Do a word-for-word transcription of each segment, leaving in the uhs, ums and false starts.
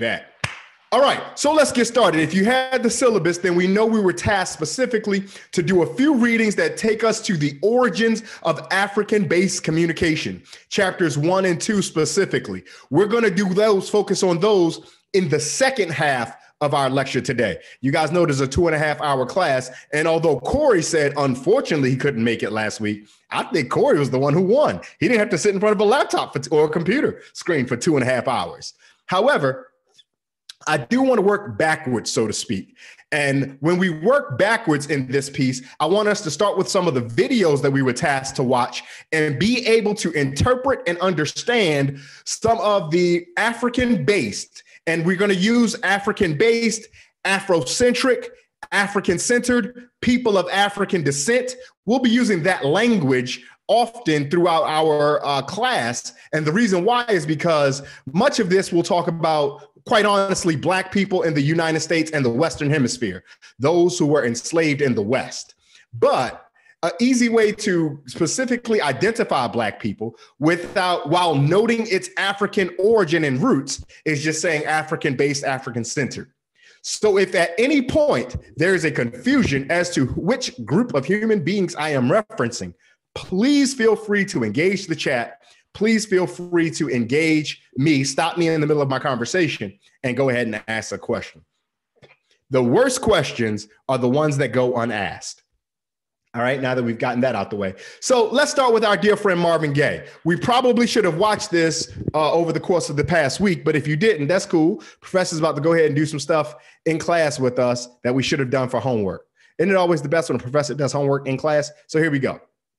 Bet. All right, so let's get started. If you had the syllabus, then we know we were tasked specifically to do a few readings that take us to the origins of African-based communication, chapters one and two specifically. We're going to do those, focus on those in the second half of our lecture today. You guys know there's a two and a half hour class, and although Corey said, unfortunately, he couldn't make it last week, I think Corey was the one who won. He didn't have to sit in front of a laptop for, or a computer screen for two and a half hours. However, I do want to work backwards, so to speak. And when we work backwards in this piece, I want us to start with some of the videos that we were tasked to watch and be able to interpret and understand some of the African-based, and we're going to use African-based, Afrocentric, African-centered, people of African descent. We'll be using that language often throughout our uh, class. And the reason why is because much of this we'll talk about, quite honestly, Black people in the United States and the Western Hemisphere, those who were enslaved in the West. But an easy way to specifically identify Black people without, while noting its African origin and roots, is just saying African-based, African-centered. So if at any point there is a confusion as to which group of human beings I am referencing, please feel free to engage the chat. Please feel free to engage me, stop me in the middle of my conversation, and go ahead and ask a question. The worst questions are the ones that go unasked. All right, now that we've gotten that out the way. So let's start with our dear friend Marvin Gaye. We probably should have watched this uh, over the course of the past week, but if you didn't, that's cool. Professor's about to go ahead and do some stuff in class with us that we should have done for homework. Isn't it always the best when a professor does homework in class? So here we go.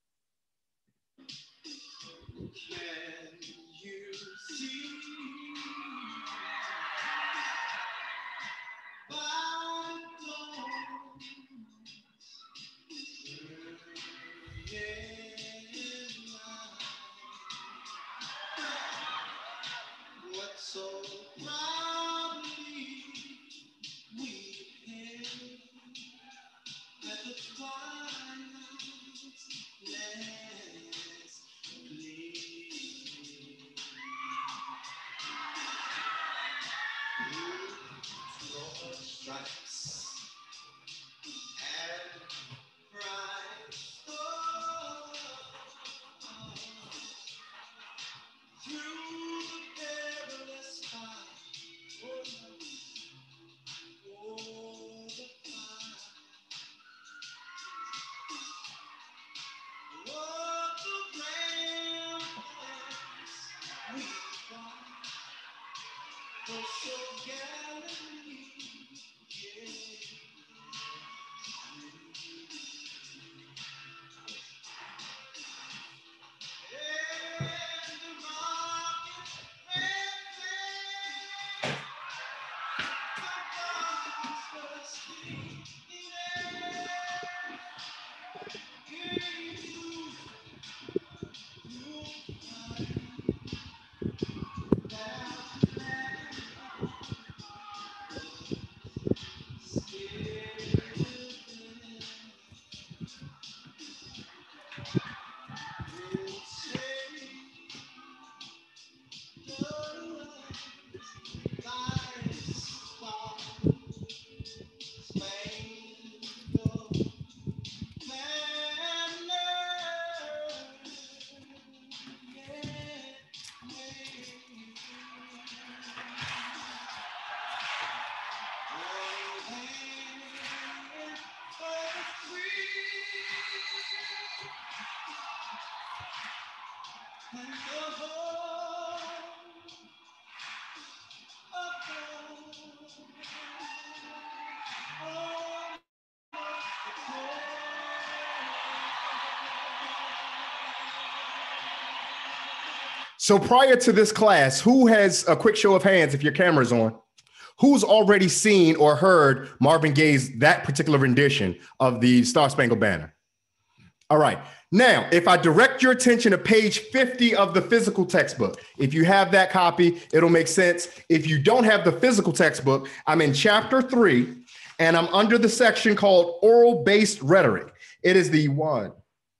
So prior to this class, who has, a quick show of hands if your camera's on, who's already seen or heard Marvin Gaye's that particular rendition of the Star Spangled Banner? All right. Now, if I direct your attention to page fifty of the physical textbook, if you have that copy, it'll make sense. If you don't have the physical textbook, I'm in chapter three, and I'm under the section called Oral-Based Rhetoric. It is the one,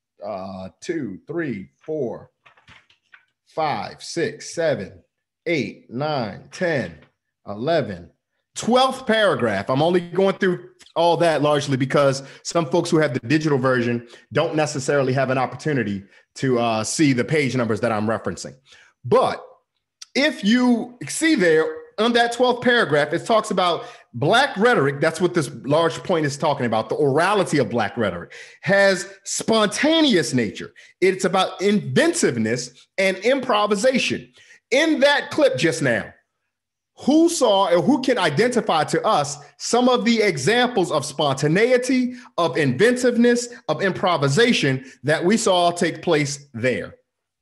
uh, two, three, four, five, six, seven, eight, nine, ten, eleven. twelfth paragraph. I'm only going through all that largely because some folks who have the digital version don't necessarily have an opportunity to uh, see the page numbers that I'm referencing. But if you see there on that twelfth paragraph, it talks about Black rhetoric. That's what this large point is talking about. The orality of Black rhetoric has spontaneous nature. It's about inventiveness and improvisation. In that clip just now, who saw or who can identify to us some of the examples of spontaneity, of inventiveness, of improvisation that we saw take place there?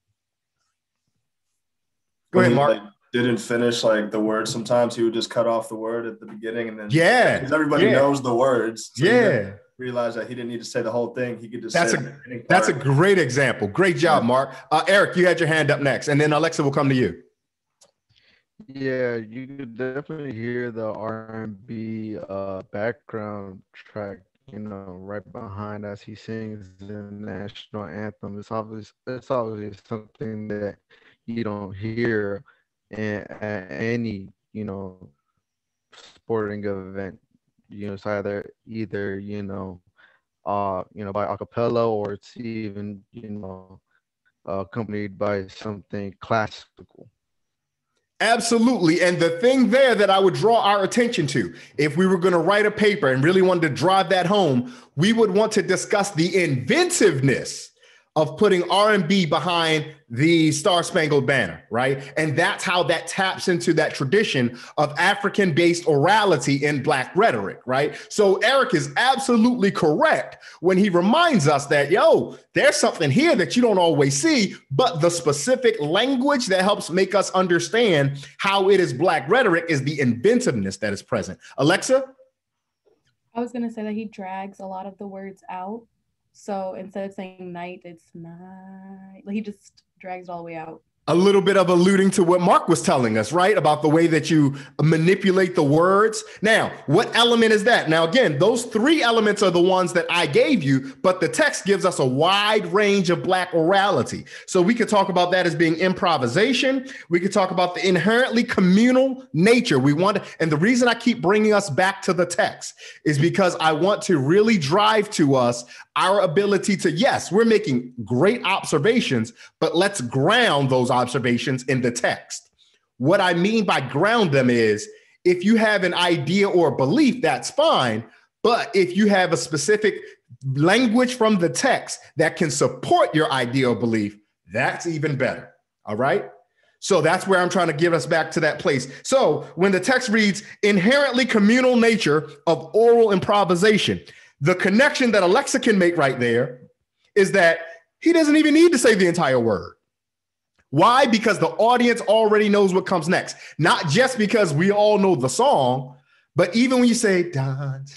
Go ahead, Mark. Like, didn't finish like the word. Sometimes he would just cut off the word at the beginning, and then yeah, because everybody yeah. knows the words. So yeah, realize that he didn't need to say the whole thing. He could just. That's say a that's a great example. Great job, Mark. Uh, Eric, you had your hand up next, and then Alexa will come to you. Yeah, you could definitely hear the R and B uh, background track, you know, right behind as he sings the national anthem. It's obvious. It's obviously something that you don't hear in, at any, you know, sporting event. You know, it's either either you know, uh, you know, by a cappella, or it's even you know, uh, accompanied by something classical. Absolutely. And the thing there that I would draw our attention to, if we were going to write a paper and really wanted to drive that home, we would want to discuss the inventiveness of putting R and B behind the Star Spangled Banner, right? And that's how that taps into that tradition of African-based orality in Black rhetoric, right? So Eric is absolutely correct when he reminds us that, yo, there's something here that you don't always see, but the specific language that helps make us understand how it is Black rhetoric is the inventiveness that is present. Alexa? I was going to say that he drags a lot of the words out. So instead of saying night, it's night. He just drags it all the way out. A little bit of alluding to what Mark was telling us, right? About the way that you manipulate the words. Now, what element is that? Now, again, those three elements are the ones that I gave you, but the text gives us a wide range of Black orality. So we could talk about that as being improvisation. We could talk about the inherently communal nature. We want, and the reason I keep bringing us back to the text is because I want to really drive to us our ability to, yes, we're making great observations, but let's ground those observations in the text. What I mean by ground them is if you have an idea or belief, that's fine. But if you have a specific language from the text that can support your idea or belief, that's even better. All right. So that's where I'm trying to give us back to that place. So when the text reads inherently communal nature of oral improvisation, the connection that Alexa can make right there is that he doesn't even need to say the entire word. Why? Because the audience already knows what comes next. Not just because we all know the song, but even when you say, dance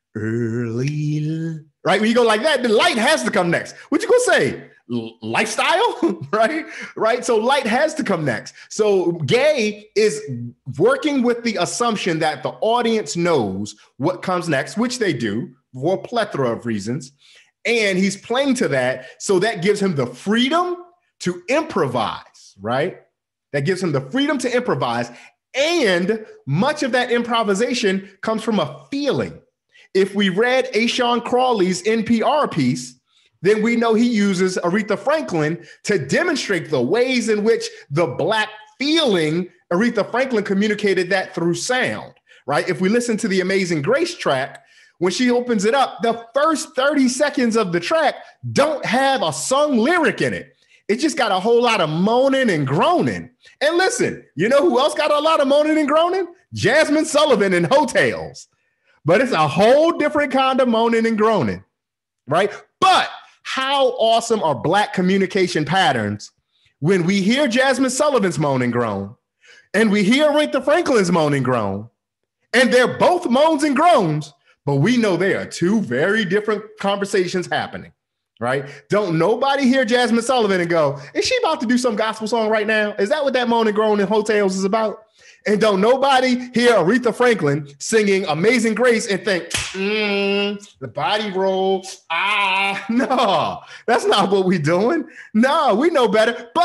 early, right? When you go like that, the light has to come next. What you gonna say? L- lifestyle, right? Right? So light has to come next. So Gay is working with the assumption that the audience knows what comes next, which they do for a plethora of reasons. And he's playing to that. So that gives him the freedom to improvise, right? That gives him the freedom to improvise. And much of that improvisation comes from a feeling. If we read Ashawn Crawley's N P R piece, then we know he uses Aretha Franklin to demonstrate the ways in which the Black feeling, Aretha Franklin communicated that through sound, right? If we listen to the Amazing Grace track, when she opens it up, the first thirty seconds of the track don't have a sung lyric in it. It just got a whole lot of moaning and groaning. And listen, you know who else got a lot of moaning and groaning? Jasmine Sullivan in Hotels. But it's a whole different kind of moaning and groaning, right? But how awesome are Black communication patterns when we hear Jasmine Sullivan's moan and groan and we hear Aretha Franklin's moan and groan, and they're both moans and groans, but we know there are two very different conversations happening. Right? Don't nobody hear Jasmine Sullivan and go, is she about to do some gospel song right now? Is that what that moan and groan in Hotels is about? And don't nobody hear Aretha Franklin singing Amazing Grace and think, mm, the body roll. Ah, no, that's not what we're doing. No, we know better. But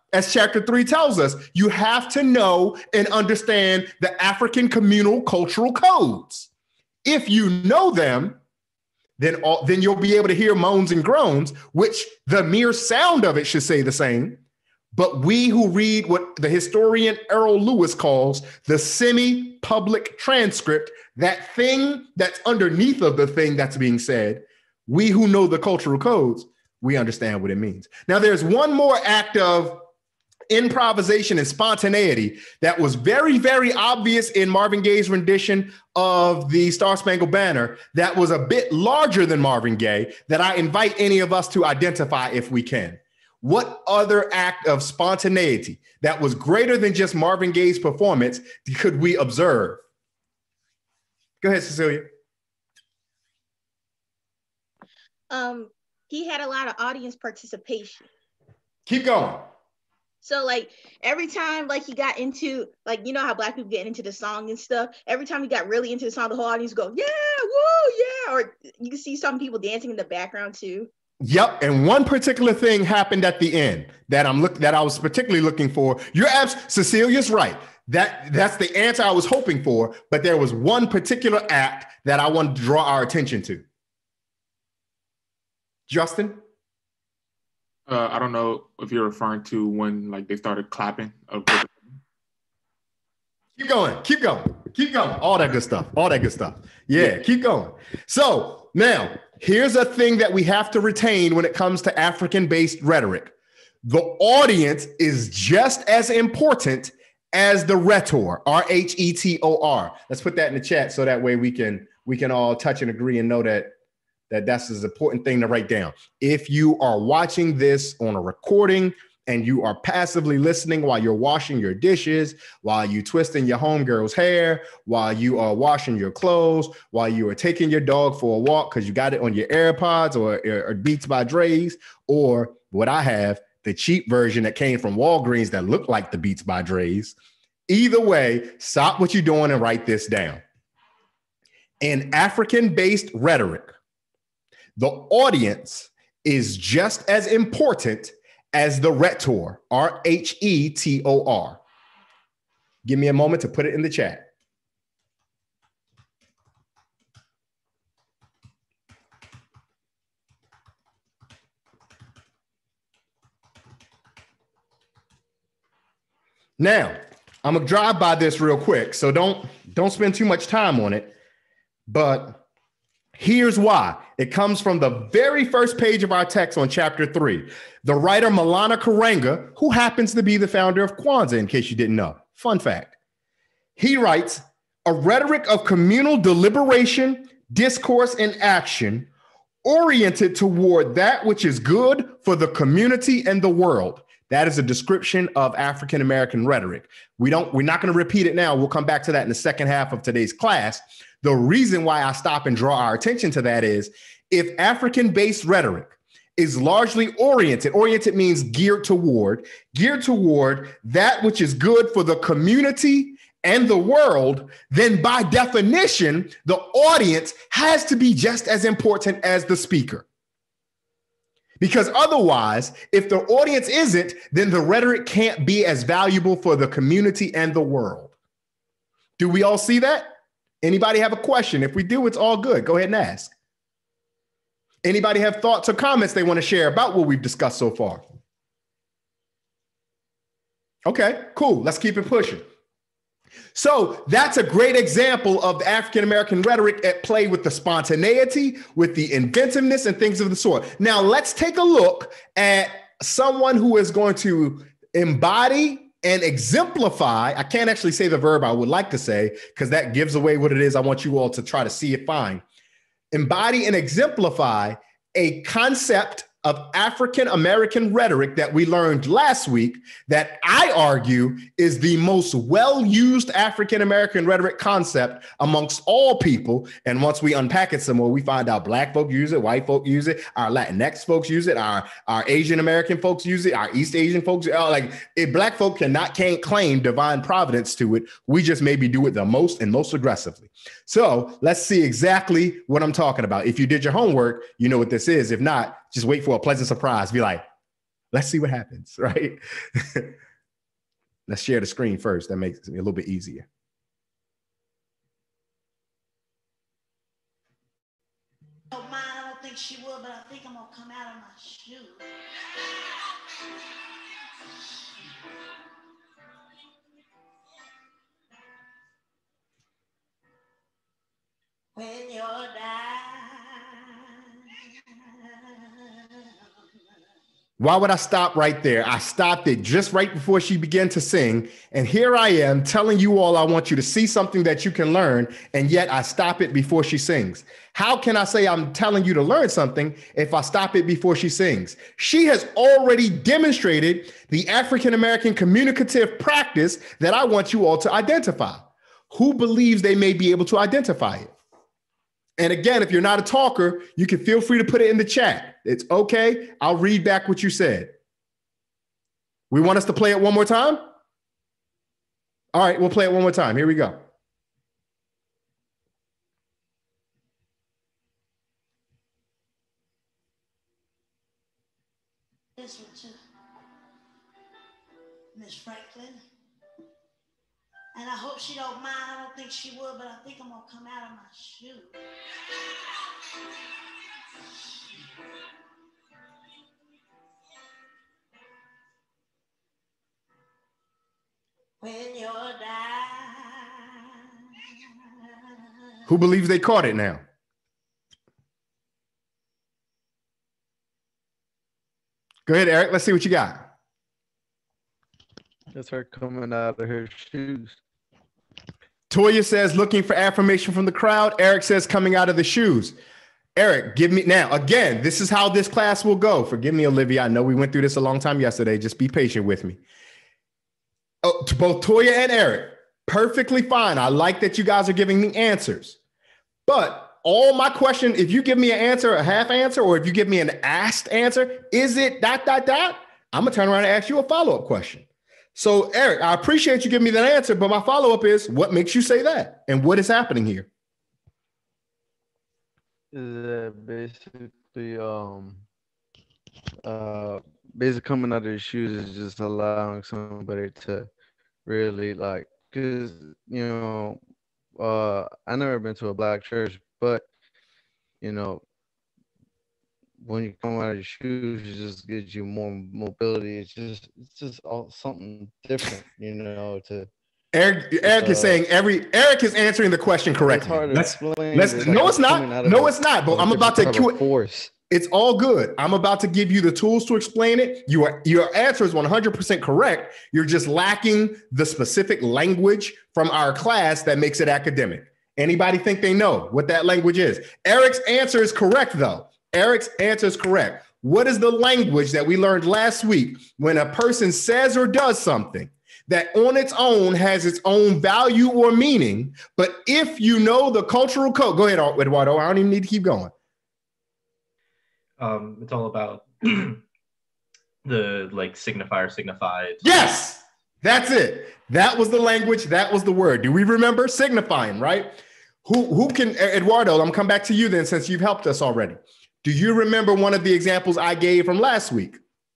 as chapter three tells us, you have to know and understand the African communal cultural codes. If you know them, then, all, then you'll be able to hear moans and groans, which the mere sound of it should say the same. But we who read what the historian Errol Lewis calls the semi-public transcript, that thing that's underneath of the thing that's being said, we who know the cultural codes, we understand what it means. Now, there's one more act of improvisation and spontaneity that was very, very obvious in Marvin Gaye's rendition of the Star Spangled Banner that was a bit larger than Marvin Gaye that I invite any of us to identify if we can. What other act of spontaneity that was greater than just Marvin Gaye's performance could we observe? Go ahead, Cecilia. Um, he had a lot of audience participation. Keep going. So like every time like he got into, like, you know how Black people get into the song and stuff, every time he got really into the song, the whole audience go, yeah, woo, yeah. Or you can see some people dancing in the background too. Yep, and one particular thing happened at the end that I'm look that I was particularly looking for. You're abs- Cecilia's right. That that's the answer I was hoping for, but there was one particular act that I wanted to draw our attention to. Justin? Uh, I don't know if you're referring to when like they started clapping. Keep going, keep going, keep going. All that good stuff, all that good stuff. Yeah, keep going. So now, here's a thing that we have to retain when it comes to African-based rhetoric. The audience is just as important as the rhetor, R H E T O R. Let's put that in the chat so that way we can we can all touch and agree and know that that that's an important thing to write down. If you are watching this on a recording and you are passively listening while you're washing your dishes, while you twisting your homegirl's hair, while you are washing your clothes, while you are taking your dog for a walk because you got it on your AirPods or, or Beats by Dre's, or what I have, the cheap version that came from Walgreens that looked like the Beats by Dre's. Either way, stop what you're doing and write this down. In African-based rhetoric, the audience is just as important as the rhetor, R H E T O R. Give me a moment to put it in the chat. Now, I'm gonna drive by this real quick, so don't, don't spend too much time on it, but here's why. It comes from the very first page of our text on chapter three. The writer Malana Karenga, who happens to be the founder of Kwanzaa, in case you didn't know. Fun fact. He writes, a rhetoric of communal deliberation, discourse, and action oriented toward that which is good for the community and the world. That is a description of African-American rhetoric. We don't, we're not going to repeat it now. We'll come back to that in the second half of today's class. The reason why I stop and draw our attention to that is if African-based rhetoric is largely oriented, oriented means geared toward, geared toward that which is good for the community and the world, then by definition, the audience has to be just as important as the speaker. Because otherwise, if the audience isn't, then the rhetoric can't be as valuable for the community and the world. Do we all see that? Anybody have a question? If we do, it's all good. Go ahead and ask. Anybody have thoughts or comments they want to share about what we've discussed so far? Okay, cool. Let's keep it pushing. So that's a great example of the African-American rhetoric at play with the spontaneity, with the inventiveness and things of the sort. Now let's take a look at someone who is going to embody and exemplify. I can't actually say the verb I would like to say because that gives away what it is I want you all to try to see it fine. Embody and exemplify a concept of African-American rhetoric that we learned last week that I argue is the most well-used African-American rhetoric concept amongst all people. And once we unpack it some more, we find out Black folk use it, white folk use it, our Latinx folks use it, our, our Asian-American folks use it, our East Asian folks, like if Black folk cannot can't claim divine providence to it, we just maybe do it the most and most aggressively. So let's see exactly what I'm talking about. If you did your homework, you know what this is. If not, just wait for a pleasant surprise. Be like, Let's see what happens, right? Let's share the screen first. That makes it a little bit easier. Oh, mine, I don't think she will, but I think I'm gonna come out of my shoe. When you're down. Why would I stop right there? I stopped it just right before she began to sing. And here I am telling you all I want you to see something that you can learn. And yet I stop it before she sings. How can I say I'm telling you to learn something if I stop it before she sings? She has already demonstrated the African-American communicative practice that I want you all to identify. Who believes they may be able to identify it? And again, if you're not a talker, you can feel free to put it in the chat. It's okay. I'll read back what you said. We want us to play it one more time? All right, we'll play it one more time. Here we go. This one too. Miss Franklin. And I hope she don't mind. I don't think she will, but I think I'm gonna come out of my shoe. When you're down. Who believes they caught it now? Go ahead, Eric. Let's see what you got. That's her coming out of her shoes. Toya says, looking for affirmation from the crowd. Eric says, coming out of the shoes. Eric, give me now. Again, this is how this class will go. Forgive me, Olivia. I know we went through this a long time yesterday. Just be patient with me. Oh, to both Toya and Eric, perfectly fine. I like that you guys are giving me answers. But all my question, if you give me an answer, a half answer, or if you give me an asked answer, is it dot, dot, dot? I'm going to turn around and ask you a follow-up question. So, Eric, I appreciate you giving me that answer, but my follow-up is, what makes you say that? And what is happening here? Is that basically, um, uh, basically coming out of the shoes is just allowing somebody to really like, because, you know, uh, I never been to a black church, but, you know, when you come out of your shoes, it just gives you more mobility. It's just, it's just all something different, you know. To Eric, Eric uh, is saying every. Eric is answering the question correctly. It's hard to let's, explain. let's, it's no, like it's not. No, it's not. But I'm about to force. It's all good. I'm about to give you the tools to explain it. You are, your answer is one hundred percent correct. You're just lacking the specific language from our class that makes it academic. Anybody think they know what that language is? Eric's answer is correct, though. Eric's answer is correct. What is the language that we learned last week when a person says or does something that on its own has its own value or meaning, but if you know the cultural code, go ahead, Eduardo, I don't even need to keep going. Um, it's all about the like signifier signified. Yes, that's it. That was the language. That was the word. Do we remember signifying, right? Who, who can, Eduardo, I'm gonna come back to you then since you've helped us already. Do you remember one of the examples I gave from last week?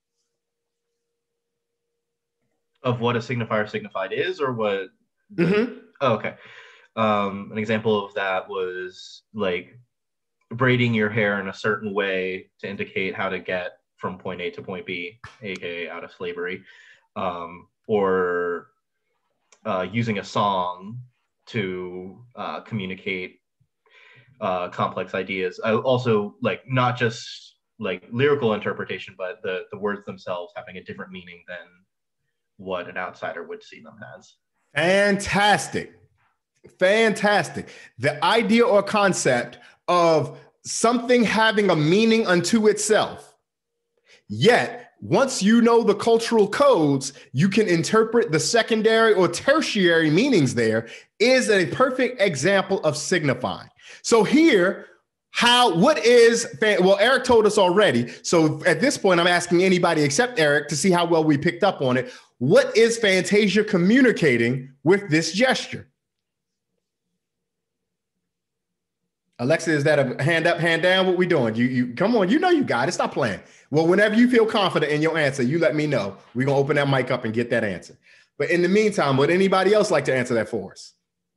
Of what a signifier signified is, or what? The, mm-hmm. Oh, okay. Um, an example of that was like braiding your hair in a certain way to indicate how to get from point A to point B, aka out of slavery, um, or uh, using a song to uh, communicate uh, complex ideas. I also like not just like lyrical interpretation, but the the words themselves having a different meaning than what an outsider would see them as. Fantastic. Fantastic. The idea or concept of something having a meaning unto itself. Yet, once you know the cultural codes, you can interpret the secondary or tertiary meanings there is a perfect example of signifying. So here, how, what is, well, Eric told us already. So at this point, I'm asking anybody except Eric to see how well we picked up on it. What is Fantasia communicating with this gesture? Alexa, is that a hand up, hand down? What we doing? You, you come on. You know you got it. Stop playing. Well, whenever you feel confident in your answer, you let me know. We're gonna open that mic up and get that answer. But in the meantime, would anybody else like to answer that for us?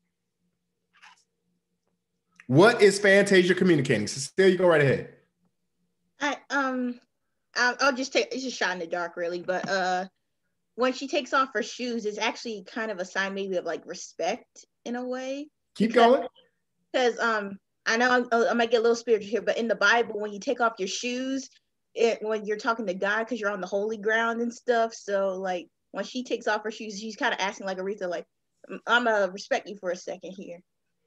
What is Fantasia communicating? Cecilia, you go right ahead. I um, I'll, I'll just take. It's just shot in the dark, really. But uh, when she takes off her shoes, it's actually kind of a sign, maybe of like respect in a way. Keep because, going. Because um, I know I'm, I might get a little spiritual here, but in the Bible, when you take off your shoes, it, when you're talking to God, because you're on the holy ground and stuff. So like when she takes off her shoes, she's kind of asking like Aretha, like, I'm gonna respect you for a second here.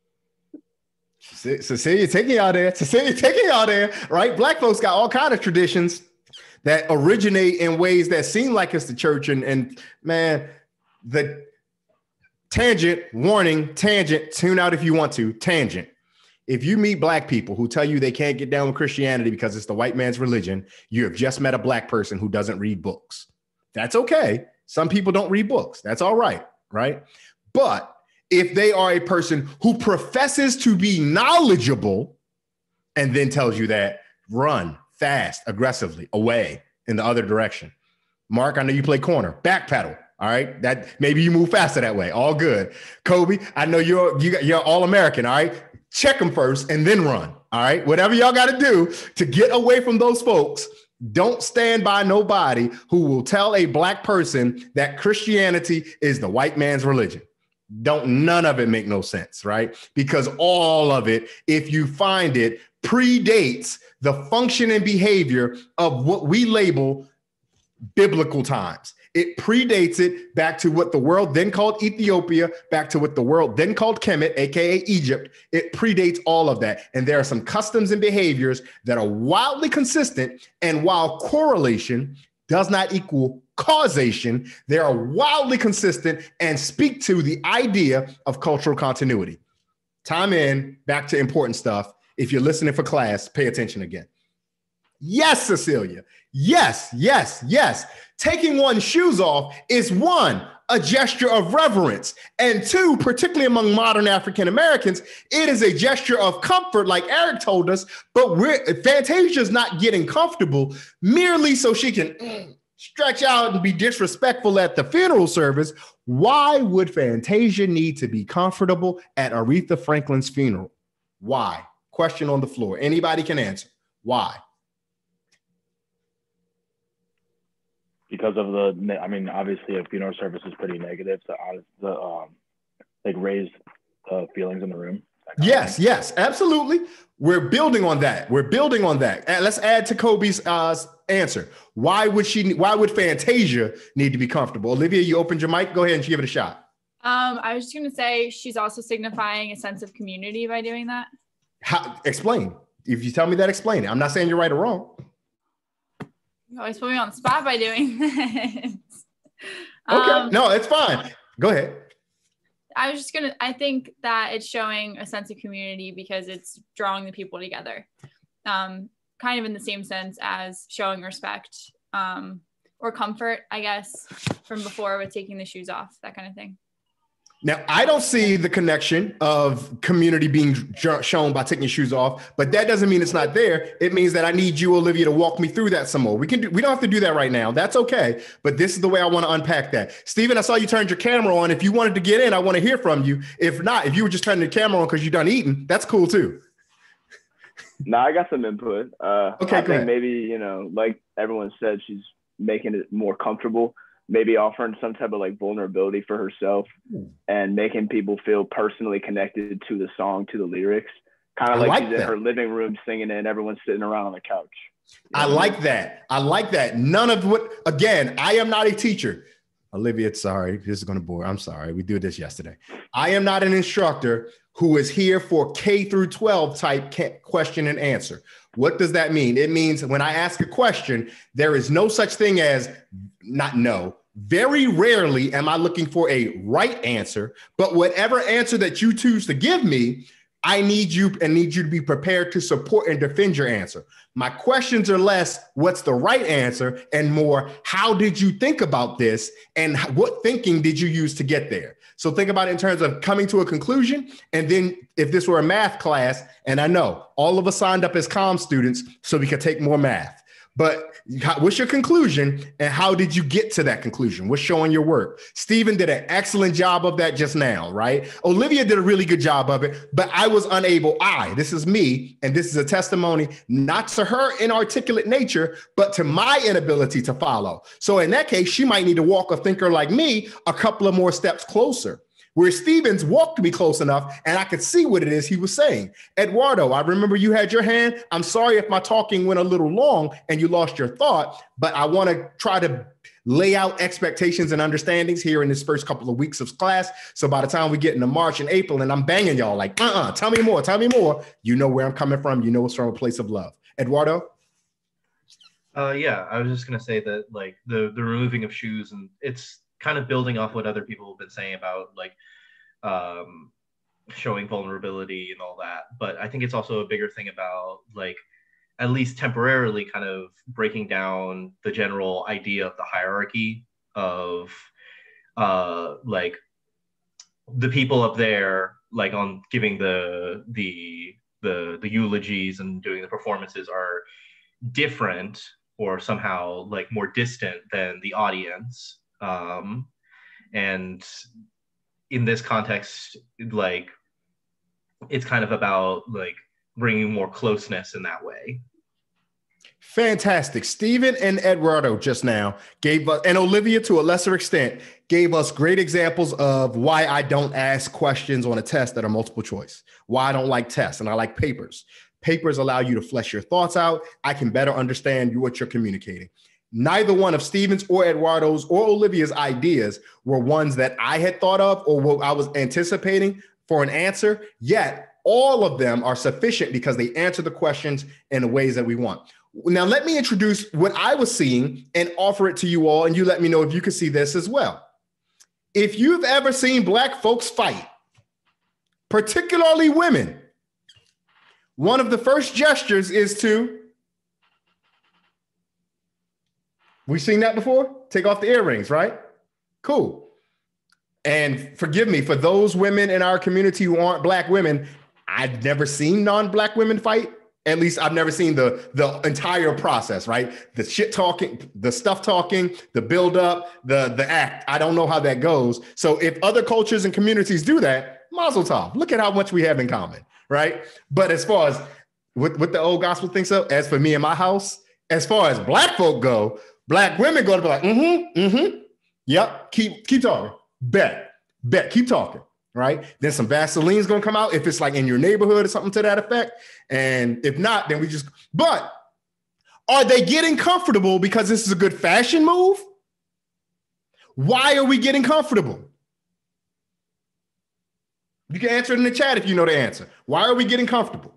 Cecilia taking y'all there. Cecilia taking y'all there, right? Black folks got all kind of traditions that originate in ways that seem like it's the church. And, and man, the tangent, warning, tangent, tune out if you want to, tangent. If you meet Black people who tell you they can't get down with Christianity because it's the white man's religion, you have just met a Black person who doesn't read books. That's okay. Some people don't read books. That's all right, right? But if they are a person who professes to be knowledgeable and then tells you that, run fast, aggressively, away in the other direction. Mark, I know you play corner, backpedal. All right, that maybe you move faster that way. All good. Kobe, I know you're you, you're all American. All right, check them first and then run. All right, whatever y'all got to do to get away from those folks. Don't stand by nobody who will tell a Black person that Christianity is the white man's religion. Don't none of it make no sense, right? Because all of it, if you find it, predates the function and behavior of what we label biblical times. It predates it back to what the world then called Ethiopia, back to what the world then called Kemet, aka Egypt. It predates all of that. And there are some customs and behaviors that are wildly consistent. And while correlation does not equal causation, they are wildly consistent and speak to the idea of cultural continuity. Time in, back to important stuff. If you're listening for class, pay attention again. Yes, Cecilia. Yes, yes, yes. Taking one's shoes off is one, a gesture of reverence. And two, particularly among modern African Americans, it is a gesture of comfort, like Eric told us, but we're, Fantasia's not getting comfortable merely so she can mm, stretch out and be disrespectful at the funeral service. Why would Fantasia need to be comfortable at Aretha Franklin's funeral? Why? Question on the floor. Anybody can answer. Why? Because of the, I mean, obviously a funeral service is pretty negative. So the um, like raise uh, feelings in the room. Yes, yes, absolutely. We're building on that. We're building on that. And let's add to Kobe's uh, answer. Why would she? Why would Fantasia need to be comfortable? Olivia, you opened your mic. Go ahead and give it a shot. Um, I was just going to say she's also signifying a sense of community by doing that. How, explain. If you tell me that, explain it. I'm not saying you're right or wrong. You always put me on the spot by doing this. Okay, um, no, it's fine. Go ahead. I was just gonna, I think that it's showing a sense of community because it's drawing the people together. Um, kind of in the same sense as showing respect um, or comfort, I guess, from before with taking the shoes off, that kind of thing. Now, I don't see the connection of community being shown by taking your shoes off, but that doesn't mean it's not there. It means that I need you, Olivia, to walk me through that some more. We can do, we don't have to do that right now. That's okay. But this is the way I want to unpack that. Stephen, I saw you turned your camera on. If you wanted to get in, I want to hear from you. If not, if you were just turning the camera on because you're done eating, that's cool too. No, I got some input. Uh, okay, I go think ahead. Maybe, you know, like everyone said, she's making it more comfortable. Maybe offering some type of like vulnerability for herself and making people feel personally connected to the song, to the lyrics. Kind of like, like she's that. in her living room singing it and everyone's sitting around on the couch. I like that. I like that. None of what, again, I am not a teacher. Olivia, sorry, this is going to bore. I'm sorry. We did this yesterday. I am not an instructor who is here for K through twelve type question and answer. What does that mean? It means when I ask a question, there is no such thing as not no. Very rarely am I looking for a right answer, but whatever answer that you choose to give me, I need you and need you to be prepared to support and defend your answer. My questions are less, what's the right answer, and more, how did you think about this, and what thinking did you use to get there? So think about it in terms of coming to a conclusion, and then if this were a math class, and I know all of us signed up as comm students so we could take more math, but what's your conclusion, and how did you get to that conclusion? What's showing your work? Stephen did an excellent job of that just now, right? Olivia did a really good job of it, but I was unable. I, this is me, and this is a testimony not to her inarticulate nature, but to my inability to follow. So in that case, she might need to walk a thinker like me a couple of more steps closer. Where Stevens walked me close enough and I could see what it is he was saying. Eduardo, I remember you had your hand. I'm sorry if my talking went a little long and you lost your thought, but I want to try to lay out expectations and understandings here in this first couple of weeks of class. So by the time we get into March and April and I'm banging y'all like, uh-uh, tell me more, tell me more. You know where I'm coming from. You know it's from a place of love. Eduardo? Uh, yeah, I was just going to say that like the, the removing of shoes, and it's kind of building off what other people have been saying about like um, showing vulnerability and all that. But I think it's also a bigger thing about like, at least temporarily kind of breaking down the general idea of the hierarchy of uh, like the people up there, like on giving the, the, the, the eulogies and doing the performances are different or somehow like more distant than the audience. Um, and in this context, like, it's kind of about like bringing more closeness in that way. Fantastic. Stephen and Eduardo just now gave us, and Olivia to a lesser extent, gave us great examples of why I don't ask questions on a test that are multiple choice, why I don't like tests and I like papers. Papers allow you to flesh your thoughts out. I can better understand what you're communicating. Neither one of Stephen's or Eduardo's or Olivia's ideas were ones that I had thought of or what I was anticipating for an answer, yet all of them are sufficient because they answer the questions in the ways that we want. Now, let me introduce what I was seeing and offer it to you all, and you let me know if you can see this as well. If you've ever seen Black folks fight, particularly women, one of the first gestures is to, we've seen that before? Take off the earrings, right? Cool. And forgive me, for those women in our community who aren't Black women, I've never seen non-Black women fight. At least I've never seen the, the entire process, right? The shit talking, the stuff talking, the build up, the, the act. I don't know how that goes. So if other cultures and communities do that, mazel tov. Look at how much we have in common, right? But as far as what, what the old gospel thinks of, as for me and my house, as far as Black folk go, Black women go to be like, mm-hmm, mm-hmm. Yep, keep, keep talking. Bet, bet, keep talking. Right? Then some Vaseline's gonna come out if it's like in your neighborhood or something to that effect. And if not, then we just, but are they getting comfortable because this is a good fashion move? Why are we getting comfortable? You can answer it in the chat if you know the answer. Why are we getting comfortable?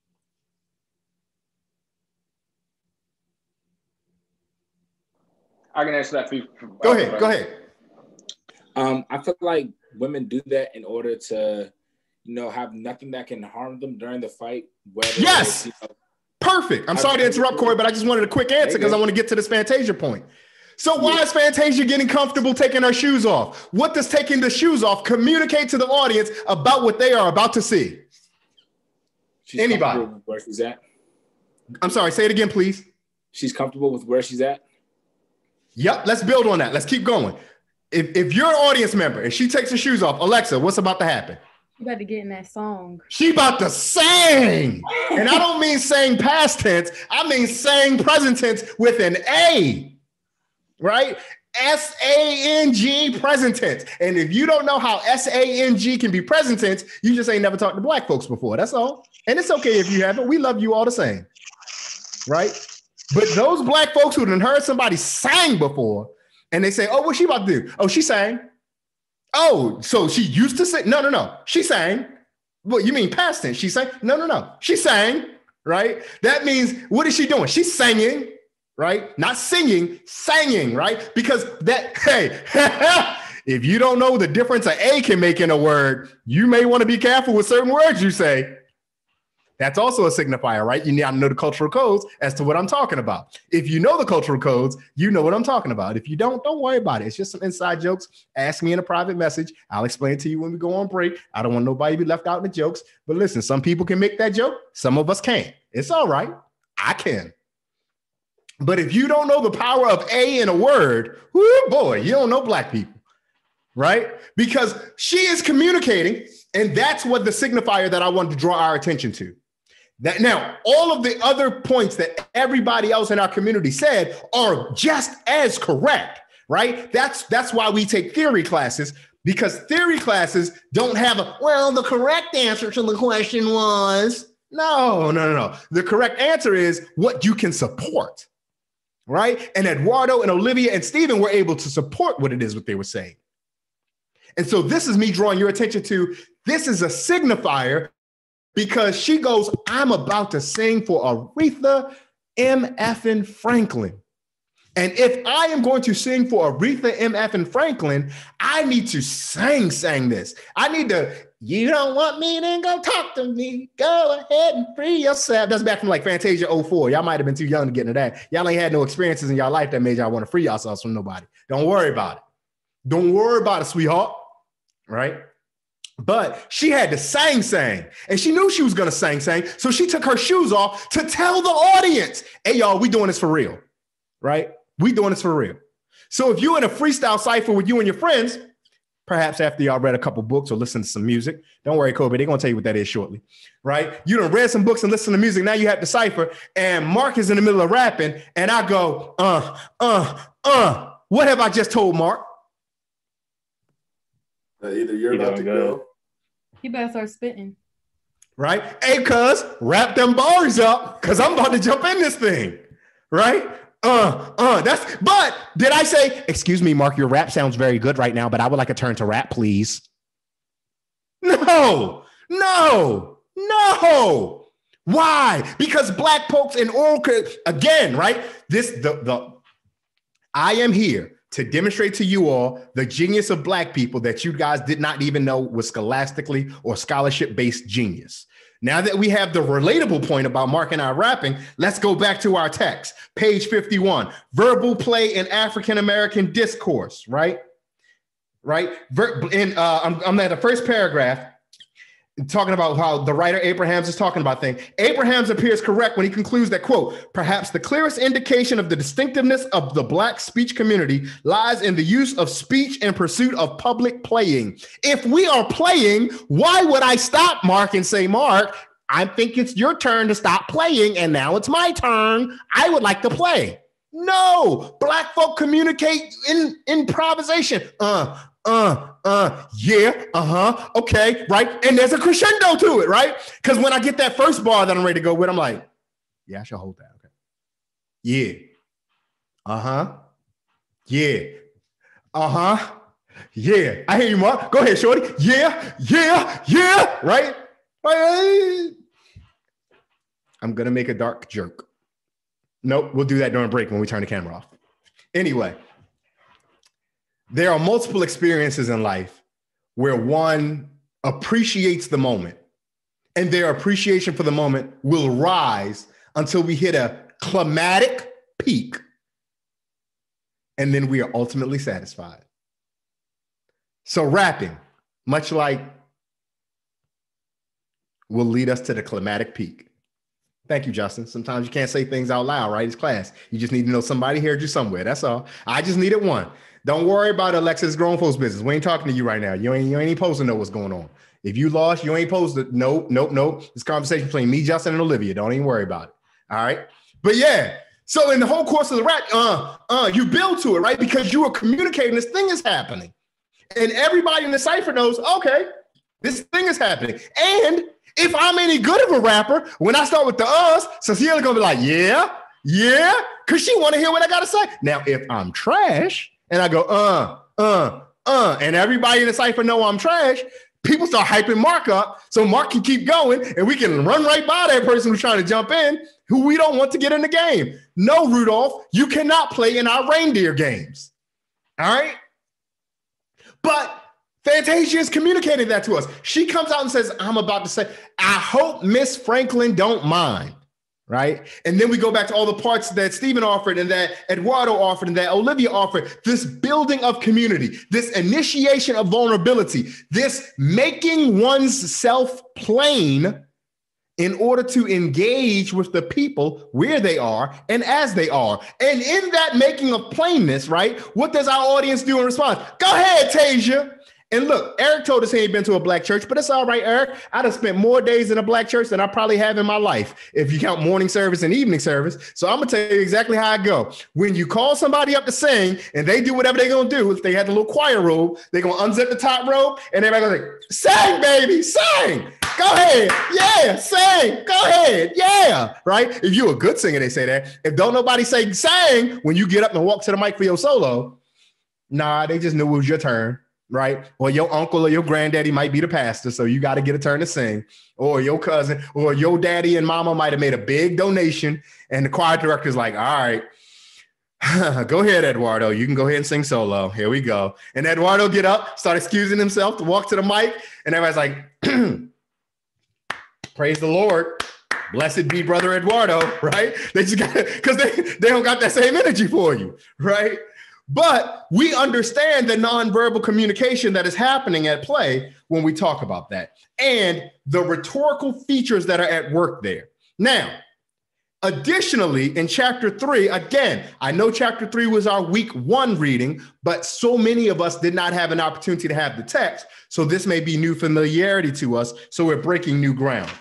I can answer that for you. Go ahead, go ahead. Um, I feel like women do that in order to, you know, have nothing that can harm them during the fight. Whether yes, you know, perfect. I'm sorry to interrupt, Corey, but I just wanted a quick answer because I want to get to this Fantasia point. So why yeah. is Fantasia getting comfortable taking her shoes off? What does taking the shoes off communicate to the audience about what they are about to see? She's Anybody? Where she's at? I'm sorry, say it again, please. She's comfortable with where she's at? Yep, let's build on that. Let's keep going. If, if you're an audience member and she takes her shoes off, Alexa, what's about to happen? You about to get in that song. She about to sing. And I don't mean saying past tense. I mean saying present tense with an A, right? S A N G, present tense. And if you don't know how S A N G can be present tense, you just ain't never talked to Black folks before. That's all. And it's okay if you haven't. We love you all the same, right? But those Black folks who done heard somebody sing before, and they say, oh, what's she about to do? Oh, she sang. Oh, so she used to sing? No, no, no. She sang. What, you mean past tense? She sang? No, no, no. She sang, right? That means, what is she doing? She's singing, right? Not singing, singing, right? Because that, hey, if you don't know the difference an A can make in a word, you may want to be careful with certain words you say. That's also a signifier, right? You need to know the cultural codes as to what I'm talking about. If you know the cultural codes, you know what I'm talking about. If you don't, don't worry about it. It's just some inside jokes. Ask me in a private message. I'll explain it to you when we go on break. I don't want nobody to be left out in the jokes. But listen, some people can make that joke. Some of us can't. It's all right. I can. But if you don't know the power of A in a word, whoo, boy, you don't know black people, right? Because she is communicating, and that's what the signifier that I wanted to draw our attention to. That now, all of the other points that everybody else in our community said are just as correct, right? That's that's why we take theory classes, because theory classes don't have a, well, the correct answer to the question was, no, no, no, no. The correct answer is what you can support, right? And Eduardo and Olivia and Stephen were able to support what it is what they were saying. And so this is me drawing your attention to, this is a signifier. Because she goes, I'm about to sing for Aretha M. Effin Franklin. And if I am going to sing for Aretha M. Effin Franklin, I need to sing, sang this. I need to, you don't want me, then go talk to me. Go ahead and free yourself. That's back from like Fantasia oh four. Y'all might have been too young to get into that. Y'all ain't had no experiences in y'all life that made y'all want to free yourselves from nobody. Don't worry about it. Don't worry about it, sweetheart. Right? But she had to sang sang, and she knew she was going to sang sang. So she took her shoes off to tell the audience, hey, y'all, we doing this for real, right? We doing this for real. So if you're in a freestyle cipher with you and your friends, perhaps after y'all read a couple books or listened to some music, don't worry, Kobe, they're going to tell you what that is shortly, right? You done read some books and listened to music. Now you have to cipher, and Mark is in the middle of rapping, and I go, uh, uh, uh, what have I just told Mark? Uh, either you're You about to doing good? go. You better start spitting. Right? Hey, cuz, wrap them bars up, because I'm about to jump in this thing. Right? Uh, uh, that's, but did I say, excuse me, Mark, your rap sounds very good right now, but I would like a turn to rap, please? No, no, no. Why? Because black folks in oral, again, right? This, the, the, I am here to demonstrate to you all the genius of black people that you guys did not even know was scholastically or scholarship-based genius. Now that we have the relatable point about Mark and I rapping, let's go back to our text. Page fifty-one, verbal play in African-American discourse, right? Right? In, uh, I'm, I'm at the first paragraph, talking about how the writer Abrahams is talking about things. Abrahams appears correct when he concludes that, quote, perhaps the clearest indication of the distinctiveness of the black speech community lies in the use of speech in pursuit of public playing. If we are playing, why would I stop Mark and say, Mark, I think it's your turn to stop playing, and now it's my turn. I would like to play. No, black folk communicate in improvisation. Uh, Uh, uh, yeah, uh-huh, okay, right? And there's a crescendo to it, right? Because when I get that first bar that I'm ready to go with, I'm like, yeah, I should hold that, okay. Yeah, uh-huh, yeah, uh-huh, yeah. I hear you, Mark. Go ahead, shorty. Yeah, yeah, yeah, right? Right? I'm gonna make a dark joke. Nope, we'll do that during break when we turn the camera off. Anyway. There are multiple experiences in life where one appreciates the moment, and their appreciation for the moment will rise until we hit a climatic peak, and then we are ultimately satisfied. So rapping, much like, will lead us to the climatic peak. Thank you, Justin. Sometimes you can't say things out loud, right? It's class. You just need to know somebody heard you somewhere. That's all. I just needed one. Don't worry about Alexis grown folks business. We ain't talking to you right now. You ain't, you ain't even supposed to know what's going on. If you lost, you ain't supposed to. Nope, nope, nope. This conversation between me, Justin, and Olivia. Don't even worry about it. All right. But yeah. So in the whole course of the rap, uh, uh, you build to it, right? Because you are communicating this thing is happening. And everybody in the cipher knows, okay, this thing is happening. And if I'm any good of a rapper, when I start with the us, Cecilia's gonna be like, yeah, yeah, because she want to hear what I gotta say. Now, if I'm trash and I go, uh, uh, uh, and everybody in the cipher know I'm trash, people start hyping Mark up so Mark can keep going and we can run right by that person who's trying to jump in, who we don't want to get in the game. No, Rudolph, you cannot play in our reindeer games. All right? But Fantasia is communicating that to us. She comes out and says, I'm about to say, I hope Miss Franklin don't mind, right? And then we go back to all the parts that Stephen offered and that Eduardo offered and that Olivia offered, this building of community, this initiation of vulnerability, this making one's self plain in order to engage with the people where they are and as they are. And in that making of plainness, right, what does our audience do in response? Go ahead, Tasia. And look, Eric told us he ain't been to a black church, but it's all right, Eric. I'd have spent more days in a black church than I probably have in my life, if you count morning service and evening service. So I'm gonna tell you exactly how I go. When you call somebody up to sing and they do whatever they're gonna do, if they had the little choir robe, they're gonna unzip the top robe and everybody's like, sing, baby, sing. Go ahead. Yeah, sing. Go ahead. Yeah. Right? If you're a good singer, they say that. If don't nobody say sing when you get up and walk to the mic for your solo, nah, they just knew it was your turn. Right? Or your uncle or your granddaddy might be the pastor, so you got to get a turn to sing. Or your cousin or your daddy and mama might have made a big donation, and the choir director's like, all right, go ahead, Eduardo. You can go ahead and sing solo. Here we go. And Eduardo get up, start excusing himself to walk to the mic, and everybody's like, praise the Lord. Blessed be Brother Eduardo, right? They just got it because they, they don't got that same energy for you, right? But we understand the nonverbal communication that is happening at play when we talk about that and the rhetorical features that are at work there. Now, additionally, in chapter three, again, I know chapter three was our week one reading, but so many of us did not have an opportunity to have the text. So this may be new familiarity to us. So we're breaking new ground.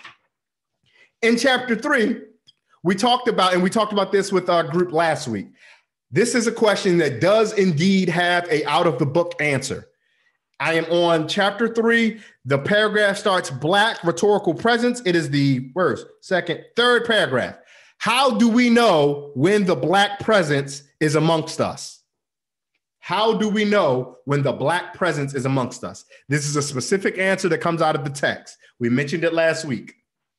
In chapter three, we talked about, and we talked about this with our group last week. This is a question that does indeed have a out of the book answer. I am on chapter three. The paragraph starts black rhetorical presence. It is the first, second, third paragraph. How do we know when the black presence is amongst us? How do we know when the black presence is amongst us? This is a specific answer that comes out of the text. We mentioned it last week.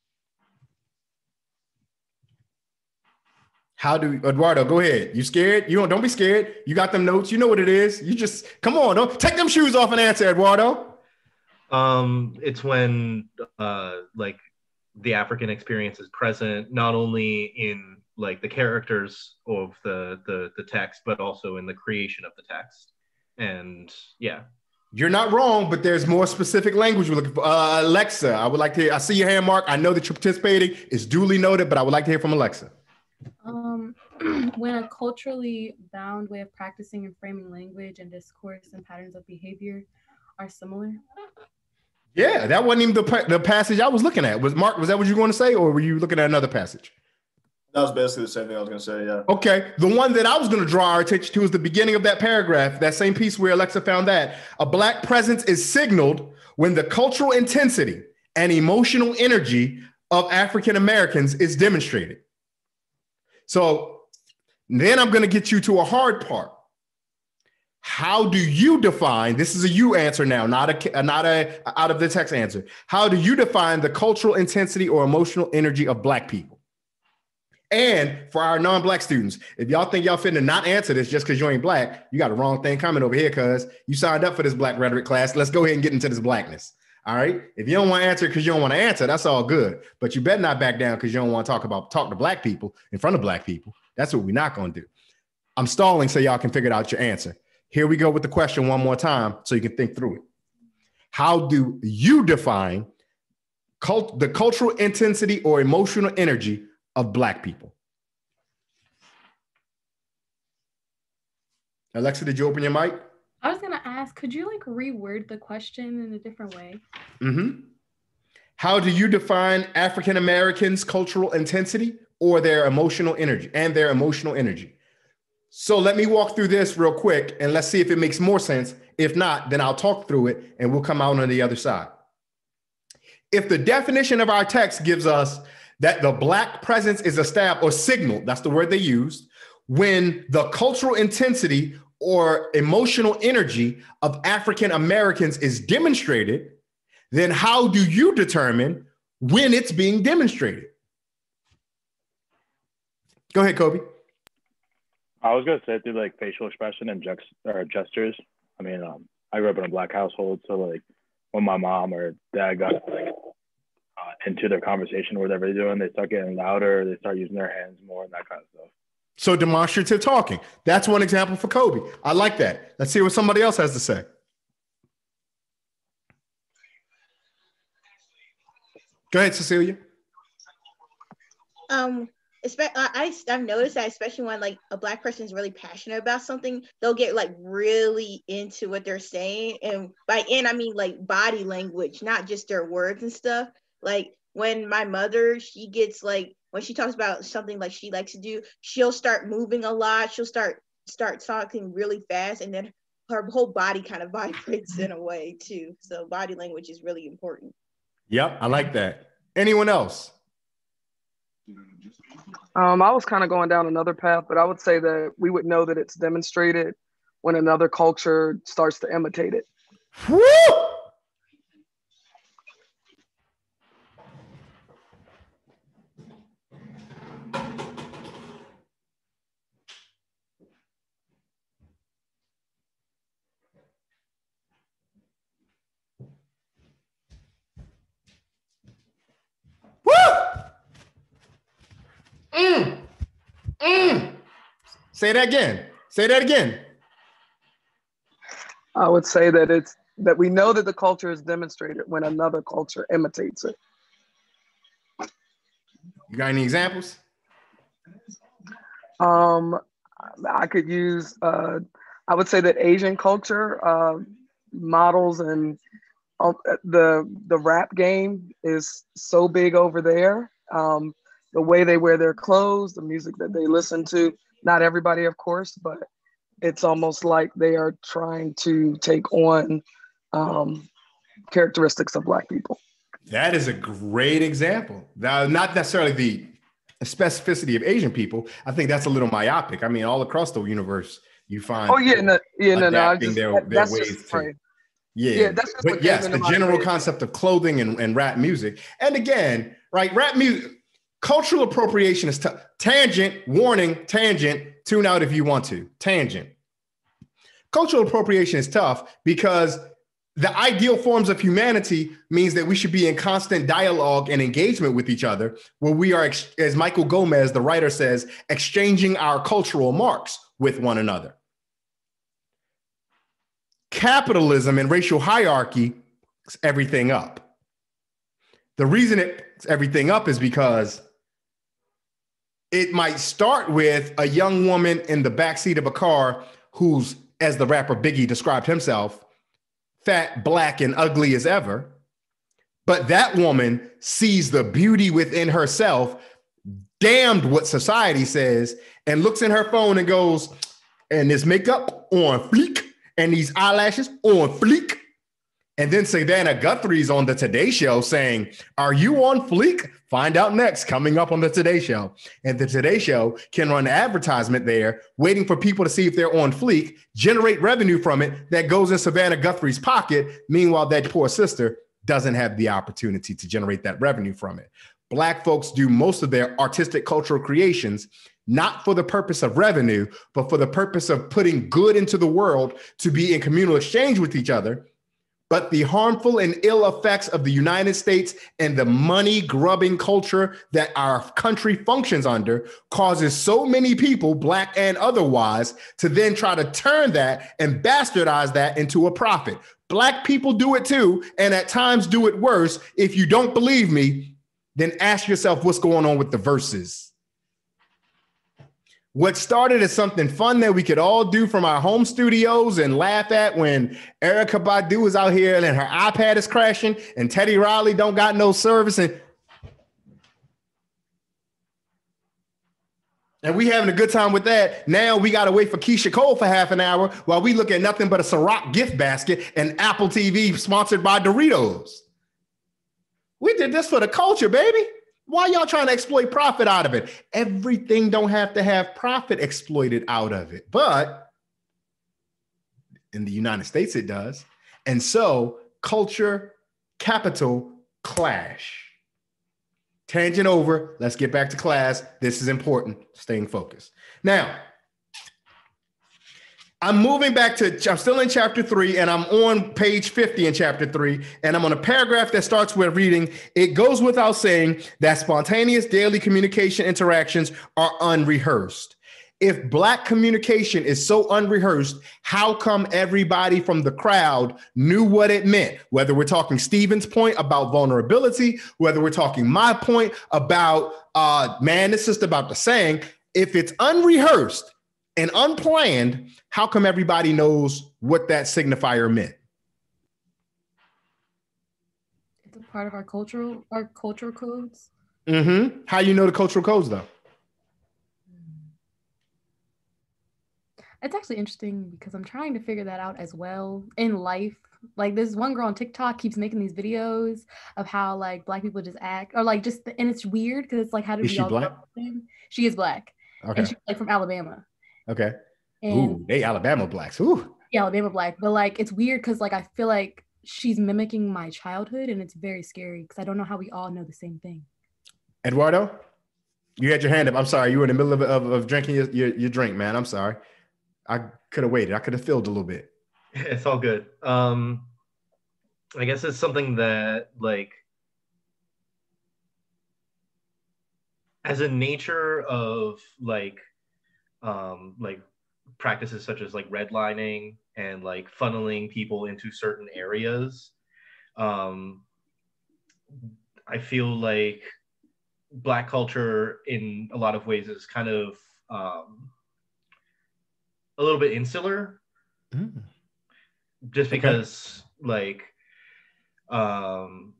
How do Eduardo, go ahead. You scared? You don't don't be scared. You got them notes. You know what it is. You just come on, don't take them shoes off and answer, Eduardo. Um, it's when uh like the African experience is present, not only in like the characters of the the the text, but also in the creation of the text. And yeah. You're not wrong, but there's more specific language we're looking for. Uh, Alexa, I would like to hear, I see your hand, Mark. I know that you're participating. It's duly noted, but I would like to hear from Alexa. Um, when a culturally bound way of practicing and framing language and discourse and patterns of behavior are similar. Yeah, that wasn't even the, the passage I was looking at. Was Mark, was that what you were going to say, or were you looking at another passage? That was basically the same thing I was going to say, yeah. Okay, the one that I was going to draw our attention to is the beginning of that paragraph, that same piece where Alexa found that. A black presence is signaled when the cultural intensity and emotional energy of African Americans is demonstrated. So then I'm going to get you to a hard part. How do you define, this is a you answer now, not a not a out of the text answer. How do you define the cultural intensity or emotional energy of Black people? And for our non-Black students, if y'all think y'all finna not answer this just because you ain't Black, you got a wrong thing coming over here because you signed up for this Black rhetoric class. Let's go ahead and get into this Blackness. All right. If you don't want to answer because you don't want to answer, that's all good. But you better not back down because you don't want to talk about talk to Black people in front of Black people. That's what we're not going to do. I'm stalling so y'all can figure out your answer. Here we go with the question one more time so you can think through it. How do you define cult, the cultural intensity or emotional energy of Black people? Alexa, did you open your mic? I was gonna ask, could you like reword the question in a different way? Mm-hmm. How do you define African Americans' cultural intensity or their emotional energy and their emotional energy? So let me walk through this real quick and let's see if it makes more sense. If not, then I'll talk through it and we'll come out on the other side. If the definition of our text gives us that the Black presence is established or signaled, that's the word they used, when the cultural intensity or emotional energy of African Americans is demonstrated, then how do you determine when it's being demonstrated? Go ahead, Kobe. I was gonna say through like facial expression and gex- or gestures. I mean, um, I grew up in a black household, so like when my mom or dad got like uh, into their conversation or whatever they're doing, they start getting louder, they start using their hands more and that kind of stuff. So demonstrative talking. That's one example for Kobe. I like that. Let's see what somebody else has to say. Go ahead, Cecilia. Um, espe- I, I I've noticed that especially when like a black person is really passionate about something, they'll get like really into what they're saying, and by in I mean like body language, not just their words and stuff. Like when my mother, she gets like when she talks about something like she likes to do, she'll start moving a lot. She'll start start talking really fast, and then her whole body kind of vibrates in a way too. So body language is really important. Yep, I like that. Anyone else? Um, I was kind of going down another path, but I would say that we would know that it's demonstrated when another culture starts to imitate it. Woo! Mm. Mm. Say that again. Say that again. I would say that it's that we know that the culture is demonstrated when another culture imitates it. You got any examples? Um, I could use. Uh, I would say that Asian culture uh, models and uh, the the rap game is so big over there. Um, the way they wear their clothes, the music that they listen to. Not everybody, of course, but it's almost like they are trying to take on um, characteristics of Black people. That is a great example. Now, not necessarily the specificity of Asian people. I think that's a little myopic. I mean, all across the universe, you find oh yeah, no, yeah, no, no. I adapting just, their, that, their that's ways just to. right. Yeah, yeah, that's just but yes, the general head. concept of clothing and, and rap music. And again, right, rap music, cultural appropriation is t- tangent, warning, tangent, tune out if you want to, tangent. Cultural appropriation is tough because the ideal forms of humanity means that we should be in constant dialogue and engagement with each other, where we are, as Michael Gomez, the writer says, exchanging our cultural marks with one another. Capitalism and racial hierarchy is everything up. The reason it's everything up is because it might start with a young woman in the backseat of a car who's, as the rapper Biggie described himself, fat, black, and ugly as ever. But that woman sees the beauty within herself, damned what society says, and looks in her phone and goes, and this makeup on fleek, and these eyelashes on fleek. And then Savannah Guthrie's on the Today Show saying, are you on fleek? Find out next, coming up on the Today Show. And the Today Show can run an advertisement there, waiting for people to see if they're on fleek, generate revenue from it that goes in Savannah Guthrie's pocket. Meanwhile, that poor sister doesn't have the opportunity to generate that revenue from it. Black folks do most of their artistic cultural creations not for the purpose of revenue, but for the purpose of putting good into the world to be in communal exchange with each other. But the harmful and ill effects of the United States and the money grubbing culture that our country functions under causes so many people, Black and otherwise, to then try to turn that and bastardize that into a profit. Black people do it too, and at times do it worse. If you don't believe me, then ask yourself what's going on with the verses. What started as something fun that we could all do from our home studios and laugh at when Erykah Badu is out here and her iPad is crashing and Teddy Riley don't got no service and and we having a good time with that. Now we got to wait for Keisha Cole for half an hour while we look at nothing but a Ciroc gift basket and Apple T V sponsored by Doritos. We did this for the culture, baby. Why y'all trying to exploit profit out of it? Everything don't have to have profit exploited out of it, but in the United States it does. And so culture, capital clash. Tangent over. Let's get back to class. This is important. Staying focused. Now, I'm moving back to, I'm still in chapter three, and I'm on page fifty in chapter three, and I'm on a paragraph that starts with reading, it goes without saying that spontaneous daily communication interactions are unrehearsed. If Black communication is so unrehearsed, how come everybody from the crowd knew what it meant? Whether we're talking Stephen's point about vulnerability, whether we're talking my point about, uh, man, it's just about the saying, if it's unrehearsed and unplanned, how come everybody knows what that signifier meant? It's a part of our cultural, our cultural codes. Mm-hmm. How you know the cultural codes, though? It's actually interesting because I'm trying to figure that out as well in life. Like this one girl on TikTok keeps making these videos of how like Black people just act, or like just, and it's weird because it's like, how do Is we she all Black? She is Black. Okay. And she's like from Alabama. Okay. And Ooh, they Alabama Blacks. Ooh. yeah, Alabama Black. But like, it's weird because like, I feel like she's mimicking my childhood, and it's very scary because I don't know how we all know the same thing. Eduardo, you had your hand up. I'm sorry. You were in the middle of, of, of drinking your, your, your drink, man. I'm sorry. I could have waited. I could have filled a little bit. It's all good. Um, I guess it's something that, like, as a nature of like, um, like practices such as like redlining and like funneling people into certain areas, um, I feel like Black culture in a lot of ways is kind of um, a little bit insular, mm. just because okay. like um,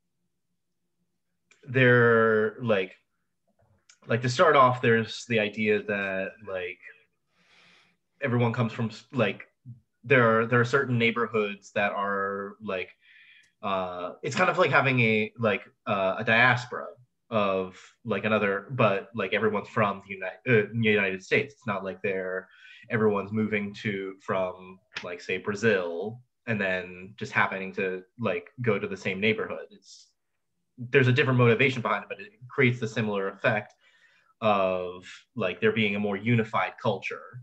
they're like like to start off, there's the idea that like everyone comes from like there are there are certain neighborhoods that are like uh, it's kind of like having a like uh, a diaspora of like another, but like everyone's from the United uh, United States. It's not like they're everyone's moving to from like say Brazil and then just happening to like go to the same neighborhood. It's there's a different motivation behind it, but it creates the similar effect of like there being a more unified culture.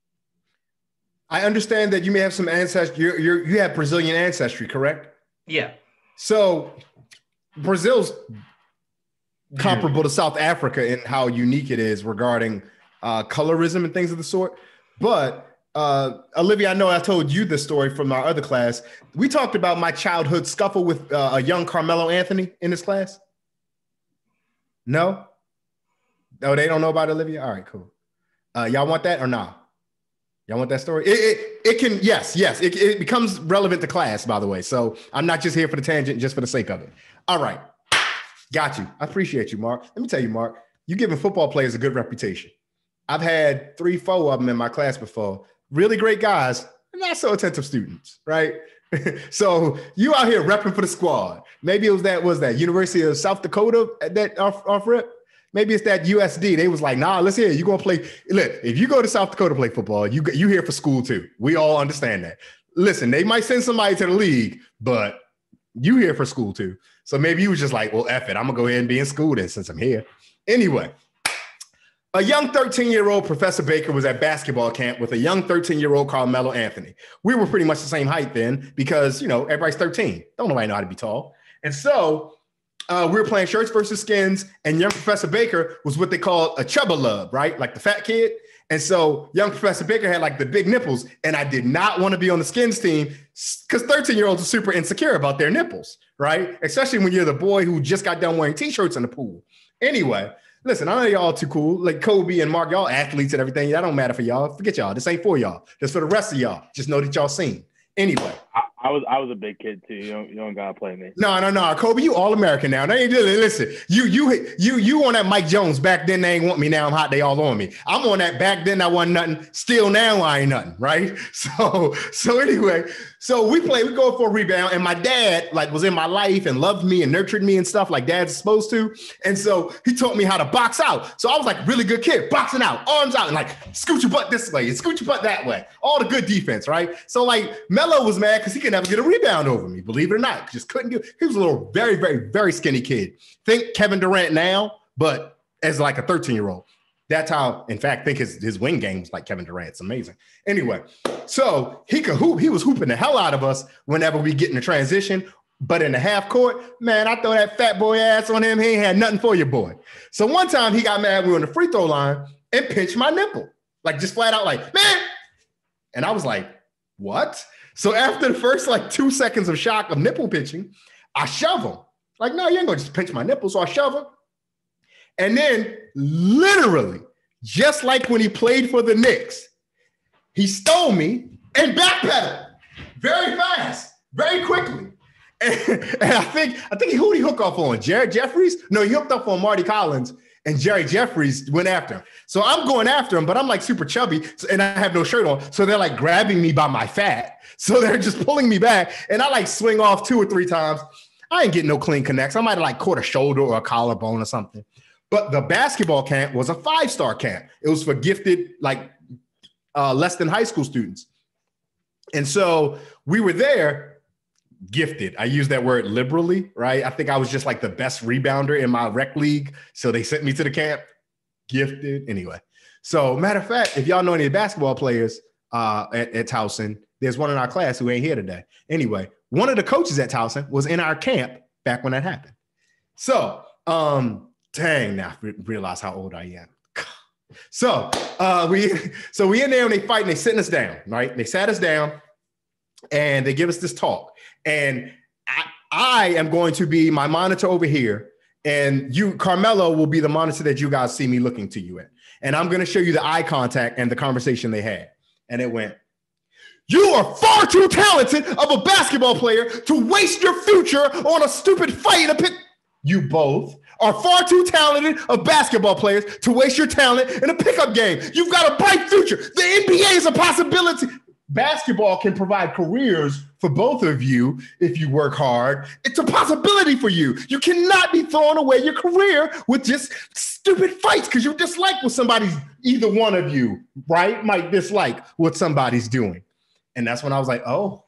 I understand that you may have some ancestry. You're, you're, you have Brazilian ancestry, correct? Yeah. So Brazil's comparable to South Africa in how unique it is regarding uh, colorism and things of the sort. But uh, Olivia, I know I told you this story from our other class. We talked about my childhood scuffle with uh, a young Carmelo Anthony in this class. No? Oh, they don't know about Olivia? All right, cool. Uh, y'all want that or nah? Y'all want that story? It, it, it can, yes, yes. It, it becomes relevant to class, by the way. So I'm not just here for the tangent, just for the sake of it. All right. Got you. I appreciate you, Mark. Let me tell you, Mark, you're giving football players a good reputation. I've had three, four of them in my class before. Really great guys, not so attentive students, right? So you out here repping for the squad. Maybe it was that, was that University of South Dakota that off, off rip? Maybe it's that U S D. They was like, nah, let's hear it. You're going to play. Look, if you go to South Dakota to play football, you you here for school too. We all understand that. Listen, they might send somebody to the league, but you here for school too. So maybe you was just like, well, F it. I'm going to go ahead and be in school then since I'm here. Anyway, a young thirteen-year-old Professor Baker was at basketball camp with a young thirteen-year-old Carmelo Anthony. We were pretty much the same height then because, you know, everybody's thirteen. Don't nobody know how to be tall. And so uh, we were playing shirts versus skins, and young Professor Baker was what they call a chubba lub, right? Like the fat kid. And so young Professor Baker had like the big nipples, and I did not want to be on the skins team because thirteen-year-olds are super insecure about their nipples, right? Especially when you're the boy who just got done wearing t-shirts in the pool. Anyway, listen, I know y'all too cool. Like Kobe and Mark, y'all athletes and everything. That don't matter for y'all. Forget y'all. This ain't for y'all. This for the rest of y'all. Just know that y'all seen. Anyway. I, I was I was a big kid too. You don't you don't gotta play me. No, no, no. Kobe, you all American now. They ain't listen. You you you you on that Mike Jones. Back then they ain't want me. Now I'm hot. They all on me. I'm on that back then I wasn't nothing. Still now I ain't nothing. Right. So so anyway, so we play, we go for a rebound, and my dad like was in my life and loved me and nurtured me and stuff like dad's supposed to. And so he taught me how to box out. So I was like really good kid, boxing out, arms out, and like scoot your butt this way and scoot your butt that way. All the good defense, right? So like Melo was mad because he could never get a rebound over me, believe it or not. Just couldn't do. He was a little very, very, very skinny kid. Think Kevin Durant now, but as like a thirteen-year-old. That's how, in fact, I think his, his wing game was like Kevin Durant. It's amazing. Anyway, so he could hoop. He was hooping the hell out of us whenever we get in the transition. But in the half court, man, I throw that fat boy ass on him. He ain't had nothing for you, boy. So one time he got mad. We were on the free throw line and pinched my nipple. Like just flat out like, man. And I was like, what? So after the first like two seconds of shock of nipple pinching, I shove him. Like, no, you ain't gonna just pinch my nipple. So I shove him. And then literally, just like when he played for the Knicks, he stole me and backpedaled very fast, very quickly. And, and I think, I think who did he hook off on? Jared Jeffries? No, he hooked up on Marty Collins, and Jerry Jeffries went after him. So I'm going after him, but I'm like super chubby and I have no shirt on. So they're like grabbing me by my fat. So they're just pulling me back. And I like swing off two or three times. I ain't getting no clean connects. I might have like caught a shoulder or a collarbone or something. But the basketball camp was a five-star camp. It was for gifted, like uh, less than high school students. And so we were there, gifted. I use that word liberally, right? I think I was just like the best rebounder in my rec league. So they sent me to the camp, gifted. Anyway, so matter of fact, if y'all know any basketball players uh, at, at Towson, there's one in our class who ain't here today. Anyway, one of the coaches at Towson was in our camp back when that happened. So, um, dang, now I realize how old I am. So uh, we so we in there and they fight and they sitting us down, right? They sat us down and they give us this talk. And I, I am going to be my monitor over here. And you, Carmelo, will be the monitor that you guys see me looking to you at. And I'm going to show you the eye contact and the conversation they had. And it went, you are far too talented of a basketball player to waste your future on a stupid fight in a pit. You both are far too talented of basketball players to waste your talent in a pickup game. You've got a bright future. The N B A is a possibility. Basketball can provide careers for both of you if you work hard. It's a possibility for you. You cannot be throwing away your career with just stupid fights because you dislike what somebody's, either one of you, right, might dislike what somebody's doing. And that's when I was like, oh,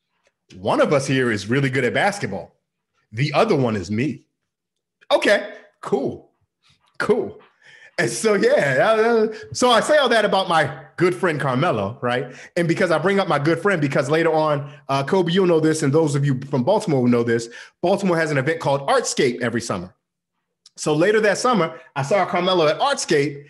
one of us here is really good at basketball. The other one is me. Okay, cool, cool. And so, yeah, so I say all that about my good friend Carmelo, right? And because I bring up my good friend, because later on, uh, Kobe, you'll know this, and those of you from Baltimore will know this, Baltimore has an event called Artscape every summer. So later that summer, I saw Carmelo at Artscape,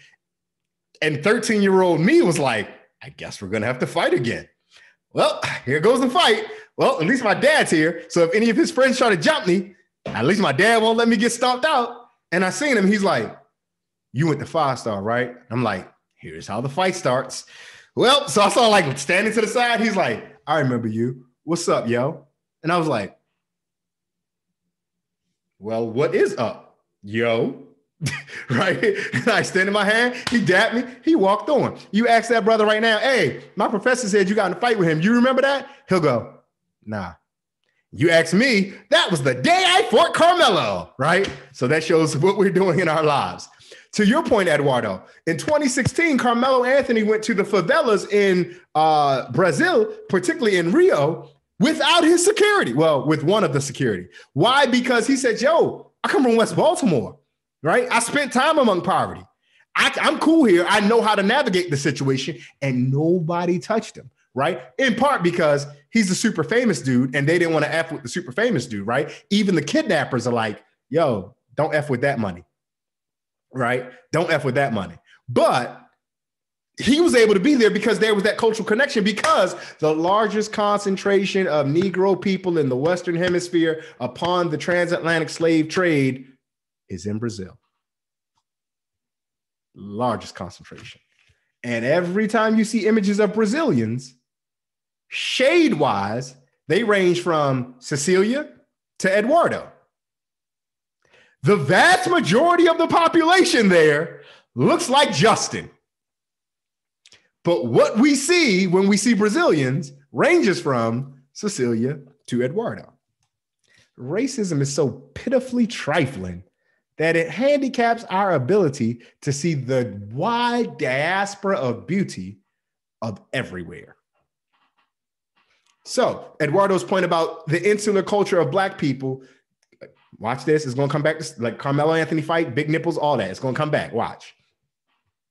and thirteen-year-old me was like, I guess we're going to have to fight again. Well, here goes the fight. Well, at least my dad's here. So if any of his friends try to jump me, at least my dad won't let me get stomped out. And I seen him. He's like, you went to five star, right? I'm like, here's how the fight starts. Well, so I saw like standing to the side. He's like, I remember you. What's up, yo? And I was like, well, what is up, yo? Right? And I extended my hand. He dapped me. He walked on. You ask that brother right now, hey, my professor said you got in a fight with him. You remember that? He'll go, nah. You ask me, that was the day I fought Carmelo, right? So that shows what we're doing in our lives. To your point, Eduardo, in twenty sixteen, Carmelo Anthony went to the favelas in uh, Brazil, particularly in Rio, without his security. Well, with one of the security. Why? Because he said, yo, I come from West Baltimore, right? I spent time among poverty. I, I'm cool here. I know how to navigate the situation, and nobody touched him. Right? In part because he's a super famous dude and they didn't want to F with the super famous dude, right? Even the kidnappers are like, yo, don't F with that money, right? Don't F with that money. But he was able to be there because there was that cultural connection, because the largest concentration of Negro people in the Western Hemisphere upon the transatlantic slave trade is in Brazil. Largest concentration. And every time you see images of Brazilians, shade-wise, they range from Cecilia to Eduardo. The vast majority of the population there looks like Justin. But what we see when we see Brazilians ranges from Cecilia to Eduardo. Racism is so pitifully trifling that it handicaps our ability to see the wide diaspora of beauty of everywhere. So Eduardo's point about the insular culture of Black people, watch this, it's gonna come back to like Carmelo Anthony fight, big nipples, all that. It's gonna come back, watch.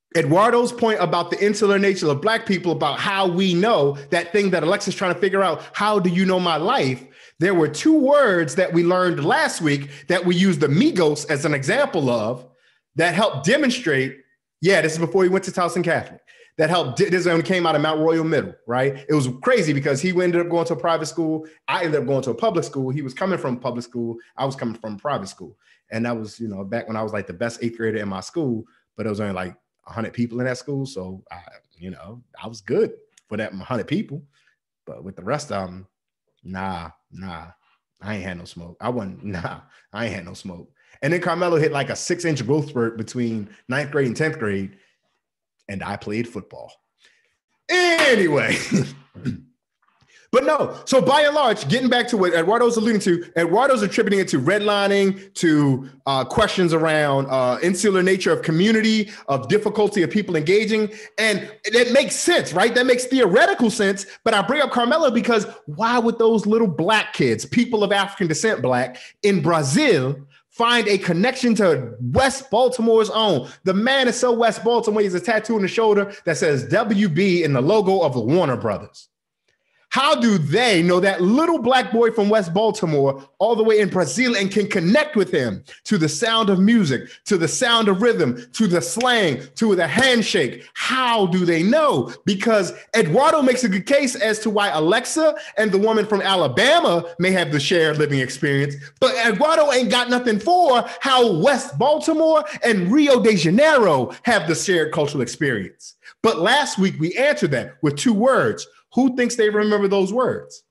Eduardo's point about the insular nature of Black people, about how we know that thing that Alexa's trying to figure out, how do you know my life? There were two words that we learned last week that we used the Migos as an example of that helped demonstrate, yeah, this is before he went to Towson Catholic, that helped, this only came out of Mount Royal Middle, right? It was crazy because he ended up going to a private school. I ended up going to a public school. He was coming from public school. I was coming from private school. And that was, you know, back when I was like the best eighth grader in my school, but it was only like one hundred people in that school. So, I, you know, I was good for that one hundred people. But with the rest of them, nah, nah, I ain't had no smoke. I wasn't, nah, I ain't had no smoke. And then Carmelo hit like a six inch growth spurt between ninth grade and tenth grade. And I played football. Anyway. But no, so by and large, getting back to what Eduardo's alluding to, Eduardo's attributing it to redlining, to uh, questions around uh, insular nature of community, of difficulty of people engaging. And it makes sense, right? That makes theoretical sense. But I bring up Carmelo because why would those little Black kids, people of African descent Black, in Brazil find a connection to West Baltimore's own? The man is so West Baltimore, he has a tattoo on the shoulder that says W B in the logo of the Warner Brothers. How do they know that little Black boy from West Baltimore all the way in Brazil and can connect with him to the sound of music, to the sound of rhythm, to the slang, to the handshake? How do they know? Because Eduardo makes a good case as to why Alexa and the woman from Alabama may have the shared living experience, but Eduardo ain't got nothing for how West Baltimore and Rio de Janeiro have the shared cultural experience. But last week we answered that with two words. Who thinks they remember those words?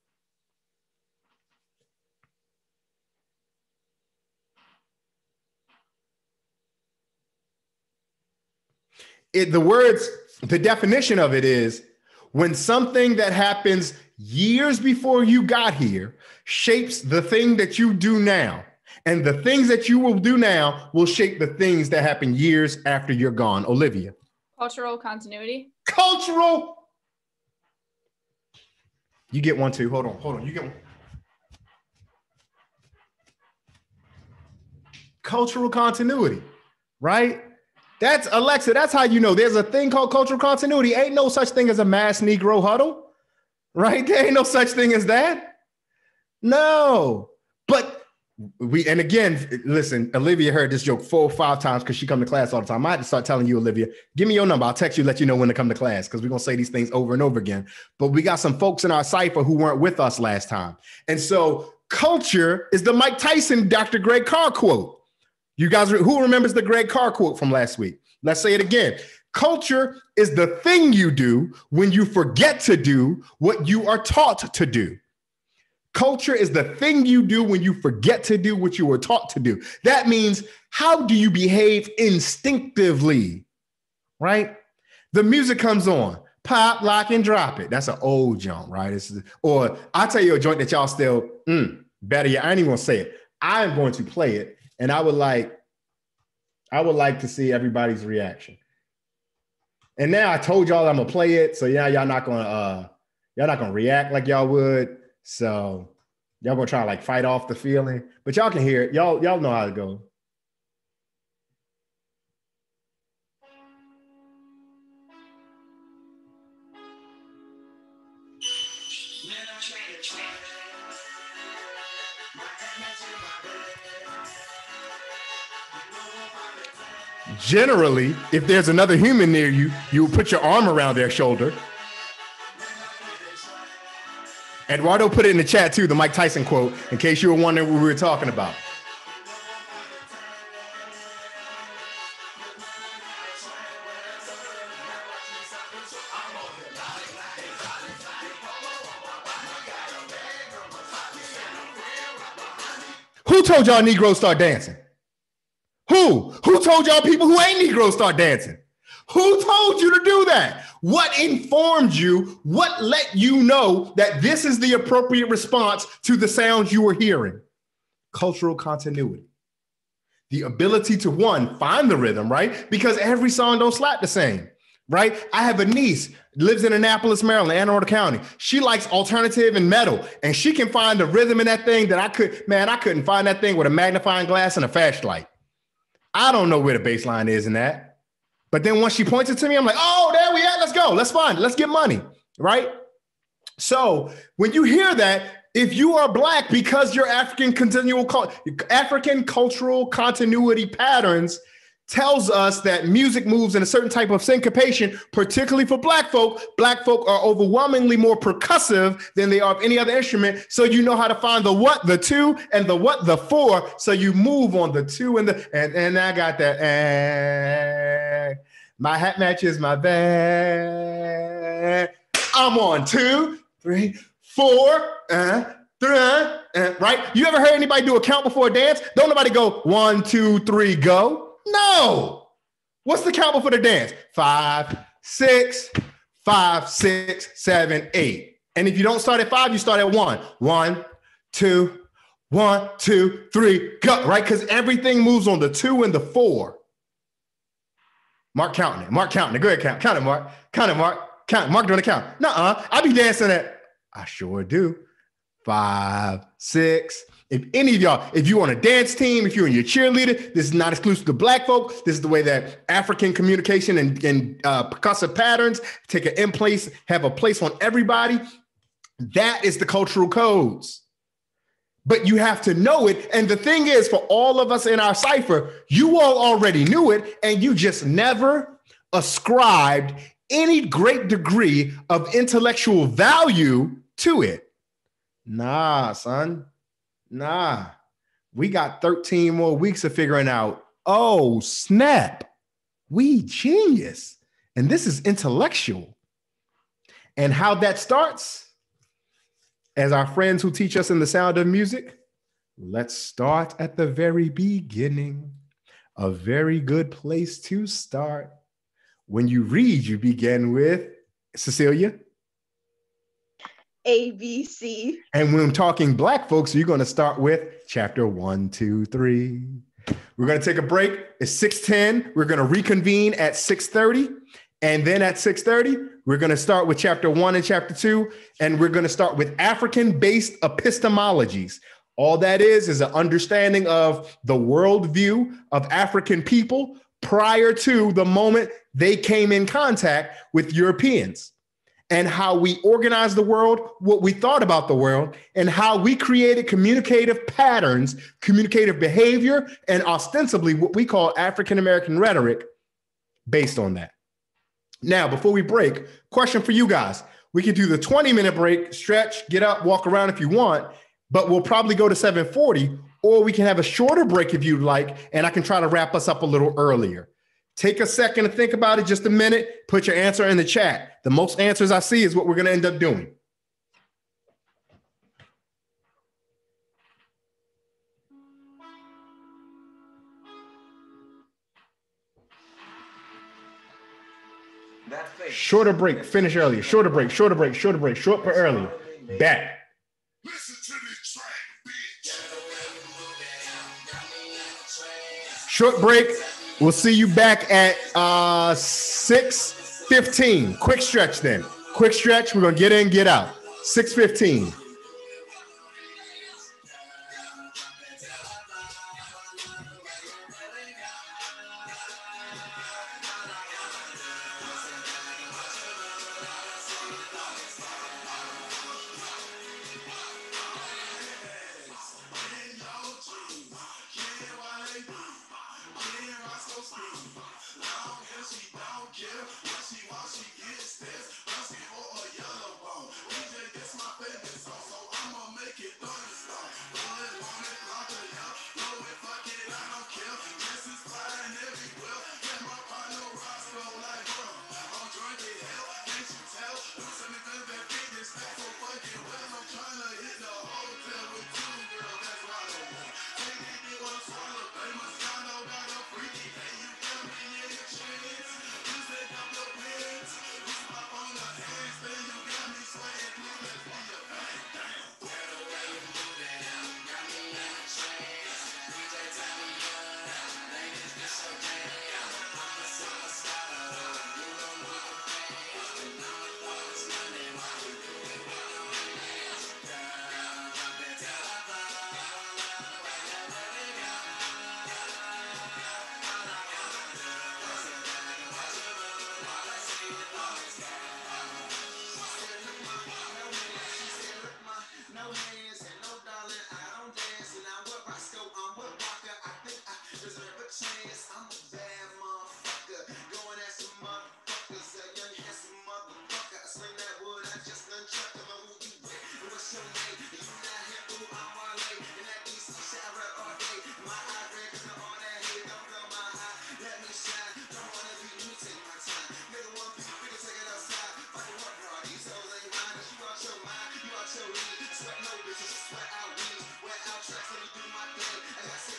It, the words, the definition of it is when something that happens years before you got here shapes the thing that you do now. And the things that you will do now will shape the things that happen years after you're gone. Olivia. Cultural continuity. Cultural. You get one too. Hold on, hold on. You get one. Cultural continuity, right? That's Alexa. That's how you know there's a thing called cultural continuity. Ain't no such thing as a mass Negro huddle, right? There ain't no such thing as that. No, but we, and again, listen, Olivia heard this joke four or five times because she come to class all the time. I had to start telling you, Olivia, give me your number. I'll text you, let you know when to come to class because we're going to say these things over and over again. But we got some folks in our cipher who weren't with us last time. And so culture is the Mike Tyson, Doctor Greg Carr quote. You guys, who remembers the Greg Carr quote from last week? Let's say it again. Culture is the thing you do when you forget to do what you are taught to do. Culture is the thing you do when you forget to do what you were taught to do. That means, how do you behave instinctively, right? The music comes on, pop, lock, and drop it. That's an old joint, right? It's, or I'll tell you a joint that y'all still, mm, better yet, I ain't even gonna say it. I'm going to play it, and I would like, I would like to see everybody's reaction. And now I told y'all I'm gonna play it, so yeah, y'all not gonna, uh, y'all not gonna react like y'all would. So y'all gonna try to like fight off the feeling, but y'all can hear it. Y'all, y'all know how to go. Generally, if there's another human near you, you will put your arm around their shoulder. Eduardo put it in the chat too, the Mike Tyson quote, in case you were wondering what we were talking about. Who told y'all Negroes start dancing? Who? Who told y'all people who ain't Negroes start dancing? Who told you to do that? What informed you? What let you know that this is the appropriate response to the sounds you were hearing? Cultural continuity. The ability to, one, find the rhythm, right? Because every song don't slap the same, right? I have a niece, lives in Annapolis, Maryland, Anne Arundel County. She likes alternative and metal, and she can find the rhythm in that thing that I could, man, I couldn't find that thing with a magnifying glass and a flashlight. I don't know where the bass line is in that. But then once she points it to me, I'm like, oh, there we are. Let's go. Let's find it. Let's get money. Right? So when you hear that, if you are Black, because your African continual African cultural continuity patterns tells us that music moves in a certain type of syncopation, particularly for Black folk. Black folk are overwhelmingly more percussive than they are of any other instrument. So you know how to find the what, the two, and the what, the four. So you move on the two and the, and, and I got that. And my hat matches my bag. I'm on two, three, four, uh, three, uh, right? You ever heard anybody do a count before a dance? Don't nobody go one, two, three, go. No. What's the count before the dance? Five, six, five, six, seven, eight. And if you don't start at five, you start at one. One, two, one, two, three, go, right? Because everything moves on the two and the four. Mark counting it. Mark counting it. Go ahead, count. Count it, Mark. Count it, Mark. Count. Mark doing the count. Nuh-uh. I be dancing at, I sure do. Five, six. If any of y'all, if you on a dance team, if you're in your cheerleader, this is not exclusive to Black folk. This is the way that African communication and, and uh, percussive patterns take an in place, have a place on everybody. That is the cultural codes. But you have to know it. And the thing is, for all of us in our cipher, you all already knew it, and you just never ascribed any great degree of intellectual value to it. Nah, son. Nah. We got thirteen more weeks of figuring out, oh, snap. We genius. And this is intellectual. And how that starts, as our friends who teach us in The Sound of Music, let's start at the very beginning. A very good place to start. When you read, you begin with, Cecilia? A, B, C. And when I'm talking Black folks, you're going to start with chapter one, two, three. We're going to take a break. It's six ten. We're going to reconvene at six thirty. And then at six thirty, we're going to start with chapter one and chapter two. And we're going to start with African-based epistemologies. All that is is an understanding of the worldview of African people prior to the moment they came in contact with Europeans, and how we organized the world, what we thought about the world, and how we created communicative patterns, communicative behavior, and ostensibly what we call African-American rhetoric based on that. Now, before we break, question for you guys. We could do the twenty minute break, stretch, get up, walk around if you want, but we'll probably go to seven forty, or we can have a shorter break if you'd like, and I can try to wrap us up a little earlier. Take a second to think about it, just a minute. Put your answer in the chat. The most answers I see is what we're going to end up doing. Shorter break, finish earlier. Shorter break, shorter break, shorter break, short but earlier. Back. Short break. We'll see you back at uh, six fifteen. Quick stretch then. Quick stretch. We're going to get in, get out. six fifteen.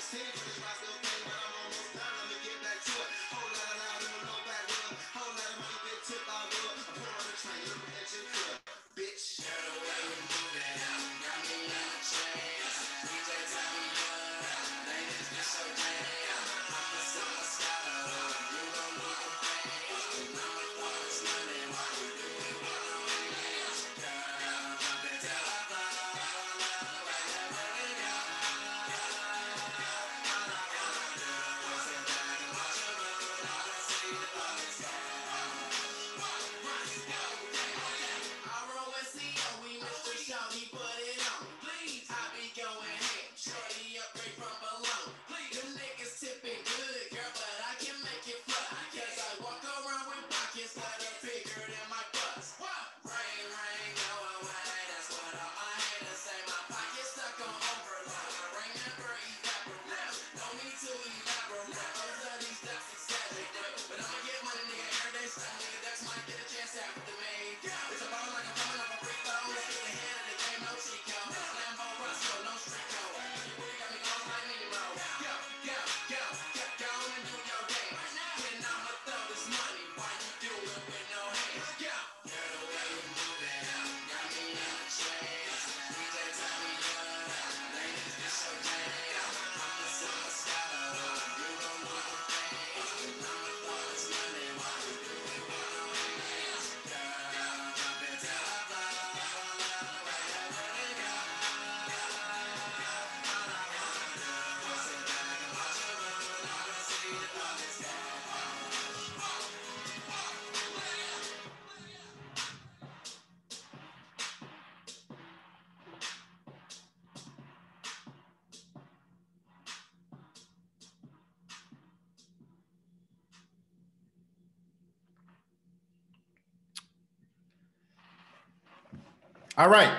All right.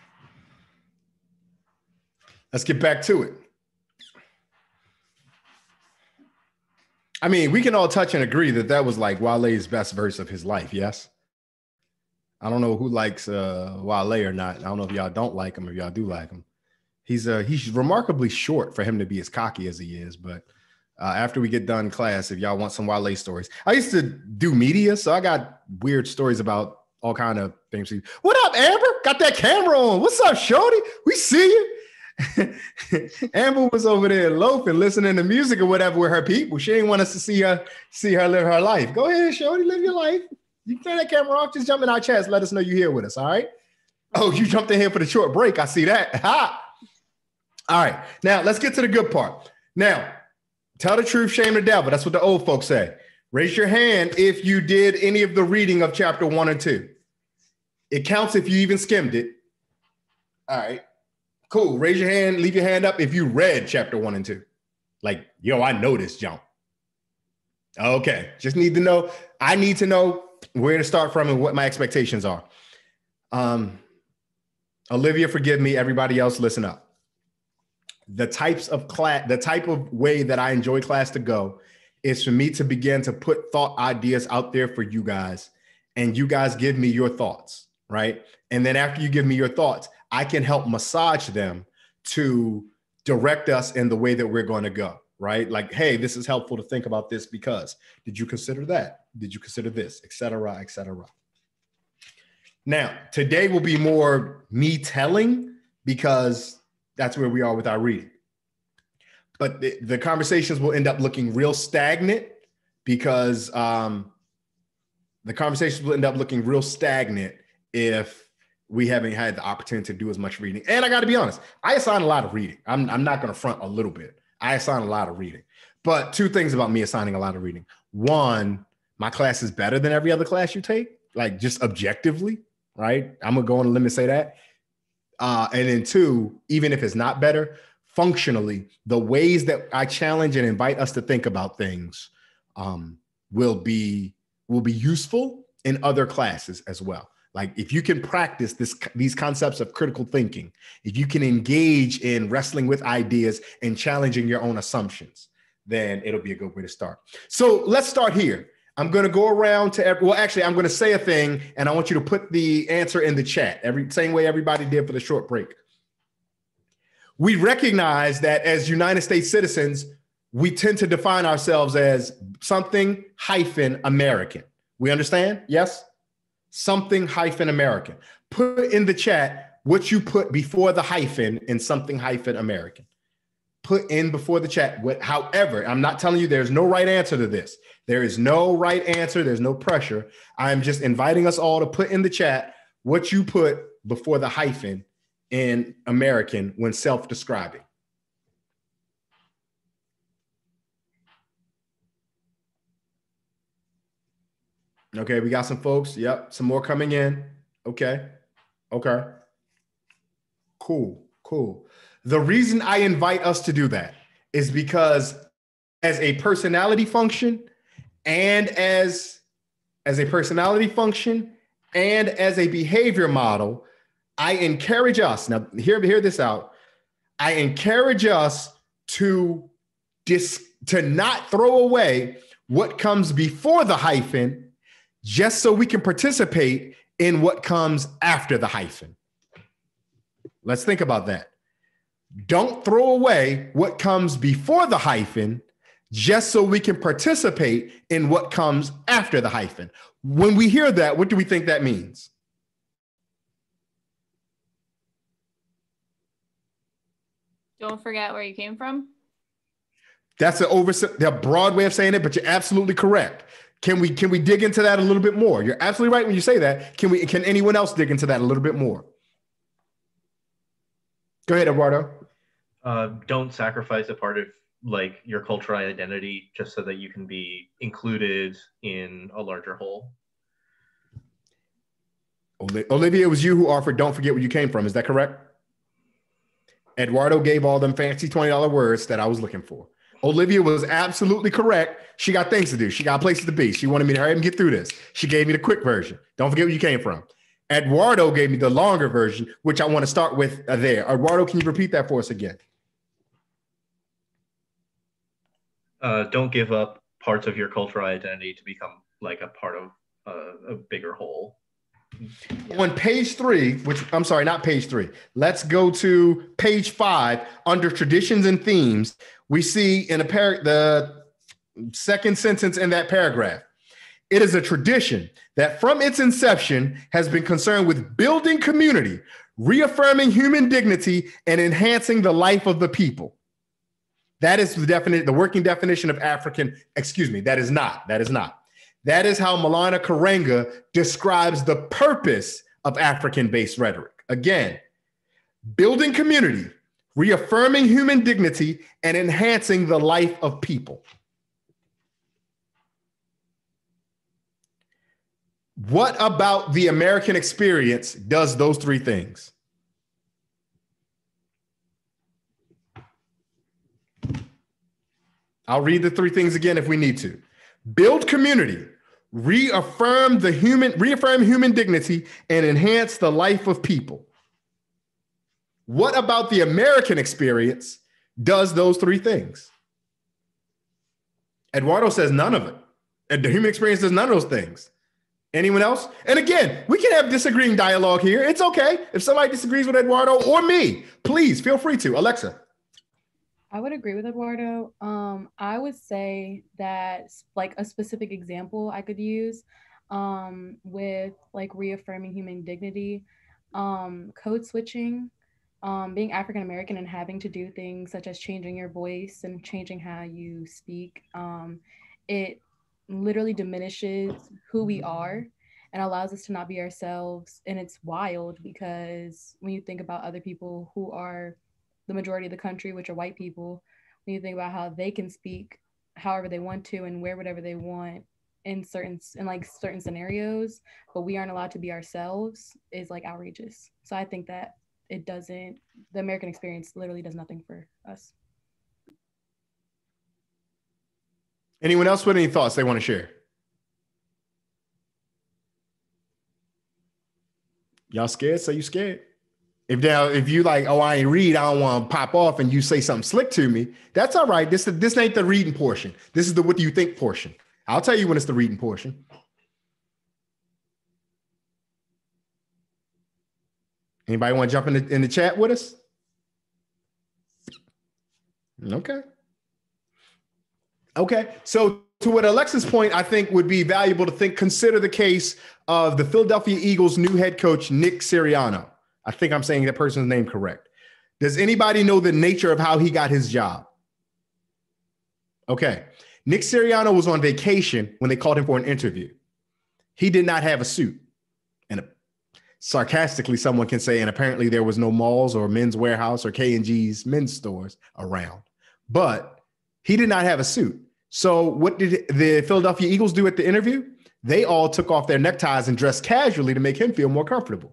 Let's get back to it. I mean, we can all touch and agree that that was like Wale's best verse of his life, yes? I don't know who likes uh, Wale or not. I don't know if y'all don't like him or if y'all do like him. He's uh, he's remarkably short for him to be as cocky as he is, but uh, after we get done class, if y'all want some Wale stories. I used to do media, so I got weird stories about all kind of things. What up, Amber? Got that camera on. What's up, shorty? We see you. Amber was over there loafing, listening to music or whatever with her people. She didn't want us to see her see her live her life. Go ahead, shorty, live your life. You can turn that camera off. Just jump in our chats. Let us know you're here with us. All right. Oh, you jumped in here for the short break. I see that. Ha. All right. Now let's get to the good part. Now, tell the truth, shame the devil. That's what the old folks say. Raise your hand if you did any of the reading of chapter one and two. It counts if you even skimmed it. All right. Cool. Raise your hand. Leave your hand up if you read chapter one and two. Like, yo, I know this jump. Okay. Just need to know. I need to know where to start from and what my expectations are. Um, Olivia, forgive me. Everybody else, listen up. The types of class, the type of way that I enjoy class to go is for me to begin to put thought ideas out there for you guys, and you guys give me your thoughts, right? And then after you give me your thoughts, I can help massage them to direct us in the way that we're going to go, right? Like, hey, this is helpful to think about this because did you consider that? Did you consider this, et cetera, et cetera. Now, today will be more me telling because that's where we are with our reading. But the, the conversations will end up looking real stagnant because um, the conversations will end up looking real stagnant if we haven't had the opportunity to do as much reading. And I got to be honest, I assign a lot of reading. I'm, I'm not going to front a little bit. I assign a lot of reading. But two things about me assigning a lot of reading. One, my class is better than every other class you take, like just objectively, right? I'm going to go on a limb and say that. Uh, and then two, even if it's not better, functionally, the ways that I challenge and invite us to think about things um, will be will be useful in other classes as well. Like if you can practice this, these concepts of critical thinking, if you can engage in wrestling with ideas and challenging your own assumptions, then it'll be a good way to start. So let's start here. I'm going to go around to every, well, actually, I'm going to say a thing and I want you to put the answer in the chat, every same way everybody did for the short break. we recognize that as United States citizens, we tend to define ourselves as something hyphen American. We understand? Yes? Something hyphen American. Put in the chat what you put before the hyphen in something hyphen American. Put in before the chat. What, however, I'm not telling you there's no right answer to this. There is no right answer. There's no pressure. I'm just inviting us all to put in the chat what you put before the hyphen in American when self-describing. Okay, we got some folks. Yep, some more coming in. Okay, okay. Cool, cool. The reason I invite us to do that is because as a personality function and as, as a personality function and as a behavior model, I encourage us, now hear, hear this out. I encourage us to, dis, to not throw away what comes before the hyphen just so we can participate in what comes after the hyphen. Let's think about that. Don't throw away what comes before the hyphen just so we can participate in what comes after the hyphen. When we hear that, what do we think that means? Don't forget where you came from. That's an over the broad way of saying it, but you're absolutely correct. Can we can we dig into that a little bit more? You're absolutely right when you say that. Can we can anyone else dig into that a little bit more? Go ahead, Eduardo. Uh, don't sacrifice a part of like your cultural identity just so that you can be included in a larger whole. Olivia, it was you who offered don't forget where you came from. Is that correct? Eduardo gave all them fancy twenty dollar words that I was looking for. Olivia was absolutely correct. She got things to do. She got places to be. She wanted me to hurry up and get through this. She gave me the quick version. Don't forget where you came from. Eduardo gave me the longer version, which I want to start with uh, there. Eduardo, can you repeat that for us again? Uh, don't give up parts of your cultural identity to become like a part of uh, a bigger whole. On page three, which I'm sorry, not page three. Let's go to page five under traditions and themes. We see in a par- the second sentence in that paragraph, it is a tradition that from its inception has been concerned with building community, reaffirming human dignity, and enhancing the life of the people. That is the definite, the working definition of African, excuse me, that is not, that is not. That is how Maulana Karenga describes the purpose of African-based rhetoric. Again, building community, reaffirming human dignity, and enhancing the life of people. What about the American experience does those three things? I'll read the three things again if we need to. Build community, reaffirm the human, reaffirm human dignity, and enhance the life of people. What about the American experience does those three things? Eduardo says none of it. And the human experience does none of those things. Anyone else? And again, we can have disagreeing dialogue here. It's okay. If somebody disagrees with Eduardo or me, please feel free to. Alexa. I would agree with Eduardo. Um, I would say that like a specific example I could use um, with like reaffirming human dignity, um, code switching, um, being African American and having to do things such as changing your voice and changing how you speak. Um, it literally diminishes who we are and allows us to not be ourselves. And it's wild because when you think about other people who are the majority of the country, which are white people, when you think about how they can speak however they want to and wear whatever they want in certain in like certain scenarios, but we aren't allowed to be ourselves, is like outrageous. So I think that it doesn't, the American experience literally does nothing for us. Anyone else with any thoughts they want to share? Y'all scared? Say you scared. If now, if you like, oh, I ain't read, I don't want to pop off, and you say something slick to me, that's all right. This this ain't the reading portion. This is the what do you think portion. I'll tell you when it's the reading portion. Anybody want to jump in the, in the chat with us? Okay. Okay. So to what Alexa's point, I think would be valuable to think, consider the case of the Philadelphia Eagles' new head coach, Nick Sirianno. I think I'm saying that person's name correct. Does anybody know the nature of how he got his job? Okay. Nick Sirianno was on vacation when they called him for an interview. He did not have a suit. And sarcastically, someone can say, and apparently there was no malls or Men's Warehouse or K and G's men's stores around. But he did not have a suit. So what did the Philadelphia Eagles do at the interview? They all took off their neckties and dressed casually to make him feel more comfortable.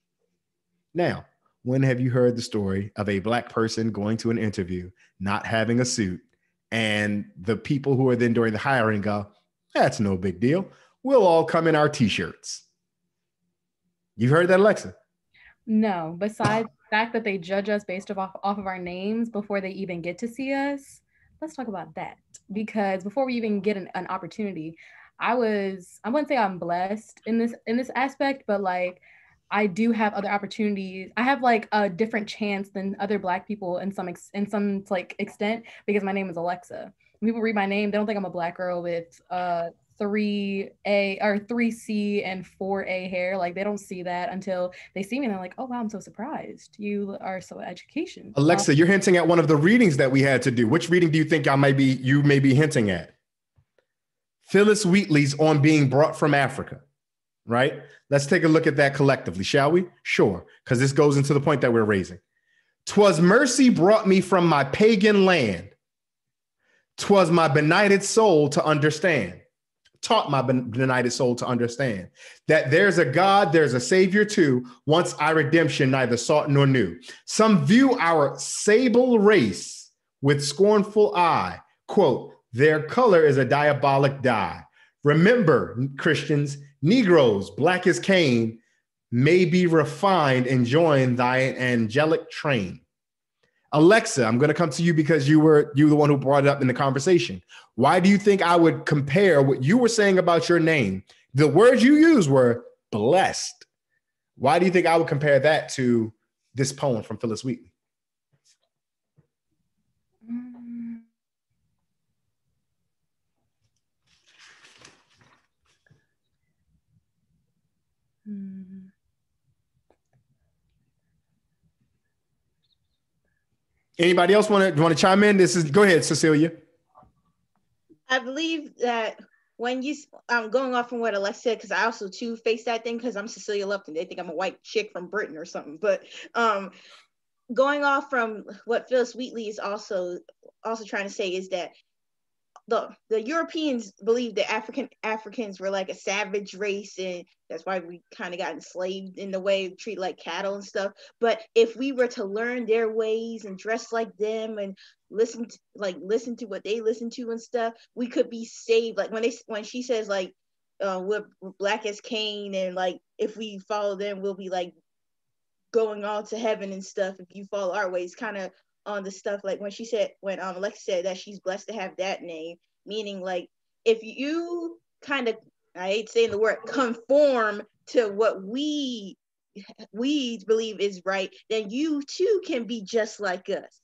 Now, when have you heard the story of a Black person going to an interview, not having a suit, and the people who are then during the hiring go, that's no big deal. We'll all come in our T-shirts. You've heard that, Alexa? No, besides the fact that they judge us based off, off of our names before they even get to see us, let's talk about that. Because before we even get an, an opportunity, I was, I wouldn't say I'm blessed in this in this aspect, but like I do have other opportunities. I have like a different chance than other Black people in some ex, in some like extent because my name is Alexa. When people read my name, they don't think I'm a Black girl with uh three A or three C and four A hair. Like they don't see that until they see me and they're like, oh wow, I'm so surprised. You are so education. Alexa, um, you're hinting at one of the readings that we had to do. Which reading do you think I might be you may be hinting at? Phyllis Wheatley's On Being Brought from Africa, right? Let's take a look at that collectively, shall we? Sure, because this goes into the point that we're raising. 'Twas mercy brought me from my pagan land. 'Twas my benighted soul to understand. Taught my benighted soul to understand that there's a God, there's a Savior too, once our redemption neither sought nor knew. Some view our sable race with scornful eye, quote, their color is a diabolic dye. Remember, Christians, Negroes, black as Cain, may be refined and join thy angelic train. Alexa, I'm going to come to you because you were you were the one who brought it up in the conversation. Why do you think I would compare what you were saying about your name? The words you used were blessed. Why do you think I would compare that to this poem from Phyllis Wheatley? Mm. Anybody else want to want to chime in? This is go ahead, Cecilia. I believe that when you, I'm um, going off from what Alexa said, because I also too face that thing because I'm Cecilia Lupton. They think I'm a white chick from Britain or something. But um, going off from what Phyllis Wheatley is also also trying to say is that the the Europeans believed that African Africans were like a savage race, and that's why we kind of got enslaved in the way, treated like cattle and stuff. But if we were to learn their ways and dress like them and listen to, like listen to what they listen to and stuff, we could be saved. Like when they when she says like uh, we're, we're black as Cain, and like if we follow them, we'll be like going on to heaven and stuff. If you follow our ways, kind of on the stuff like when she said when um Alexa said that she's blessed to have that name, meaning like if you kind of, I hate saying the word, conform to what we we believe is right, then you too can be just like us.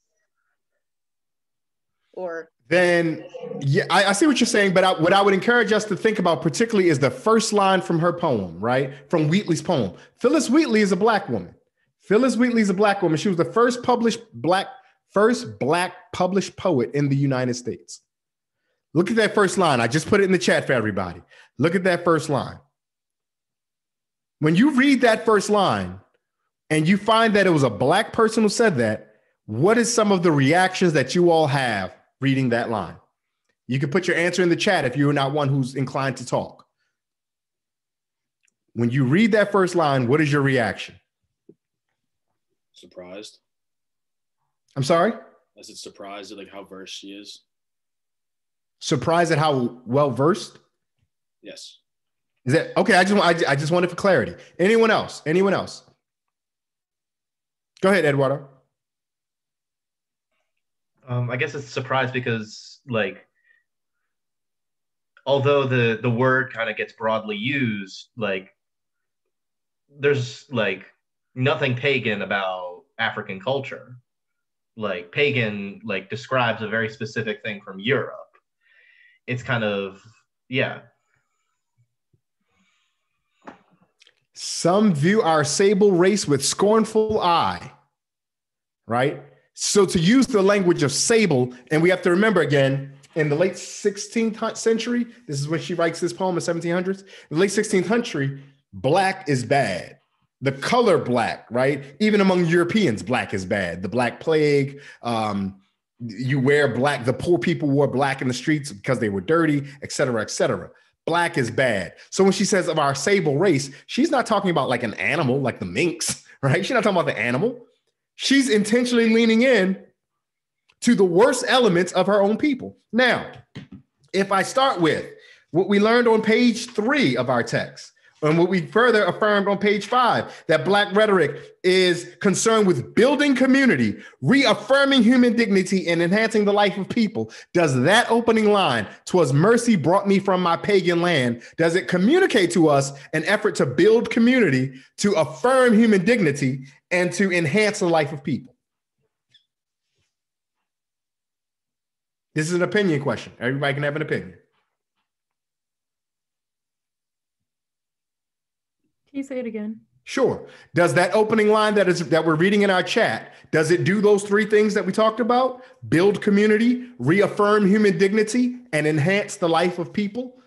Or then yeah, I, I see what you're saying, but I, what I would encourage us to think about particularly is the first line from her poem, right? From Wheatley's poem. Phyllis Wheatley is a black woman. Phyllis Wheatley is a black woman. She was the first published black First black published poet in the United States. Look at that first line. I just put it in the chat for everybody. Look at that first line. When you read that first line and you find that it was a black person who said that, what is some of the reactions that you all have reading that line? You can put your answer in the chat if you're not one who's inclined to talk. When you read that first line, what is your reaction? Surprised. I'm sorry? I said surprised at like how versed she is. Surprised at how well versed? Yes. Is that okay? I just I, I just wanted for clarity. Anyone else? Anyone else? Go ahead, Eduardo. Um, I guess it's surprised because like although the the word kind of gets broadly used, like there's like nothing pagan about African culture. like pagan like describes a very specific thing from Europe. It's kind of, yeah. Some view our sable race with scornful eye, right? So to use the language of sable, and we have to remember again, in the late sixteenth century, this is when she writes this poem in seventeen hundreds, in the late sixteenth century, black is bad. The color black, right? Even among Europeans, black is bad. The Black Plague, um, you wear black, the poor people wore black in the streets because they were dirty, et cetera, et cetera. Black is bad. So when she says of our sable race, she's not talking about like an animal, like the minks, right? She's not talking about the animal. She's intentionally leaning in to the worst elements of her own people. Now, if I start with what we learned on page three of our text, and what we further affirmed on page five, that Black rhetoric is concerned with building community, reaffirming human dignity, and enhancing the life of people. Does that opening line, "'Twas mercy brought me from my pagan land," does it communicate to us an effort to build community, to affirm human dignity, and to enhance the life of people? This is an opinion question. Everybody can have an opinion. Can you say it again? Sure. Does that opening line that is that we're reading in our chat, does it do those three things that we talked about? Build community, reaffirm human dignity, and enhance the life of people?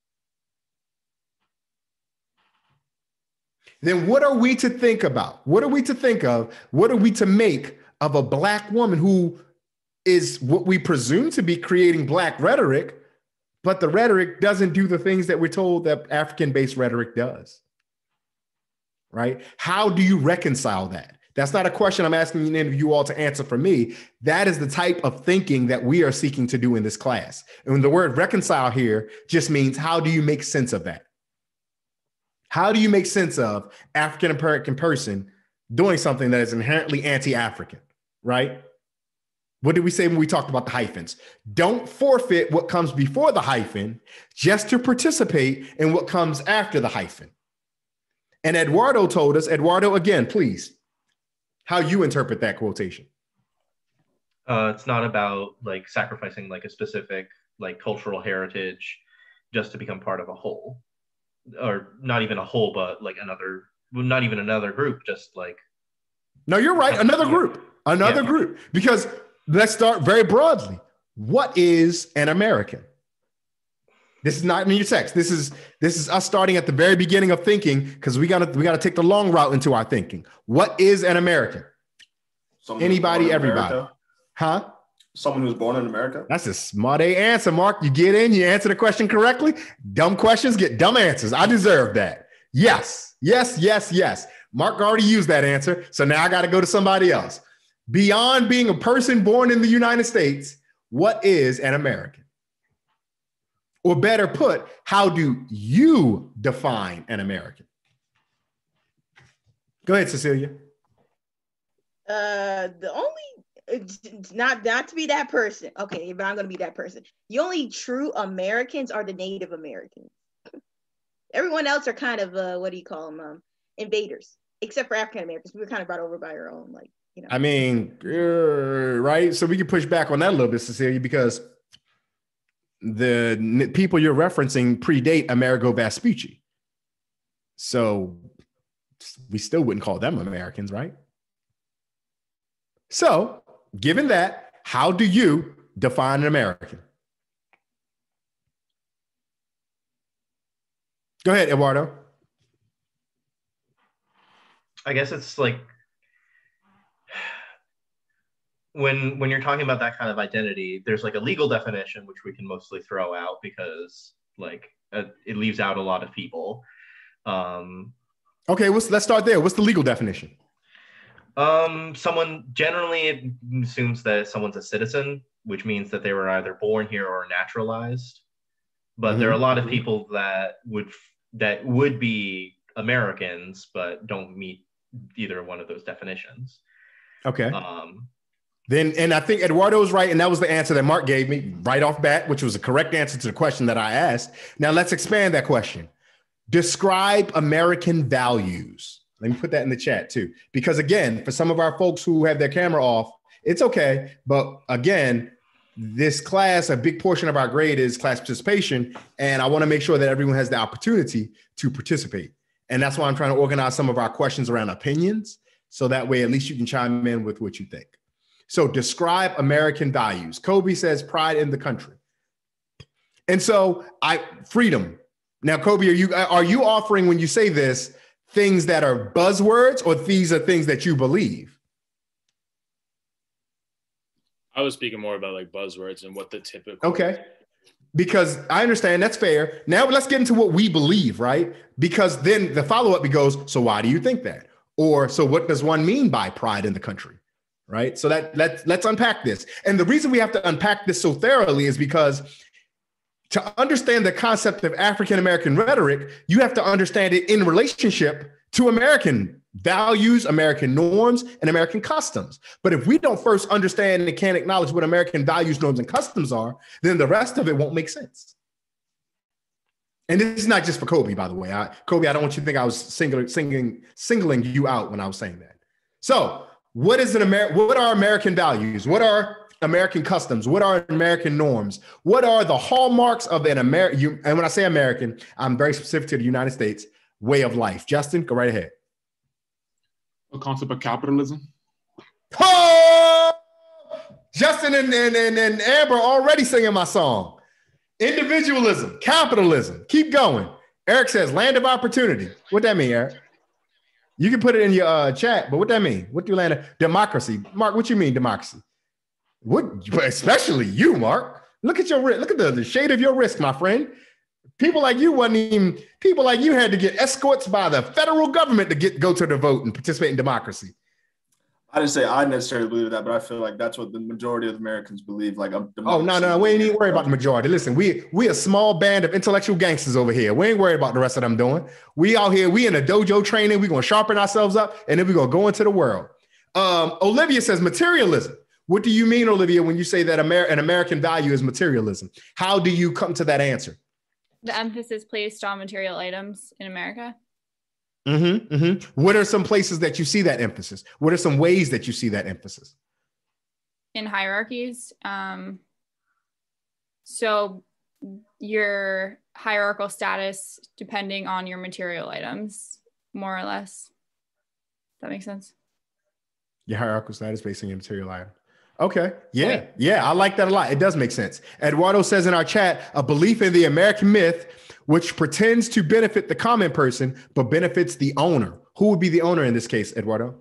Then what are we to think about? What are we to think of? What are we to make of a Black woman who is what we presume to be creating Black rhetoric, but the rhetoric doesn't do the things that we're told that African-based rhetoric does? Right? How do you reconcile that? That's not a question I'm asking any of you all to answer for me. That is the type of thinking that we are seeking to do in this class. And the word reconcile here just means, how do you make sense of that? How do you make sense of African-American person doing something that is inherently anti-African, right? What did we say when we talked about the hyphens? Don't forfeit what comes before the hyphen just to participate in what comes after the hyphen. And Eduardo told us, Eduardo, again, please, how you interpret that quotation. Uh, it's not about like sacrificing like a specific like cultural heritage just to become part of a whole, or not even a whole, but like another, well, not even another group, just like. No, you're right. Another group, another yeah. group, because let's start very broadly. What is an American? This is not in your text. This is this is us starting at the very beginning of thinking, because we gotta we gotta take the long route into our thinking. What is an American? Someone Anybody, everybody, America. Huh? Someone who's born in America. That's a smart A answer, Mark. You get in, you answer the question correctly. Dumb questions get dumb answers. I deserve that. Yes, yes, yes, yes. Mark already used that answer, so now I got to go to somebody else. Beyond being a person born in the United States, what is an American? Or better put, how do you define an American? Go ahead, Cecilia. Uh, the only, it's not not to be that person. Okay, but I'm gonna be that person. The only true Americans are the Native Americans. Everyone else are kind of uh, what do you call them? Um, invaders, except for African Americans. We were kind of brought over by our own, like you know. I mean, uh, right? So we can push back on that a little bit, Cecilia, because the people you're referencing predate Amerigo Vespucci. So we still wouldn't call them Americans, right? So given that, how do you define an American? Go ahead, Eduardo. I guess it's like when when you're talking about that kind of identity, there's like a legal definition, which we can mostly throw out because like uh, it leaves out a lot of people. Um, okay, let's, let's start there. What's the legal definition? Um, someone generally it assumes that someone's a citizen, which means that they were either born here or naturalized. But mm-hmm. there are a lot of people that would that would be Americans, but don't meet either one of those definitions. Okay. Um, then, and I think Eduardo's right, and that was the answer that Mark gave me right off bat, which was the correct answer to the question that I asked. Now let's expand that question. Describe American values. Let me put that in the chat too, because again, for some of our folks who have their camera off It's okay. But again, this class, a big portion of our grade is class participation. And I want to make sure that everyone has the opportunity to participate. And that's why I'm trying to organize some of our questions around opinions. So that way, at least you can chime in with what you think. So describe American values. Kobe says pride in the country. And so I freedom. Now, Kobe, are you are you offering when you say this things that are buzzwords or these are things that you believe? I was speaking more about like buzzwords and what the typical. Okay. Because I understand that's fair. Now let's get into what we believe, right? Because then the follow-up goes, so why do you think that? Or so what does one mean by pride in the country? Right. So that let's let's unpack this. And the reason we have to unpack this so thoroughly is because to understand the concept of African American rhetoric, you have to understand it in relationship to American values, American norms, and American customs. But if we don't first understand and can't acknowledge what American values, norms, and customs are, then the rest of it won't make sense. And this is not just for Kobe, by the way. I, Kobe, I don't want you to think I was singling, singing, singling you out when I was saying that. So what is an Amer- what are American values? What are American customs? What are American norms? What are the hallmarks of an American, and when I say American, I'm very specific to the United States way of life. Justin, go right ahead. The concept of capitalism. Oh! Justin and, and, and, and Amber already singing my song. Individualism, capitalism, keep going. Eric says land of opportunity. What that mean, Eric? You can put it in your uh, chat, but what that mean? What do land of democracy? Mark, what you mean democracy? What, especially you, Mark. Look at your wrist. Look at the, the shade of your wrist, my friend. People like you wasn't even, people like you had to get escorts by the federal government to get go to the vote and participate in democracy. I didn't say I necessarily believe that, but I feel like that's what the majority of Americans believe. Like, I'm oh no, no, no, we ain't even worried about the majority. Listen, we we a small band of intellectual gangsters over here. We ain't worried about the rest of them doing. We out here, we in a dojo training. We gonna sharpen ourselves up, and then we gonna go into the world. Um, Olivia says materialism. What do you mean, Olivia, when you say that Amer- an American value is materialism? How do you come to that answer? The emphasis placed on material items in America. Mm-hmm, mm-hmm. What are some places that you see that emphasis? What are some ways that you see that emphasis? In hierarchies. Um, so your hierarchical status depending on your material items, more or less. Does that make sense? Your hierarchical status based on your material item. Okay. Yeah. Yeah. I like that a lot. It does make sense. Eduardo says in our chat, a belief in the American myth, which pretends to benefit the common person, but benefits the owner. Who would be the owner in this case, Eduardo?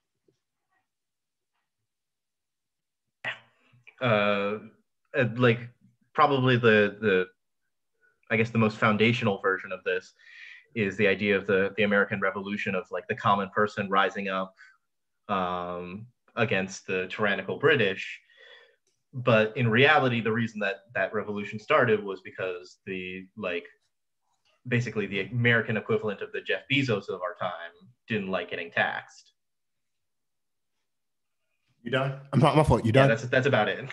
Uh, like probably the, the, I guess the most foundational version of this is the idea of the, the American Revolution of like the common person rising up, um, against the tyrannical British. But in reality, the reason that that revolution started was because the, like, basically the American equivalent of the Jeff Bezos of our time didn't like getting taxed. You done? I'm not my fault. You done? Yeah, that's, that's about it.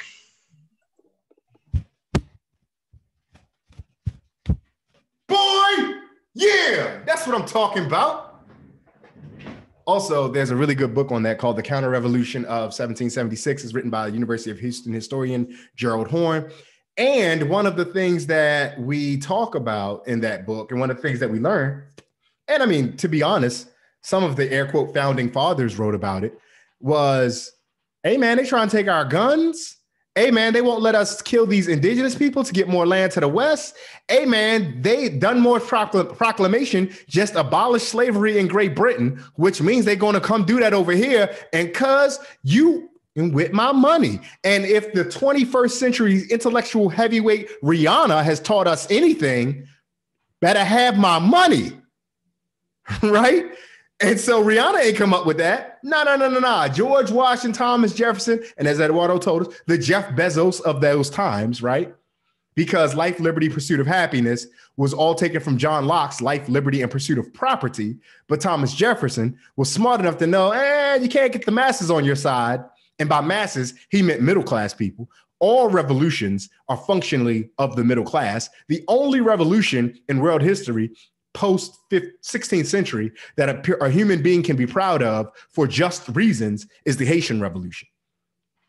Boy, yeah, that's what I'm talking about. Also, there's a really good book on that called The Counter-Revolution of seventeen seventy-six. It's written by the University of Houston historian Gerald Horne. And one of the things that we talk about in that book, and one of the things that we learn, and I mean, to be honest, some of the air quote founding fathers wrote about it, was, hey man, they trying to take our guns. Hey man, they won't let us kill these indigenous people to get more land to the West. Hey man, they done more procl- proclamation, just abolish slavery in Great Britain, which means they're going to come do that over here. And cuz you with my money. And if the twenty-first century intellectual heavyweight Rihanna has taught us anything, better have my money, right? And so Rihanna ain't come up with that. No, no, no, no, no. George Washington, Thomas Jefferson, and as Eduardo told us, the Jeff Bezos of those times, right? Because life, liberty, pursuit of happiness was all taken from John Locke's life, liberty, and pursuit of property. But Thomas Jefferson was smart enough to know, eh, you can't get the masses on your side. And by masses, he meant middle-class people. All revolutions are functionally of the middle class. The only revolution in world history post sixteenth century that a, a human being can be proud of for just reasons is the Haitian Revolution.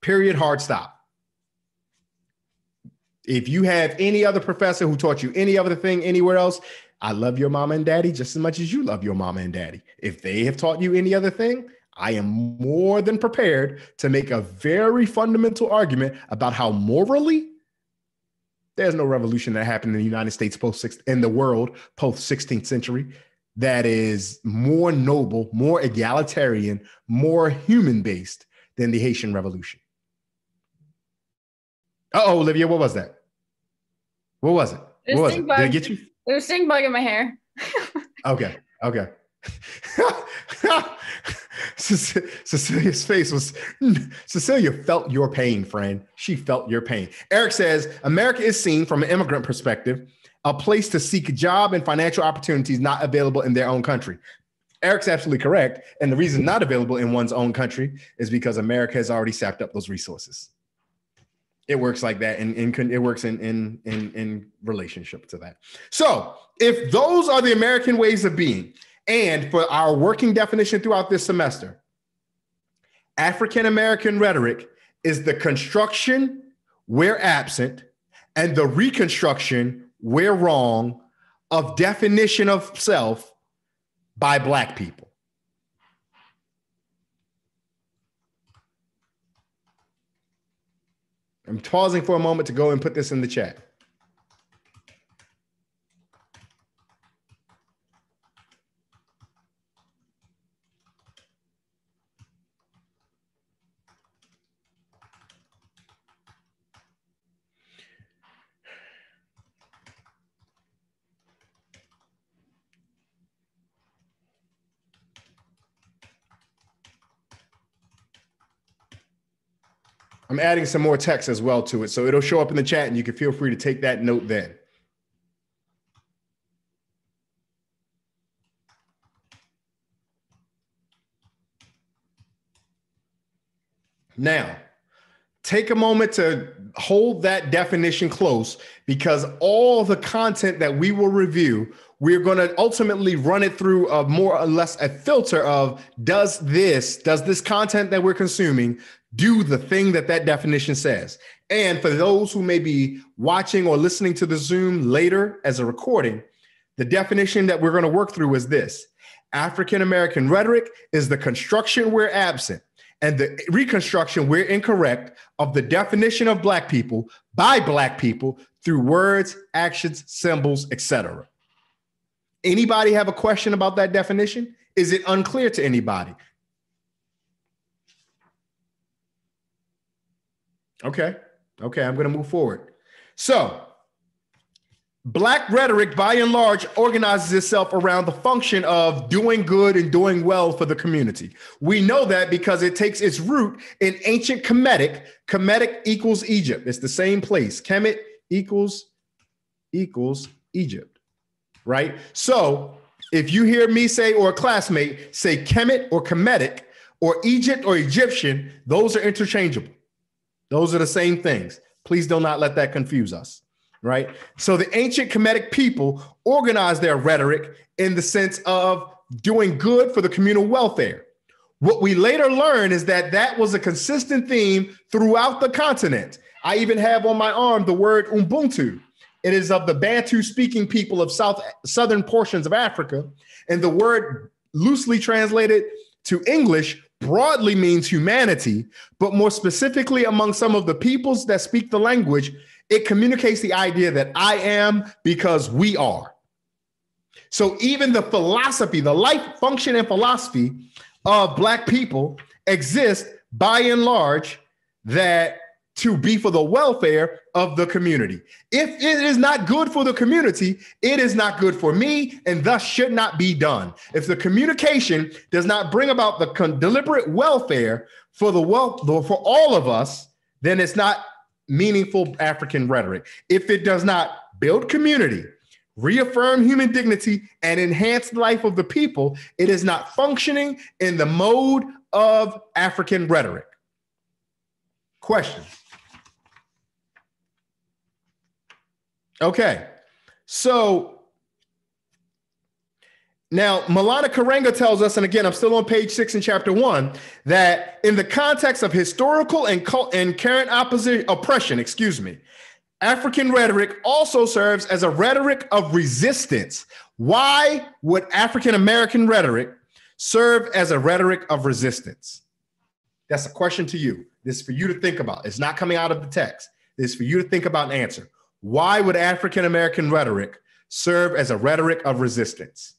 Period, hard stop. If you have any other professor who taught you any other thing anywhere else, I love your mama and daddy just as much as you love your mama and daddy. If they have taught you any other thing, I am more than prepared to make a very fundamental argument about how morally there's no revolution that happened in the United States post in the world post sixteenth century that is more noble, more egalitarian, more human-based than the Haitian Revolution. Uh-oh, Olivia, what was that? What was it? There's What was it? bug. Did it get you? There's a stink bug in my hair. Okay, okay. Cecilia's face was, Cecilia felt your pain, friend. She felt your pain. Eric says, America is seen from an immigrant perspective, a place to seek job and financial opportunities not available in their own country. Eric's absolutely correct. And the reason not available in one's own country is because America has already sapped up those resources. It works like that, and in, in, it works in, in, in, in relationship to that. So if those are the American ways of being, and for our working definition throughout this semester, African-American rhetoric is the construction where absent and the reconstruction where wrong of definition of self by Black people. I'm pausing for a moment to go and put this in the chat. I'm adding some more text as well to it, so it'll show up in the chat and you can feel free to take that note then. Now, take a moment to hold that definition close, because all the content that we will review, we're going to ultimately run it through a more or less a filter of, does this, does this content that we're consuming do the thing that that definition says? And for those who may be watching or listening to the Zoom later as a recording, the definition that we're going to work through is this: African-American rhetoric is the construction where absent and the reconstruction where incorrect of the definition of Black people by Black people through words, actions, symbols, et cetera. Anybody have a question about that definition? Is it unclear to anybody? Okay, okay, I'm gonna move forward. So, Black rhetoric, by and large, organizes itself around the function of doing good and doing well for the community. We know that because it takes its root in ancient Kemetic. Kemetic equals Egypt. It's the same place. Kemet equals, equals Egypt, right? So if you hear me say, or a classmate say Kemet or Kemetic or Egypt or Egyptian, those are interchangeable. Those are the same things. Please do not let that confuse us, right? So the ancient Kemetic people organized their rhetoric in the sense of doing good for the communal welfare. What we later learn is that that was a consistent theme throughout the continent. I even have on my arm the word Ubuntu. It is of the Bantu-speaking people of south southern portions of Africa, and the word loosely translated to English broadly means humanity, but more specifically among some of the peoples that speak the language, it communicates the idea that I am because we are. So even the philosophy, the life function and philosophy of Black people exist by and large that to be for the welfare of the community. If it is not good for the community, it is not good for me and thus should not be done. If the communication does not bring about the con- deliberate welfare for the wealth for all of us, then it's not meaningful African rhetoric. If it does not build community, reaffirm human dignity, and enhance the life of the people, it is not functioning in the mode of African rhetoric. Question. Okay, so Now, Milana Karenga tells us, and again, I'm still on page six in chapter one, that in the context of historical and, cult and current opposition, oppression, excuse me, African rhetoric also serves as a rhetoric of resistance. Why would African American rhetoric serve as a rhetoric of resistance? That's a question to you. This is for you to think about. It's not coming out of the text. This is for you to think about and answer. Why would African American rhetoric serve as a rhetoric of resistance?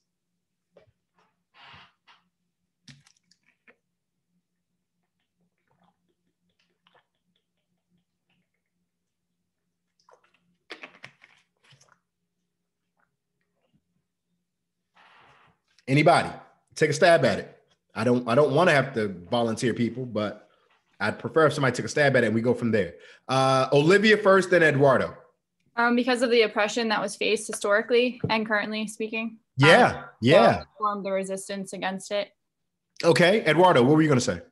Anybody, take a stab at it. I don't I don't want to have to volunteer people, but I'd prefer if somebody took a stab at it and we go from there. Uh, Olivia first, then Eduardo. Um, because of the oppression that was faced historically and currently speaking. Yeah, um, yeah. So formed the resistance against it. Okay, Eduardo, what were you going to say?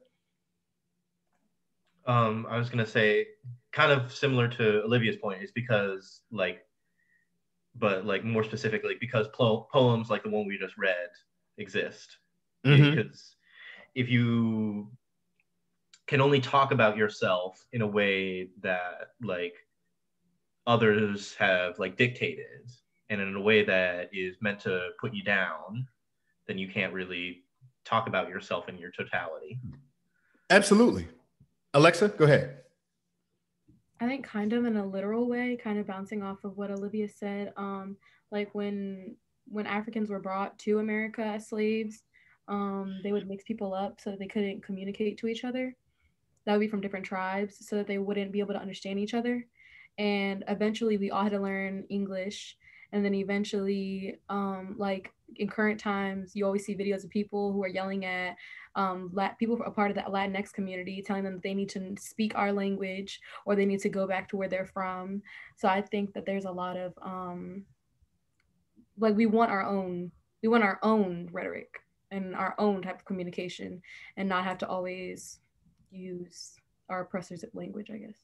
Um, I was going to say, kind of similar to Olivia's point, is because like, but like more specifically, because po poems like the one we just read exist. Mm-hmm. Because if you can only talk about yourself in a way that like others have like dictated and in a way that is meant to put you down, then you can't really talk about yourself in your totality. Absolutely. Alexa, go ahead. I think kind of in a literal way, kind of bouncing off of what Olivia said, um, like when when Africans were brought to America as slaves, um, they would mix people up so that they couldn't communicate to each other. That would be from different tribes so that they wouldn't be able to understand each other. And eventually we all had to learn English. And then eventually, um, like in current times, you always see videos of people who are yelling at um, Lat people a part of that Latinx community, telling them that they need to speak our language or they need to go back to where they're from. So I think that there's a lot of, um, like we want our own, we want our own rhetoric and our own type of communication and not have to always use our oppressors' language, I guess.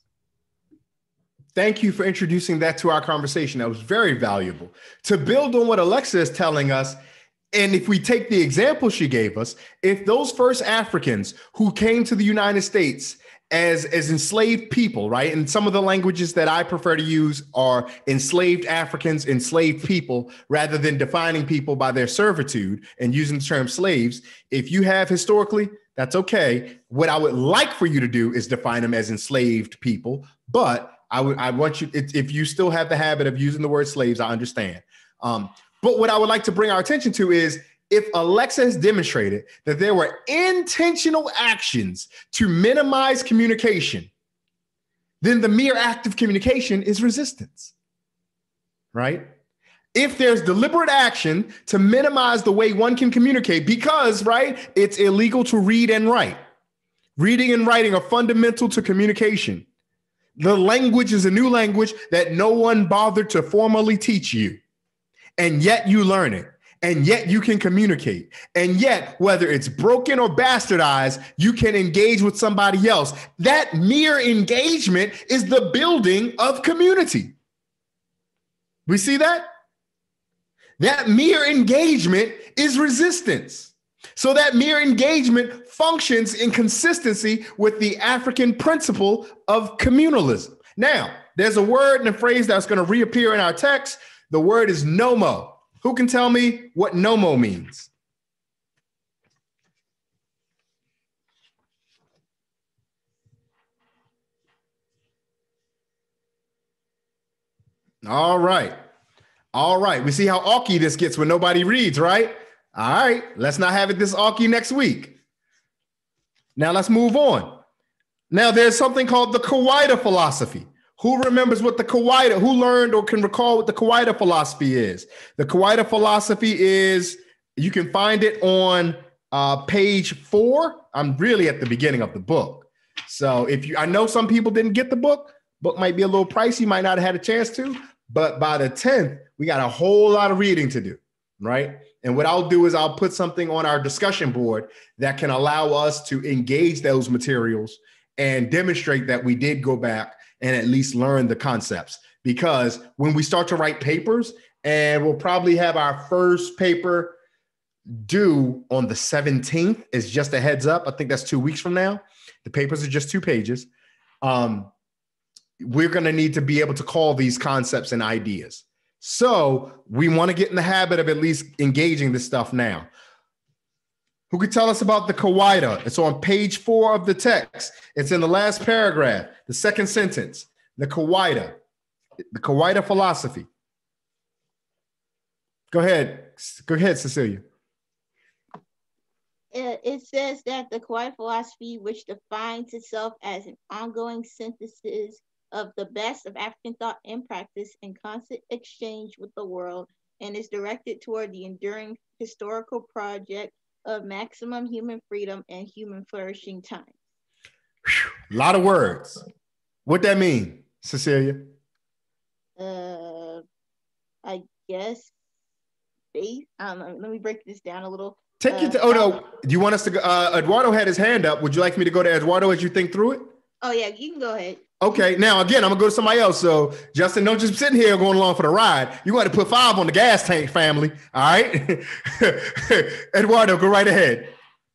Thank you for introducing that to our conversation. That was very valuable. To build on what Alexa is telling us, and if we take the example she gave us, if those first Africans who came to the United States as, as enslaved people, right? And some of the languages that I prefer to use are enslaved Africans, enslaved people, rather than defining people by their servitude and using the term slaves. If you have historically, that's okay. What I would like for you to do is define them as enslaved people, but I would, I want you, if you still have the habit of using the word slaves, I understand. Um, but what I would like to bring our attention to is if Alexa has demonstrated that there were intentional actions to minimize communication, then the mere act of communication is resistance, right? If there's deliberate action to minimize the way one can communicate, because, right, it's illegal to read and write. Reading and writing are fundamental to communication. The language is a new language that no one bothered to formally teach you. And yet you learn it. And yet you can communicate. And yet, whether it's broken or bastardized, you can engage with somebody else. That mere engagement is the building of community. We see that? That mere engagement is resistance. So that mere engagement functions in consistency with the African principle of communalism. Now, there's a word and a phrase that's going to reappear in our text. The word is nomo. Who can tell me what nomo means? All right. All right. We see how awky this gets when nobody reads, right? All right. Let's not have it this awky next week. Now let's move on. Now there's something called the Kawaida philosophy. Who remembers what the Kawaida, who learned or can recall what the Kawaida philosophy is? The Kawaida philosophy is, you can find it on uh, page four. I'm really at the beginning of the book. So if you, I know some people didn't get the book. Book might be a little pricey, might not have had a chance to, but by the tenth, we got a whole lot of reading to do, right? And what I'll do is I'll put something on our discussion board that can allow us to engage those materials and demonstrate that we did go back and at least learn the concepts. Because when we start to write papers, and we'll probably have our first paper due on the seventeenth. Is just a heads up. I think that's two weeks from now. The papers are just two pages. Um, we're going to need to be able to call these concepts and ideas. So we want to get in the habit of at least engaging this stuff now. Who could tell us about the Kawaida? It's on page four of the text. It's in the last paragraph, the second sentence. The Kawaida, the Kawaida philosophy. Go ahead. Go ahead, Cecilia. It it says that the Kawaii philosophy, which defines itself as an ongoing synthesis of the best of African thought and practice in constant exchange with the world, and is directed toward the enduring historical project of maximum human freedom and human flourishing time. A lot of words. What that mean, Cecilia? Uh, I guess faith. I don't know. Let me break this down a little. Take uh, it to, oh no, do you want us to go? Uh, Eduardo had his hand up. Would you like me to go to Eduardo as you think through it? Oh yeah, you can go ahead. Okay, now again, I'm gonna go to somebody else. So Justin, don't just sitting here going along for the ride. You got to put five on the gas tank, family. All right, Eduardo, go right ahead.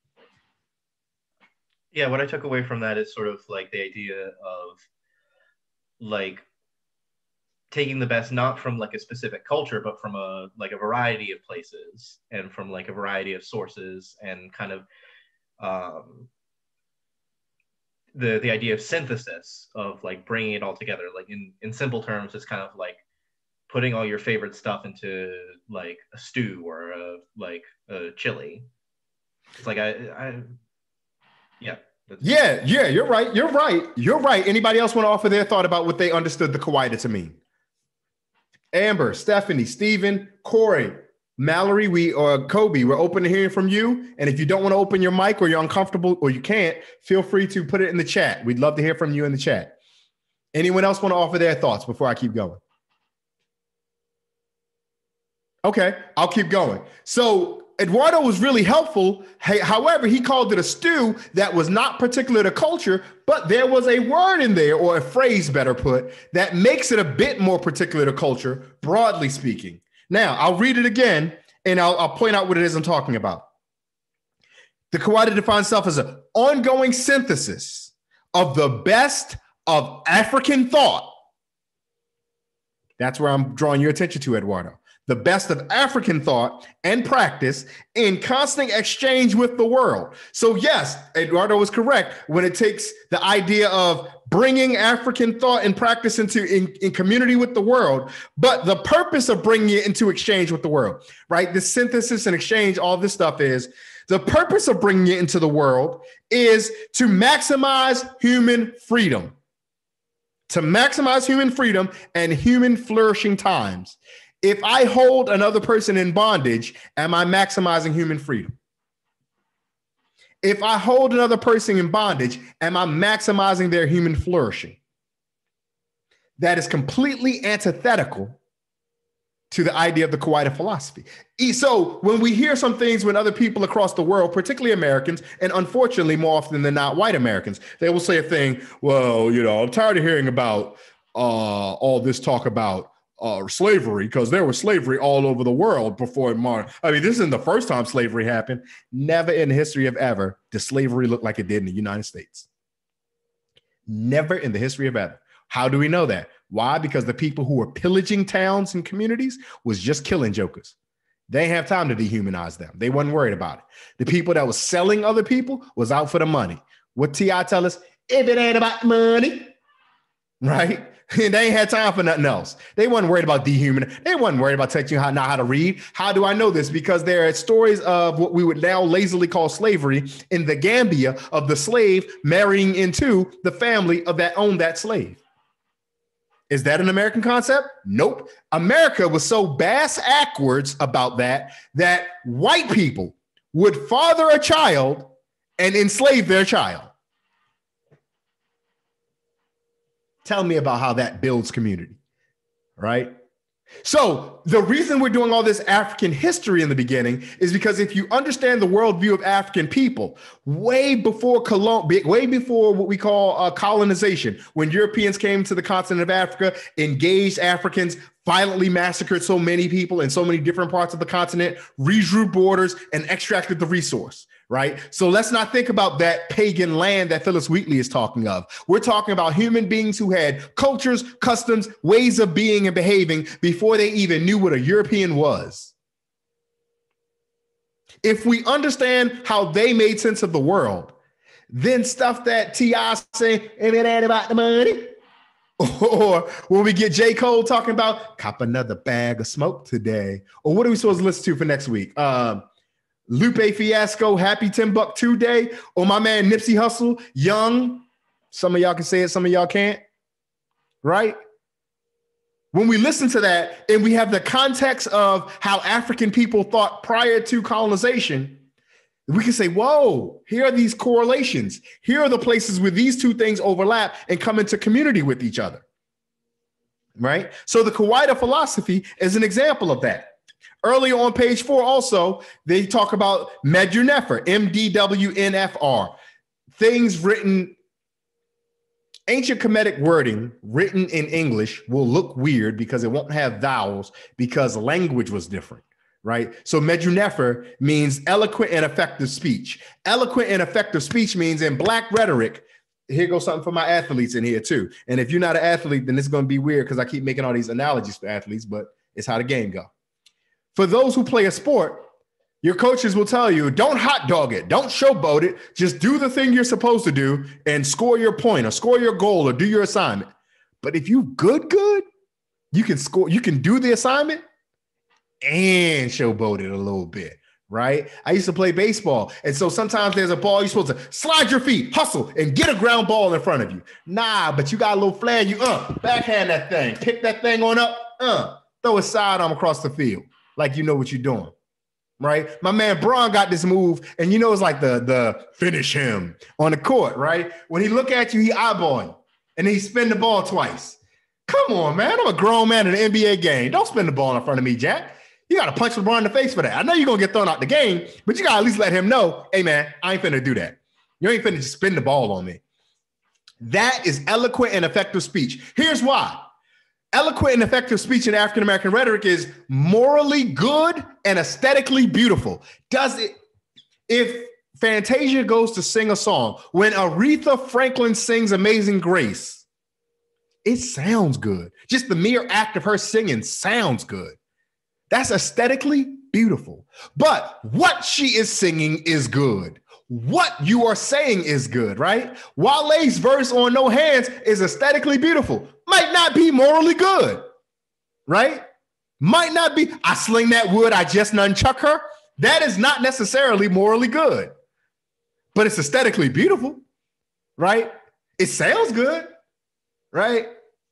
Yeah, what I took away from that is sort of like the idea of like taking the best not from like a specific culture, but from a like a variety of places and from like a variety of sources, and kind of um, the the idea of synthesis of like bringing it all together. Like in in simple terms, it's kind of like putting all your favorite stuff into like a stew or a like a chili. It's like I, I yeah. Yeah, yeah, you're right. You're right. You're right. Anybody else want to offer their thought about what they understood the Kawaida to mean? Amber, Stephanie, Stephen, Corey, Mallory, we or Kobe, we're open to hearing from you. And if you don't want to open your mic or you're uncomfortable or you can't, feel free to put it in the chat. We'd love to hear from you in the chat. Anyone else want to offer their thoughts before I keep going? Okay, I'll keep going. So Eduardo was really helpful. Hey, however, he called it a stew that was not particular to culture, but there was a word in there, or a phrase better put, that makes it a bit more particular to culture, broadly speaking. Now, I'll read it again, and I'll, I'll point out what it is I'm talking about. The Kawaida defines itself as an ongoing synthesis of the best of African thought. That's where I'm drawing your attention to, Eduardo. The best of African thought and practice in constant exchange with the world. So yes, Eduardo was correct when it takes the idea of bringing African thought and practice into in, in community with the world, but the purpose of bringing it into exchange with the world, right? The synthesis and exchange, all this stuff is, the purpose of bringing it into the world is to maximize human freedom, to maximize human freedom and human flourishing times. If I hold another person in bondage, am I maximizing human freedom? If I hold another person in bondage, am I maximizing their human flourishing? That is completely antithetical to the idea of the Kawaida philosophy. So when we hear some things when other people across the world, particularly Americans, and unfortunately more often than not white Americans, they will say a thing, well, you know, I'm tired of hearing about uh, all this talk about Uh, slavery, because there was slavery all over the world before modern. I mean, this isn't the first time slavery happened. Never in the history of ever does slavery look like it did in the United States. Never in the history of ever. How do we know that? Why? Because the people who were pillaging towns and communities was just killing jokers. They didn't have time to dehumanize them. They wasn't worried about it. The people that was selling other people was out for the money. What T I tell us? If it ain't about money, right? And they ain't had time for nothing else. They wasn't worried about dehuman. They wasn't worried about teaching you how not how to read. How do I know this? Because there are stories of what we would now lazily call slavery in the Gambia of the slave marrying into the family of that owned that slave. Is that an American concept? Nope. America was so bass backwards about that that white people would father a child and enslave their child. Tell me about how that builds community, right? So the reason we're doing all this African history in the beginning is because if you understand the worldview of African people, way before colon, way before what we call uh, colonization, when Europeans came to the continent of Africa, engaged Africans, violently massacred so many people in so many different parts of the continent, redrew borders, and extracted the resource. Right. So let's not think about that pagan land that Phyllis Wheatley is talking of. We're talking about human beings who had cultures, customs, ways of being and behaving before they even knew what a European was. If we understand how they made sense of the world, then stuff that T I saying, "If it ain't about the money," or when we get J. Cole talking about "cop another bag of smoke today," or what are we supposed to listen to for next week? Um, Lupe Fiasco, Happy Timbuktu Day, or my man Nipsey Hussle, Young. Some of y'all can say it, some of y'all can't, right? When we listen to that and we have the context of how African people thought prior to colonization, we can say, whoa, here are these correlations. Here are the places where these two things overlap and come into community with each other, right? So the Kawaida philosophy is an example of that. Earlier on page four, also, they talk about Meduneffer, M D W N F R, things written, ancient Kemetic wording written in English will look weird because it won't have vowels because language was different, right? So Meduneffer means eloquent and effective speech. Eloquent and effective speech means in Black rhetoric, here goes something for my athletes in here too. And if you're not an athlete, then it's going to be weird because I keep making all these analogies for athletes, but it's how the game go. For those who play a sport, your coaches will tell you, don't hot dog it, don't showboat it, just do the thing you're supposed to do and score your point or score your goal or do your assignment. But if you good, good, you can score, you can do the assignment and showboat it a little bit, right? I used to play baseball. And so sometimes there's a ball, you're supposed to slide your feet, hustle, and get a ground ball in front of you. Nah, but you got a little flair, you uh, backhand that thing, pick that thing on up, uh, throw a sidearm across the field. Like you know what you're doing, right? My man Braun got this move, and you know it's like the, the finish him on the court, right? When he look at you, he eyeball you, and then he spin the ball twice. Come on, man. I'm a grown man in an N B A game. Don't spin the ball in front of me, Jack. You got to punch LeBron in the face for that. I know you're going to get thrown out the game, but you got to at least let him know, hey, man, I ain't finna do that. You ain't finna just spin the ball on me. That is eloquent and effective speech. Here's why. Eloquent and effective speech in African-American rhetoric is morally good and aesthetically beautiful. Does it, if Fantasia goes to sing a song, when Aretha Franklin sings Amazing Grace, it sounds good. Just the mere act of her singing sounds good. That's aesthetically beautiful. But what she is singing is good. What you are saying is good, right? Wale's verse on No Hands is aesthetically beautiful. Might not be morally good, right? Might not be. I sling that wood, I just nunchuck her. That is not necessarily morally good, but it's aesthetically beautiful, right? It sounds good, right?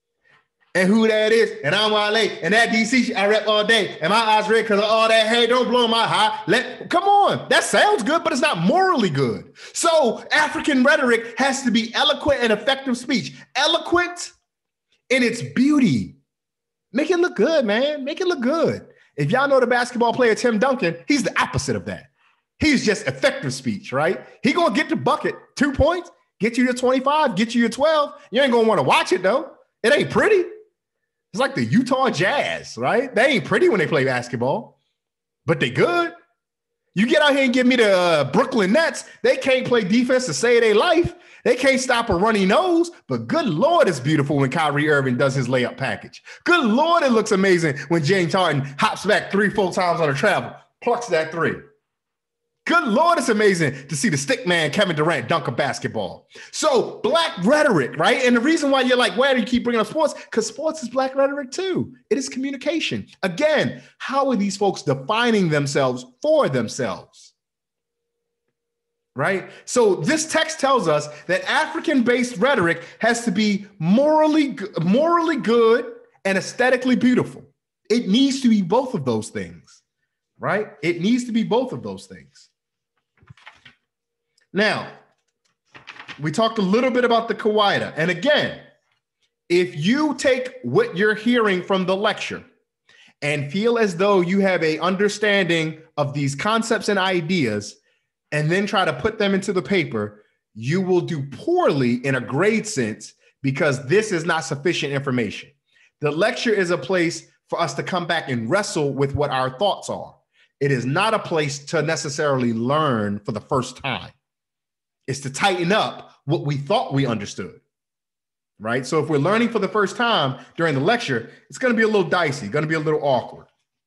And who that is, and I'm Wale, and that D C I rep all day, and my eyes red because of all that. Hey, don't blow my high. Let come on, that sounds good, but it's not morally good. So African rhetoric has to be eloquent and effective speech. Eloquent in its beauty. Make it look good, man. Make it look good. If y'all know the basketball player Tim Duncan, he's the opposite of that. He's just effective speech, right? He gonna get the bucket, two points, get you your twenty-five, get you your twelve. You ain't gonna want to watch it though. It ain't pretty. It's like the Utah Jazz, right? They ain't pretty when they play basketball, but they good. You get out here and give me the uh, Brooklyn Nets, they can't play defense to save their life. They can't stop a runny nose, but good Lord, it's beautiful when Kyrie Irving does his layup package. Good Lord, it looks amazing when James Harden hops back three, four times on a travel, plucks that three. Good Lord, it's amazing to see the stick man Kevin Durant dunk a basketball. So black rhetoric, right? And the reason why you're like, why do you keep bringing up sports? Because sports is black rhetoric too. It is communication. Again, how are these folks defining themselves for themselves? Right? So this text tells us that African-based rhetoric has to be morally, morally good and aesthetically beautiful. It needs to be both of those things, right? It needs to be both of those things. Now, we talked a little bit about the Kawaida. And again, if you take what you're hearing from the lecture and feel as though you have a understanding of these concepts and ideas, and then try to put them into the paper, you will do poorly in a grade sense because this is not sufficient information. The lecture is a place for us to come back and wrestle with what our thoughts are. It is not a place to necessarily learn for the first time. It's to tighten up what we thought we understood, right? So if we're learning for the first time during the lecture, it's going to be a little dicey, going to be a little awkward.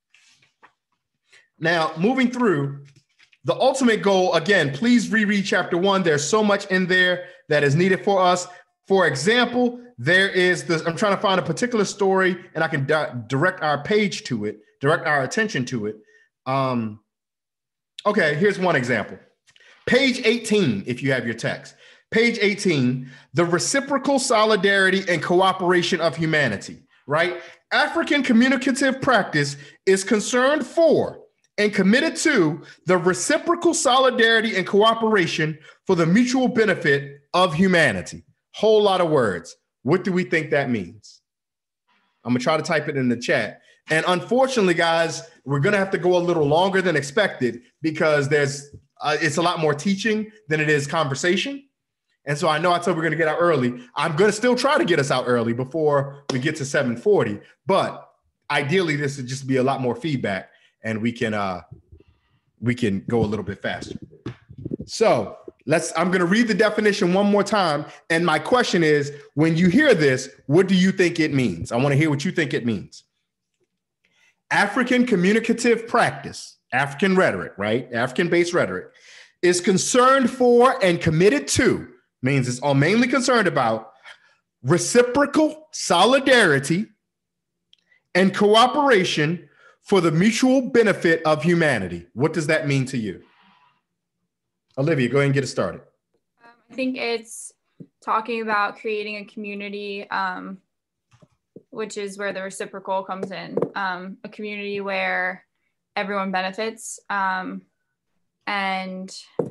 Now, moving through, the ultimate goal, again, please reread chapter one. There's so much in there that is needed for us. For example, there is this, I'm trying to find a particular story and I can di- direct our page to it, direct our attention to it. Um, okay, here's one example. Page eighteen, if you have your text. Page eighteen, the reciprocal solidarity and cooperation of humanity, right? African communicative practice is concerned for and committed to the reciprocal solidarity and cooperation for the mutual benefit of humanity. Whole lot of words. What do we think that means? I'm gonna try to type it in the chat. And unfortunately, guys, we're gonna have to go a little longer than expected because there's uh, it's a lot more teaching than it is conversation. And so I know I said we're gonna get out early. I'm gonna still try to get us out early before we get to seven forty, but ideally this would just be a lot more feedback and we can uh, we can go a little bit faster. So let's, I'm gonna read the definition one more time. And my question is, when you hear this, what do you think it means? I wanna hear what you think it means. African communicative practice, African rhetoric, right? African-based rhetoric is concerned for and committed to, means it's all mainly concerned about reciprocal solidarity and cooperation for the mutual benefit of humanity. What does that mean to you? Olivia, go ahead and get it started. Um, I think it's talking about creating a community, um, which is where the reciprocal comes in, um, a community where everyone benefits, um, and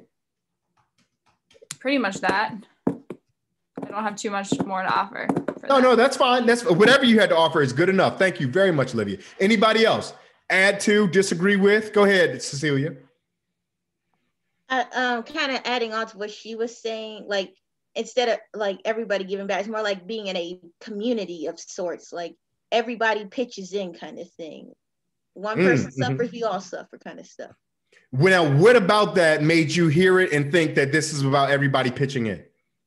pretty much that. I don't have too much more to offer. No, no, that's fine. That's whatever you had to offer is good enough. Thank you very much, Olivia. Anybody else? Add to, disagree with? Go ahead, Cecilia. Uh, um, kind of adding on to what she was saying, like instead of like everybody giving back, it's more like being in a community of sorts, like everybody pitches in kind of thing. One person mm, suffers, mm-hmm. we all suffer kind of stuff. Well, now, what about that made you hear it and think that this is about everybody pitching in?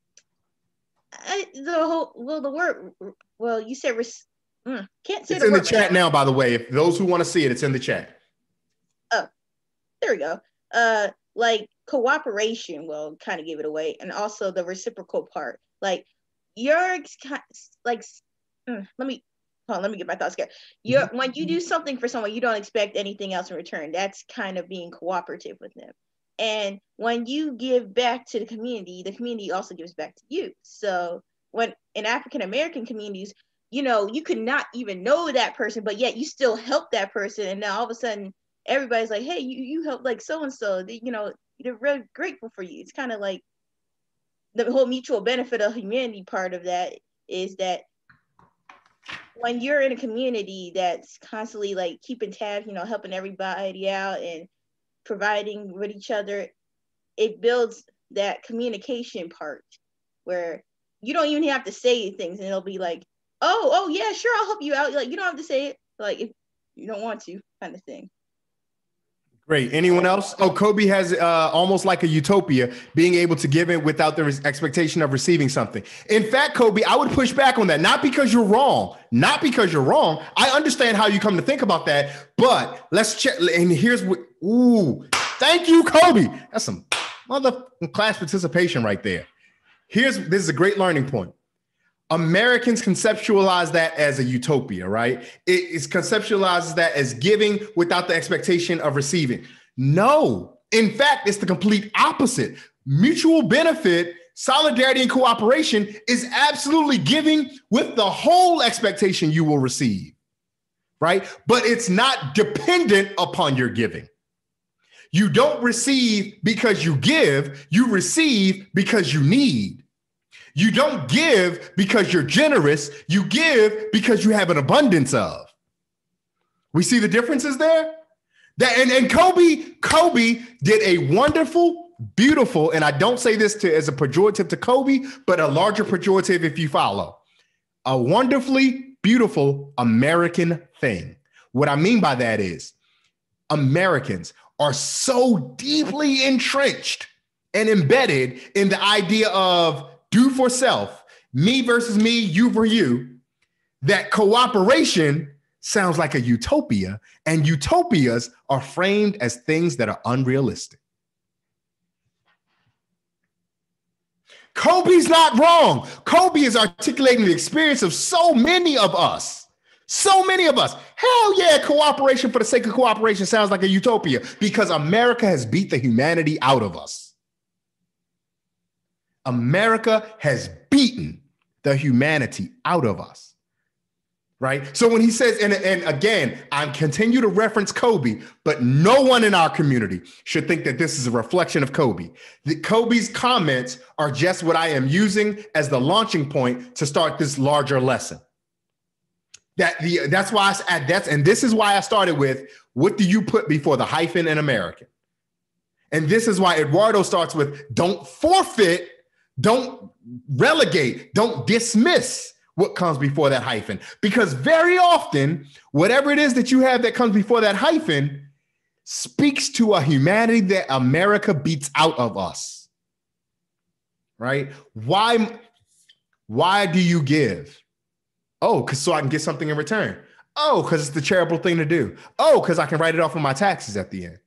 I, the whole, well, the word, well, you said, res, mm, can't say it's the in word the chat right now, by the way. If those who want to see it, it's in the chat. Oh, there we go. Uh, like cooperation, well, kind of give it away, and also the reciprocal part. Like you're like, mm, let me, hold on, let me get my thoughts clear. You're mm-hmm. when you do something for someone, you don't expect anything else in return. That's kind of being cooperative with them. And when you give back to the community, the community also gives back to you. So when in African American communities, you know, you could not even know that person, but yet you still help that person, and now all of a sudden everybody's like, hey, you, you helped like so-and-so, you know, they're really grateful for you. It's kind of like the whole mutual benefit of humanity part of that is that when you're in a community that's constantly like keeping tabs, you know, helping everybody out and providing with each other, it builds that communication part where you don't even have to say things and it'll be like, oh, oh yeah, sure, I'll help you out. Like you don't have to say it, like if you don't want to, kind of thing. Great. Anyone else? Oh, Kobe has uh, almost like a utopia, being able to give it without the re- expectation of receiving something. In fact, Kobe, I would push back on that. Not because you're wrong. Not because you're wrong. I understand how you come to think about that, but let's check. And here's what, ooh, thank you, Kobe. That's some mother class participation right there. Here's, this is a great learning point. Americans conceptualize that as a utopia, right? It is conceptualizes that as giving without the expectation of receiving. No, in fact, it's the complete opposite. Mutual benefit, solidarity, and cooperation is absolutely giving with the whole expectation you will receive, right? But it's not dependent upon your giving. You don't receive because you give, you receive because you need. You don't give because you're generous. You give because you have an abundance of, We see the differences there. That and, and Kobe, Kobe did a wonderful, beautiful, and I don't say this to as a pejorative to Kobe, but a larger pejorative if you follow. A wonderfully beautiful American thing. What I mean by that is Americans are so deeply entrenched and embedded in the idea of do for self, me versus me, you for you, that cooperation sounds like a utopia, and utopias are framed as things that are unrealistic. Kobe's not wrong. Kobe is articulating the experience of so many of us. So many of us. Hell yeah, cooperation for the sake of cooperation sounds like a utopia because America has beat the humanity out of us. America has beaten the humanity out of us. Right? So when he says, and, and again, I continue to reference Kobe, but no one in our community should think that this is a reflection of Kobe. The, Kobe's comments are just what I am using as the launching point to start this larger lesson. That the that's why I that's and this is why I started with what do you put before the hyphen in American? And this is why Eduardo starts with don't forfeit, don't relegate, don't dismiss what comes before that hyphen. Because very often, whatever it is that you have that comes before that hyphen speaks to a humanity that America beats out of us. Right? Why, why do you give? Oh, because so I can get something in return. Oh, because it's the charitable thing to do. Oh, because I can write it off on my taxes at the end.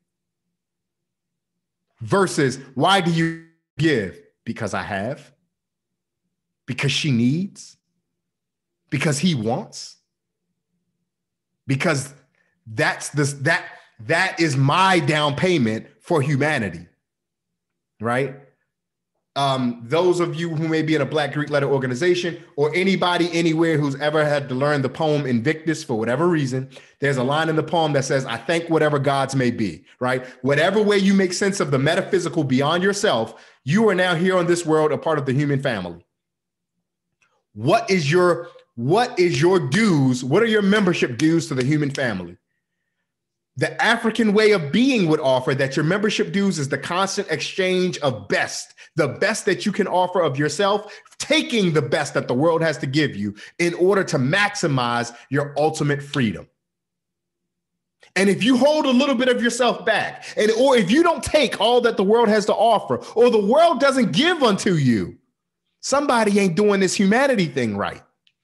Versus, why do you give? Because I have. Because she needs. Because he wants. Because that's this that that is my down payment for humanity. Right? Um, those of you who may be in a Black Greek letter organization or anybody anywhere who's ever had to learn the poem Invictus for whatever reason, there's a line in the poem that says, I thank whatever gods may be, right? Whatever way you make sense of the metaphysical beyond yourself, you are now here on this world, a part of the human family. What is your, what is your dues? What are your membership dues to the human family? The African way of being would offer that your membership dues is the constant exchange of best, the best that you can offer of yourself, taking the best that the world has to give you in order to maximize your ultimate freedom. And if you hold a little bit of yourself back, and or if you don't take all that the world has to offer, or the world doesn't give unto you, somebody ain't doing this humanity thing right.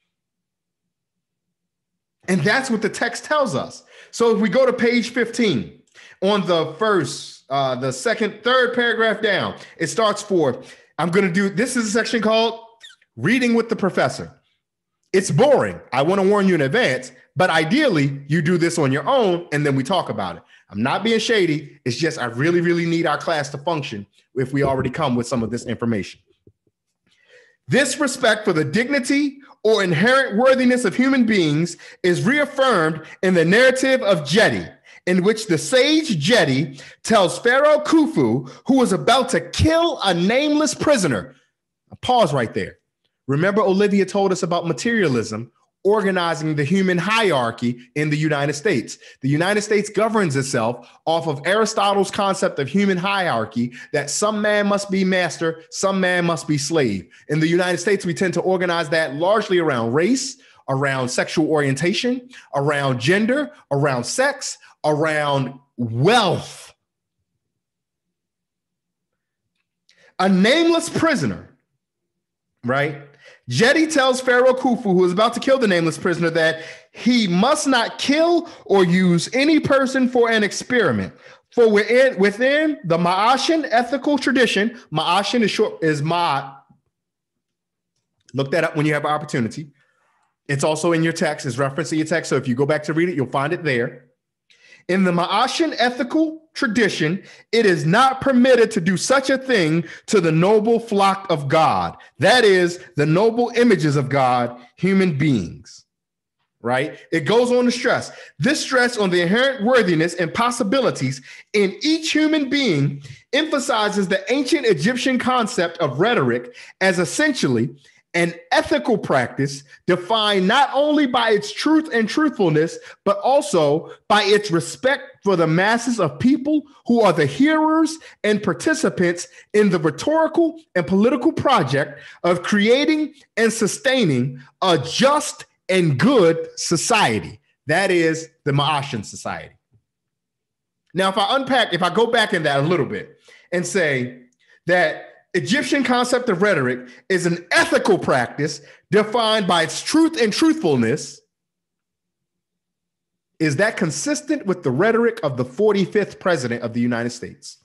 And that's what the text tells us. So if we go to page fifteen, on the first, uh, the second, third paragraph down, it starts for, I'm going to do, this is a section called Reading with the Professor. It's boring. I want to warn you in advance, but ideally you do this on your own and then we talk about it. I'm not being shady. It's just, I really, really need our class to function if we already come with some of this information. This respect for the dignity or inherent worthiness of human beings is reaffirmed in the narrative of Jedi, in which the sage Jedi tells Pharaoh Khufu, who was about to kill a nameless prisoner. Pause right there. Remember, Olivia told us about materialism organizing the human hierarchy in the United States. The United States governs itself off of Aristotle's concept of human hierarchy, that some man must be master, some man must be slave. In the United States, we tend to organize that largely around race, around sexual orientation, around gender, around sex, around wealth. A nameless prisoner, right? Jedi tells Pharaoh Khufu, who is about to kill the nameless prisoner, that he must not kill or use any person for an experiment. For within, within the Ma'ashin ethical tradition, Ma'ashin is short is Ma. Look that up when you have an opportunity. It's also in your text, it's referenced in your text. So if you go back to read it, you'll find it there. In the Ma'ashin ethical tradition, it is not permitted to do such a thing to the noble flock of God. That is, the noble images of God, human beings, right? It goes on to stress. This stress on the inherent worthiness and possibilities in each human being emphasizes the ancient Egyptian concept of rhetoric as essentially an ethical practice defined not only by its truth and truthfulness, but also by its respect for the masses of people who are the hearers and participants in the rhetorical and political project of creating and sustaining a just and good society. That is the Ma'ashan society. Now, if I unpack, if I go back in that a little bit and say that Egyptian concept of rhetoric is an ethical practice defined by its truth and truthfulness, is that consistent with the rhetoric of the forty-fifth president of the United States?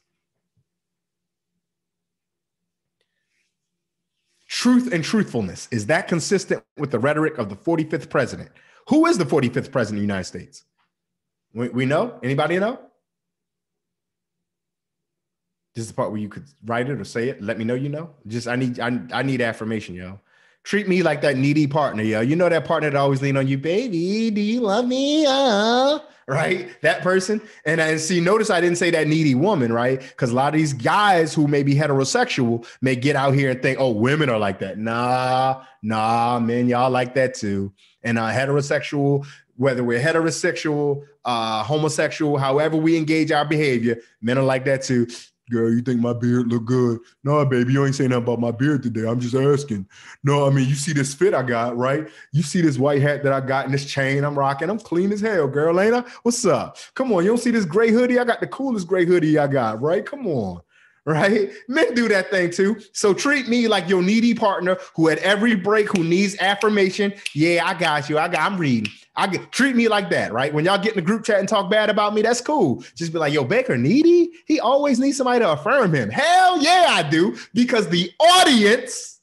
Truth and truthfulness, is that consistent with the rhetoric of the forty-fifth president? Who is the forty-fifth president of the United States? We, we know? Anybody know? This is the part where you could write it or say it. Let me know you know. Just I need I, I need affirmation, yo. Treat me like that needy partner, yo. You know that partner that always lean on you, baby. Do you love me? Uh, right? That person. And, and see, notice I didn't say that needy woman, right? Because a lot of these guys who may be heterosexual may get out here and think, oh, women are like that. Nah, nah, men, y'all like that too. And uh, heterosexual, whether we're heterosexual, uh, homosexual, however we engage our behavior, men are like that too. Girl, you think my beard look good? No, baby, you ain't saying nothing about my beard today. I'm just asking. No, I mean, you see this fit I got, right? You see this white hat that I got and this chain I'm rocking. I'm clean as hell, girl, ain't I? What's up? Come on, you don't see this gray hoodie? I got the coolest gray hoodie I got, right? Come on, right? Men do that thing too. So treat me like your needy partner who at every break who needs affirmation. Yeah, I got you. I got, I'm reading. I get, treat me like that, right? When y'all get in the group chat and talk bad about me, that's cool. Just be like, yo, Baker needy? He always needs somebody to affirm him. Hell yeah, I do. Because the audience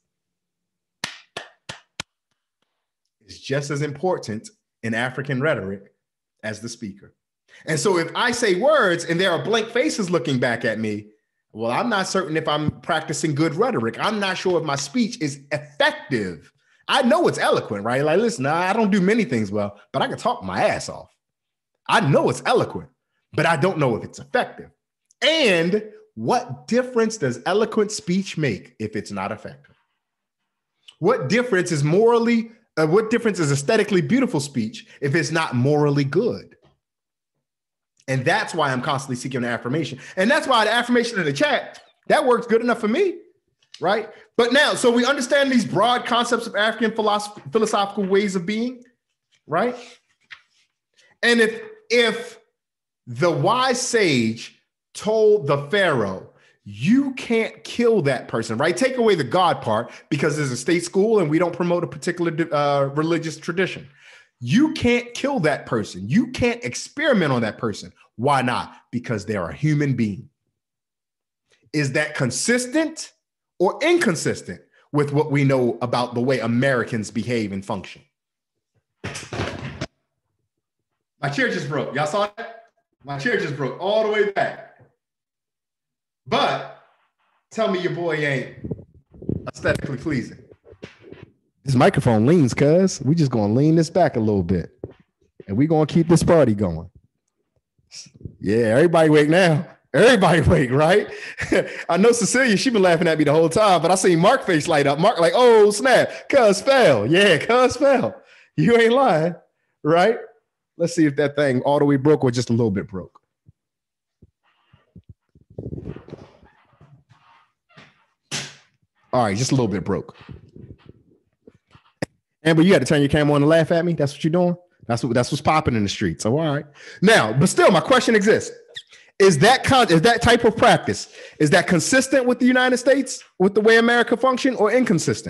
is just as important in African rhetoric as the speaker. And so if I say words and there are blank faces looking back at me, well, I'm not certain if I'm practicing good rhetoric. I'm not sure if my speech is effective. I know it's eloquent, right? Like, listen, I don't do many things well, but I can talk my ass off. I know it's eloquent, but I don't know if it's effective. And what difference does eloquent speech make if it's not effective? What difference is morally, uh, what difference is aesthetically beautiful speech if it's not morally good? And that's why I'm constantly seeking an affirmation. And that's why the affirmation in the chat, that works good enough for me, right? But now, so we understand these broad concepts of African philosoph- philosophical ways of being, right? And if, if the wise sage told the Pharaoh, you can't kill that person, right? Take away the God part because there's a state school and we don't promote a particular uh, religious tradition. You can't kill that person. You can't experiment on that person. Why not? Because they're a human being. Is that consistent or inconsistent with what we know about the way Americans behave and function? My chair just broke. Y'all saw that? My chair just broke all the way back. But tell me your boy ain't aesthetically pleasing. This microphone leans, cuz. We just gonna lean this back a little bit. And we gonna keep this party going. Yeah, everybody wake now. Everybody wake, right? I know Cecilia, she been laughing at me the whole time, but I seen Mark face light up. Mark like, oh, snap. Cuz fell. Yeah, cuz fell. You ain't lying, right? Let's see if that thing all the way broke or just a little bit broke. All right, just a little bit broke. Amber, you got to turn your camera on and laugh at me. That's what you're doing. That's what that's what's popping in the streets. So all right. Now, but still, my question exists: Is that con- is that type of practice is that consistent with the United States, with the way America function, or inconsistent?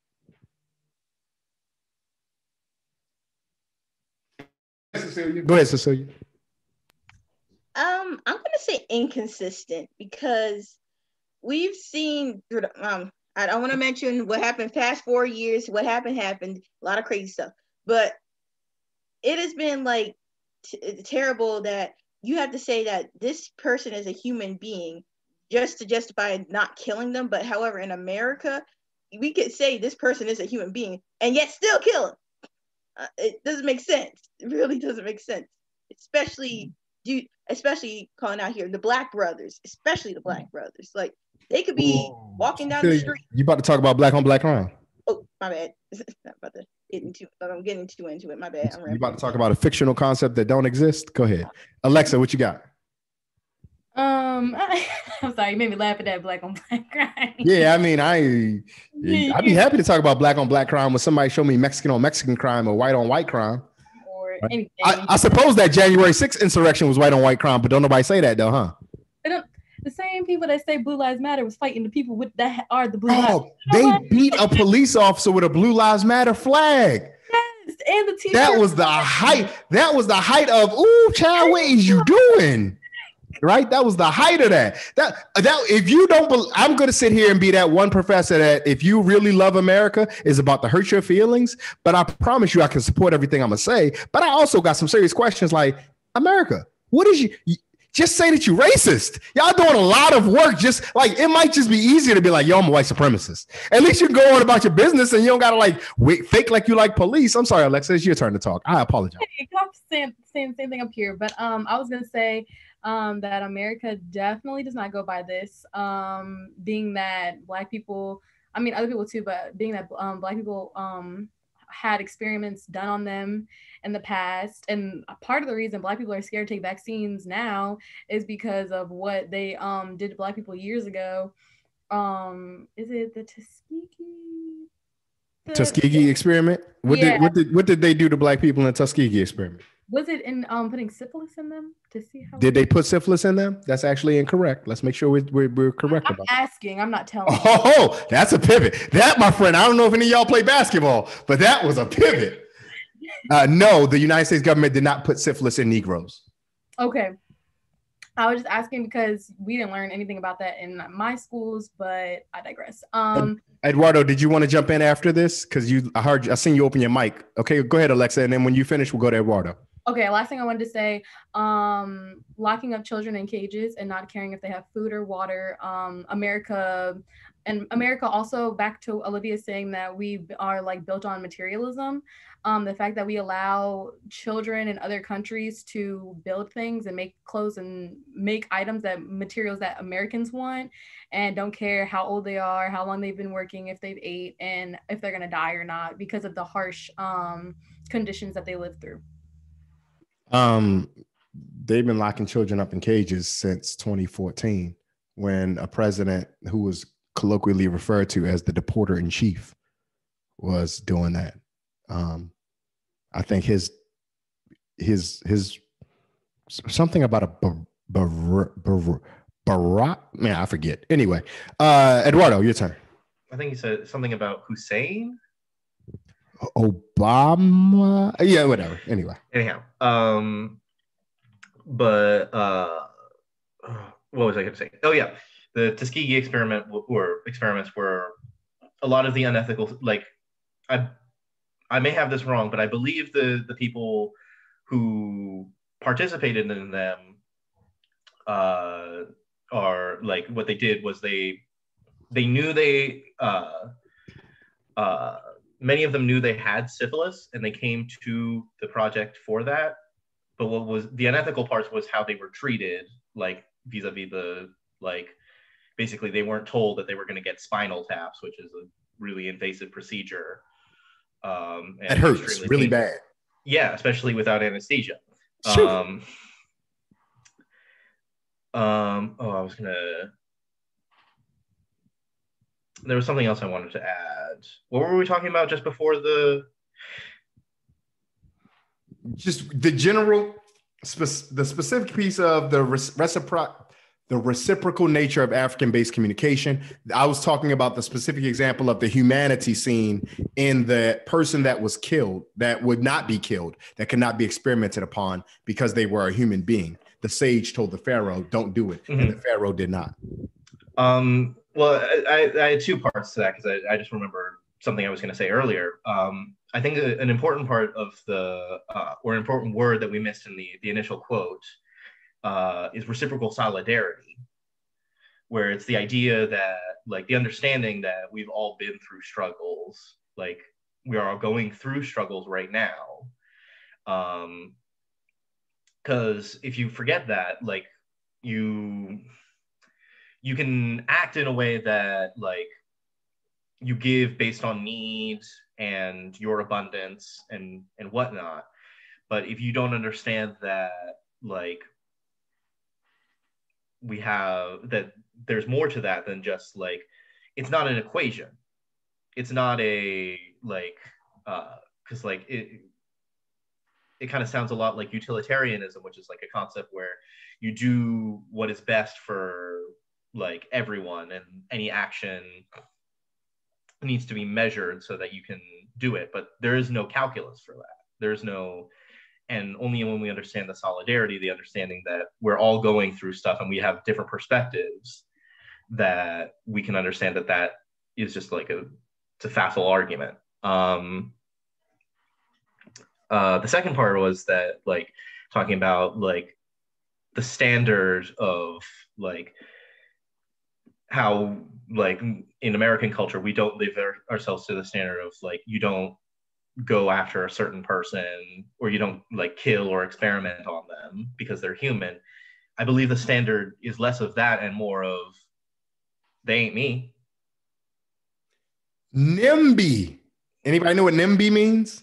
Go ahead, Cecilia. Um, I'm gonna say inconsistent because we've seen um. I don't want to mention what happened past four years. What happened happened. A lot of crazy stuff, but it has been like t- terrible that you have to say that this person is a human being just to justify not killing them. But however, in America, we could say this person is a human being and yet still kill him. Uh, it doesn't make sense. It really doesn't make sense, especially do especially calling out here the Black brothers, especially the Black brothers. Like they could be walking down the street. You about to talk about black on black crime? Oh, my bad. Not about to get into. I'm getting too into it. My bad. I'm You about to talk about a fictional concept that don't exist? Go ahead, Alexa. What you got? Um, I, I'm sorry, you made me laugh at that black on black crime. Yeah, I mean, I I'd be happy to talk about black on black crime when somebody show me Mexican on Mexican crime or white on white crime. Or anything. I, I suppose that January sixth insurrection was white on white crime, but don't nobody say that though, huh? They don't, the same people that say Blue Lives Matter was fighting the people with that are the Blue Oh, Lives. they beat a police officer with a Blue Lives Matter flag. Yes, and the t-shirt. That was the height. That was the height of, ooh, child, what is you doing? Right? That was the height of that. That that if you don't believe, I'm going to sit here and be that one professor that if you really love America is about to hurt your feelings. But I promise you, I can support everything I'm going to say. But I also got some serious questions like, America, what is you? you just say that you're racist. Y'all doing a lot of work. Just like it might just be easier to be like, yo, I'm a white supremacist. At least you can go on about your business and you don't got to like wait, fake like you like police. I'm sorry, Alexa, it's your turn to talk. I apologize. Hey, I'm saying, saying the same thing up here, but um, I was going to say, Um, that America definitely does not go by this. Um, being that Black people, I mean other people too, but being that um, Black people um, had experiments done on them in the past, and part of the reason Black people are scared to take vaccines now is because of what they um, did to Black people years ago. Um, is it the Tuskegee? The, Tuskegee experiment? What yeah. did what did what did they do to Black people in the Tuskegee experiment? Was it in um putting syphilis in them to see how? Did they put syphilis in them? That's actually incorrect. Let's make sure we're, we're, we're correct I'm about asking. I'm not telling. Oh, that's a pivot. That, my friend, I don't know if any of y'all play basketball, but that was a pivot. Uh, no, the United States government did not put syphilis in Negroes. Okay. I was just asking because we didn't learn anything about that in my schools, but I digress. Um, Eduardo, did you want to jump in after this? Because you, I heard, you, I seen you open your mic. Okay, go ahead, Alexa, and then when you finish, we'll go to Eduardo. Okay, last thing I wanted to say, um, locking up children in cages and not caring if they have food or water. Um, America, and America also, back to Olivia saying that we are like built on materialism. Um, the fact that we allow children in other countries to build things and make clothes and make items that materials that Americans want and don't care how old they are, how long they've been working, if they've ate, and if they're gonna die or not because of the harsh um, conditions that they live through. Um, they've been locking children up in cages since twenty fourteen, when a president who was colloquially referred to as the deporter in chief was doing that. Um, I think his his his something about a bar, bar, bar, bar, man, I forget. Anyway, uh, Eduardo, your turn. I think he said something about Hussein. Obama, yeah, whatever. Anyway, anyhow, um, but uh, what was I going to say? Oh yeah, the Tuskegee experiment or experiments were a lot of the unethical. Like, I, I may have this wrong, but I believe the the people who participated in them uh, are like what they did was they they knew they. Uh, uh, Many of them knew they had syphilis and they came to the project for that. But what was the unethical part was how they were treated, like vis-a-vis the, like, basically they weren't told that they were going to get spinal taps, which is a really invasive procedure. Um, and that hurts really painful. bad. Yeah, especially without anesthesia. Um, um, oh, I was going to... There was something else I wanted to add. What were we talking about just before the? Just the general, spe- the specific piece of the reciproc, the reciprocal nature of African-based communication. I was talking about the specific example of the humanity scene in the person that was killed, that would not be killed, that could not be experimented upon because they were a human being. The sage told the Pharaoh, "Don't do it," mm-hmm. and the Pharaoh did not. Um. Well, I, I had two parts to that because I, I just remembered something I was going to say earlier. Um, I think an important part of the, uh, or an important word that we missed in the, the initial quote uh, is reciprocal solidarity, where it's the idea that, like, the understanding that we've all been through struggles, like, we are all going through struggles right now. Um, because if you forget that, like, you... you can act in a way that like you give based on needs and your abundance and and whatnot. But if you don't understand that, like, we have that there's more to that than just like, it's not an equation. It's not a like, uh, because like it, it kind of sounds a lot like utilitarianism, which is like a concept where you do what is best for like everyone, and any action needs to be measured so that you can do it. But there is no calculus for that. There's no, and only when we understand the solidarity, the understanding that we're all going through stuff and we have different perspectives, that we can understand that that is just like a, it's a facile argument. Um, uh, the second part was that like talking about like the standard of like how like in American culture, we don't live our, ourselves to the standard of like, you don't go after a certain person, or you don't like kill or experiment on them because they're human. I believe the standard is less of that and more of, they ain't me. NIMBY. Anybody know what NIMBY means?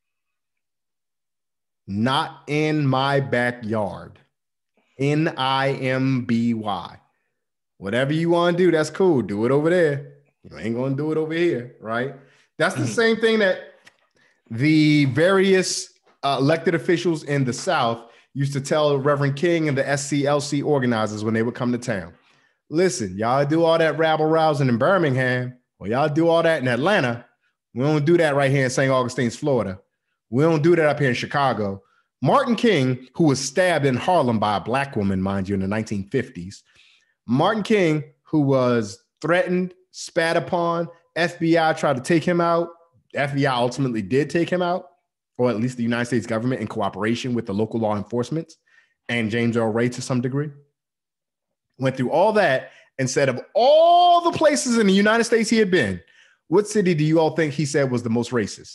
Not in my backyard. N I M B Y. Whatever you want to do, that's cool. Do it over there. You ain't going to do it over here, right? That's the same thing that the various uh, elected officials in the South used to tell Reverend King and the S C L C organizers when they would come to town. Listen, y'all do all that rabble rousing in Birmingham, or y'all do all that in Atlanta. We don't do that right here in Saint Augustine, Florida. We don't do that up here in Chicago. Martin King, who was stabbed in Harlem by a black woman, mind you, in the nineteen fifties. Martin King, who was threatened, spat upon, F B I tried to take him out. The F B I ultimately did take him out, or at least the United States government in cooperation with the local law enforcement and James Earl Ray to some degree. Went through all that and said of all the places in the United States he had been, what city do you all think he said was the most racist?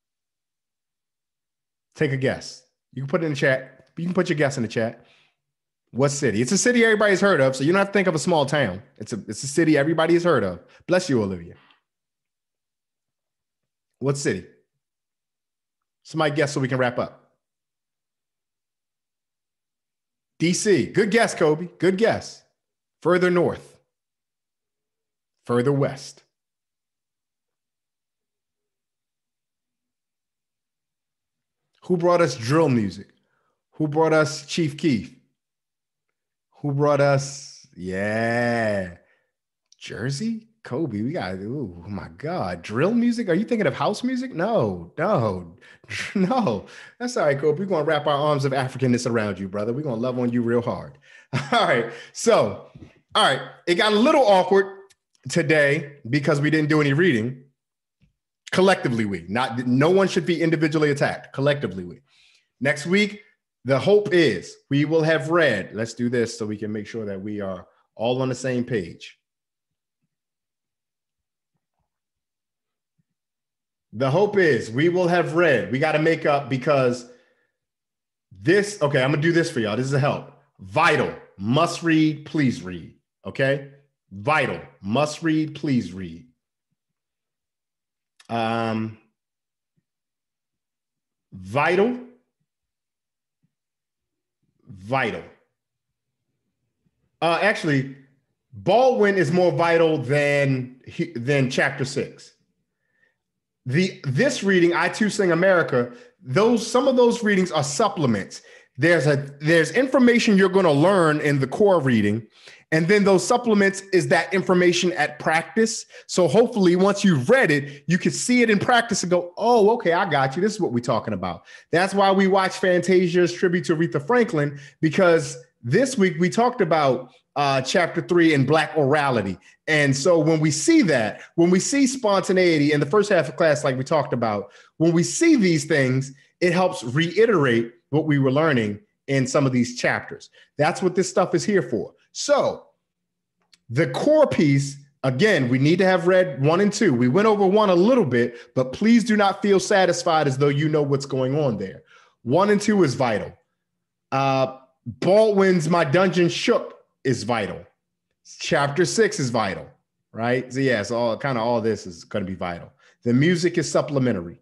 Take a guess. You can put it in the chat. You can put your guess in the chat. What city? It's a city everybody's heard of, so you don't have to think of a small town. It's a, it's a city everybody has heard of. Bless you, Olivia. What city? Somebody guess so we can wrap up. D C. Good guess, Kobe. Good guess. Further north. Further west. Who brought us drill music? Who brought us Chief Keef? Who brought us, yeah, Jersey? Kobe, we got, oh my God, drill music? Are you thinking of house music? No, no, no. That's all right, Kobe. We're going to wrap our arms of Africanness around you, brother. We're going to love on you real hard. All right. So, all right. It got a little awkward today because we didn't do any reading. Collectively, we, not, no one should be individually attacked. Collectively, we. Next week, the hope is we will have read. Let's do this so we can make sure that we are all on the same page. The hope is we will have read. We got to make up because this, okay, I'm going to do this for y'all. This is a help. Vital, must read, please read. Okay? Vital, must read, please read. Um, vital, vital. Uh, actually, Baldwin is more vital than, than chapter six. The this reading, I Too Sing America, those some of those readings are supplements. There's a there's information you're going to learn in the core reading, and then those supplements is that information at practice. So hopefully, once you've read it, you can see it in practice and go, "Oh, okay, I got you. This is what we're talking about." That's why we watch Fantasia's tribute to Aretha Franklin, because this week we talked about uh, chapter three in Black orality. And so when we see that, when we see spontaneity in the first half of class, like we talked about, when we see these things, it helps reiterate what we were learning in some of these chapters. That's what this stuff is here for. So the core piece, again, we need to have read one and two. We went over one a little bit, but please do not feel satisfied as though you know what's going on there. One and two is vital. Uh, Baldwin's My Dungeon Shook is vital. Chapter six is vital, right? So yeah, so all kind of all this is going to be vital. The music is supplementary.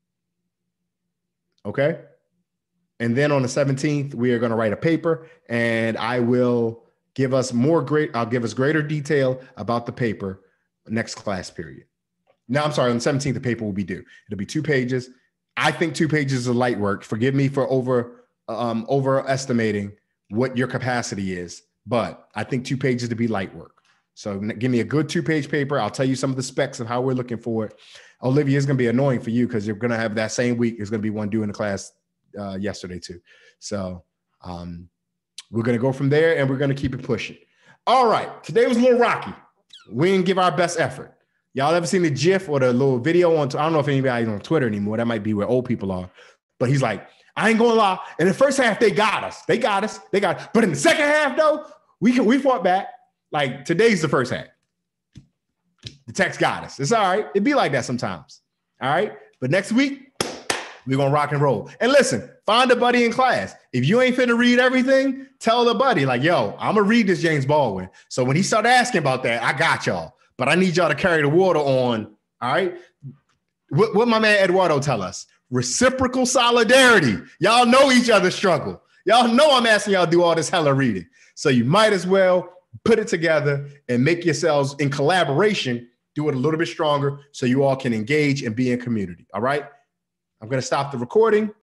Okay. And then on the seventeenth, we are going to write a paper, and I will give us more great, I'll give us greater detail about the paper next class period. No, I'm sorry, on the seventeenth, the paper will be due. It'll be two pages. I think two pages is light work. Forgive me for over um, overestimating what your capacity is, but I think two pages to be light work. So give me a good two-page paper. I'll tell you some of the specs of how we're looking for it. Olivia, is going to be annoying for you because you're going to have that same week. There's going to be one due in the class uh, yesterday too. So um, we're going to go from there, and we're going to keep it pushing. All right. Today was a little rocky. We didn't give our best effort. Y'all ever seen the GIF or the little video on, I don't know if anybody's on Twitter anymore. That might be where old people are. But he's like, I ain't going to lie. In the first half, they got us. They got us. They got us. But in the second half, though, we can, we fought back. Like, today's the first half. The text got us. It's all right. It'd be like that sometimes. All right. But next week, we're going to rock and roll. And listen, find a buddy in class. If you ain't finna read everything, tell the buddy, like, yo, I'm going to read this James Baldwin. So when he started asking about that, I got y'all. But I need y'all to carry the water on. All right. What, what my man Eduardo tell us? Reciprocal solidarity. Y'all know each other's struggle. Y'all know I'm asking y'all to do all this hella reading. So you might as well put it together and make yourselves in collaboration, do it a little bit stronger so you all can engage and be in community. All right. I'm going to stop the recording.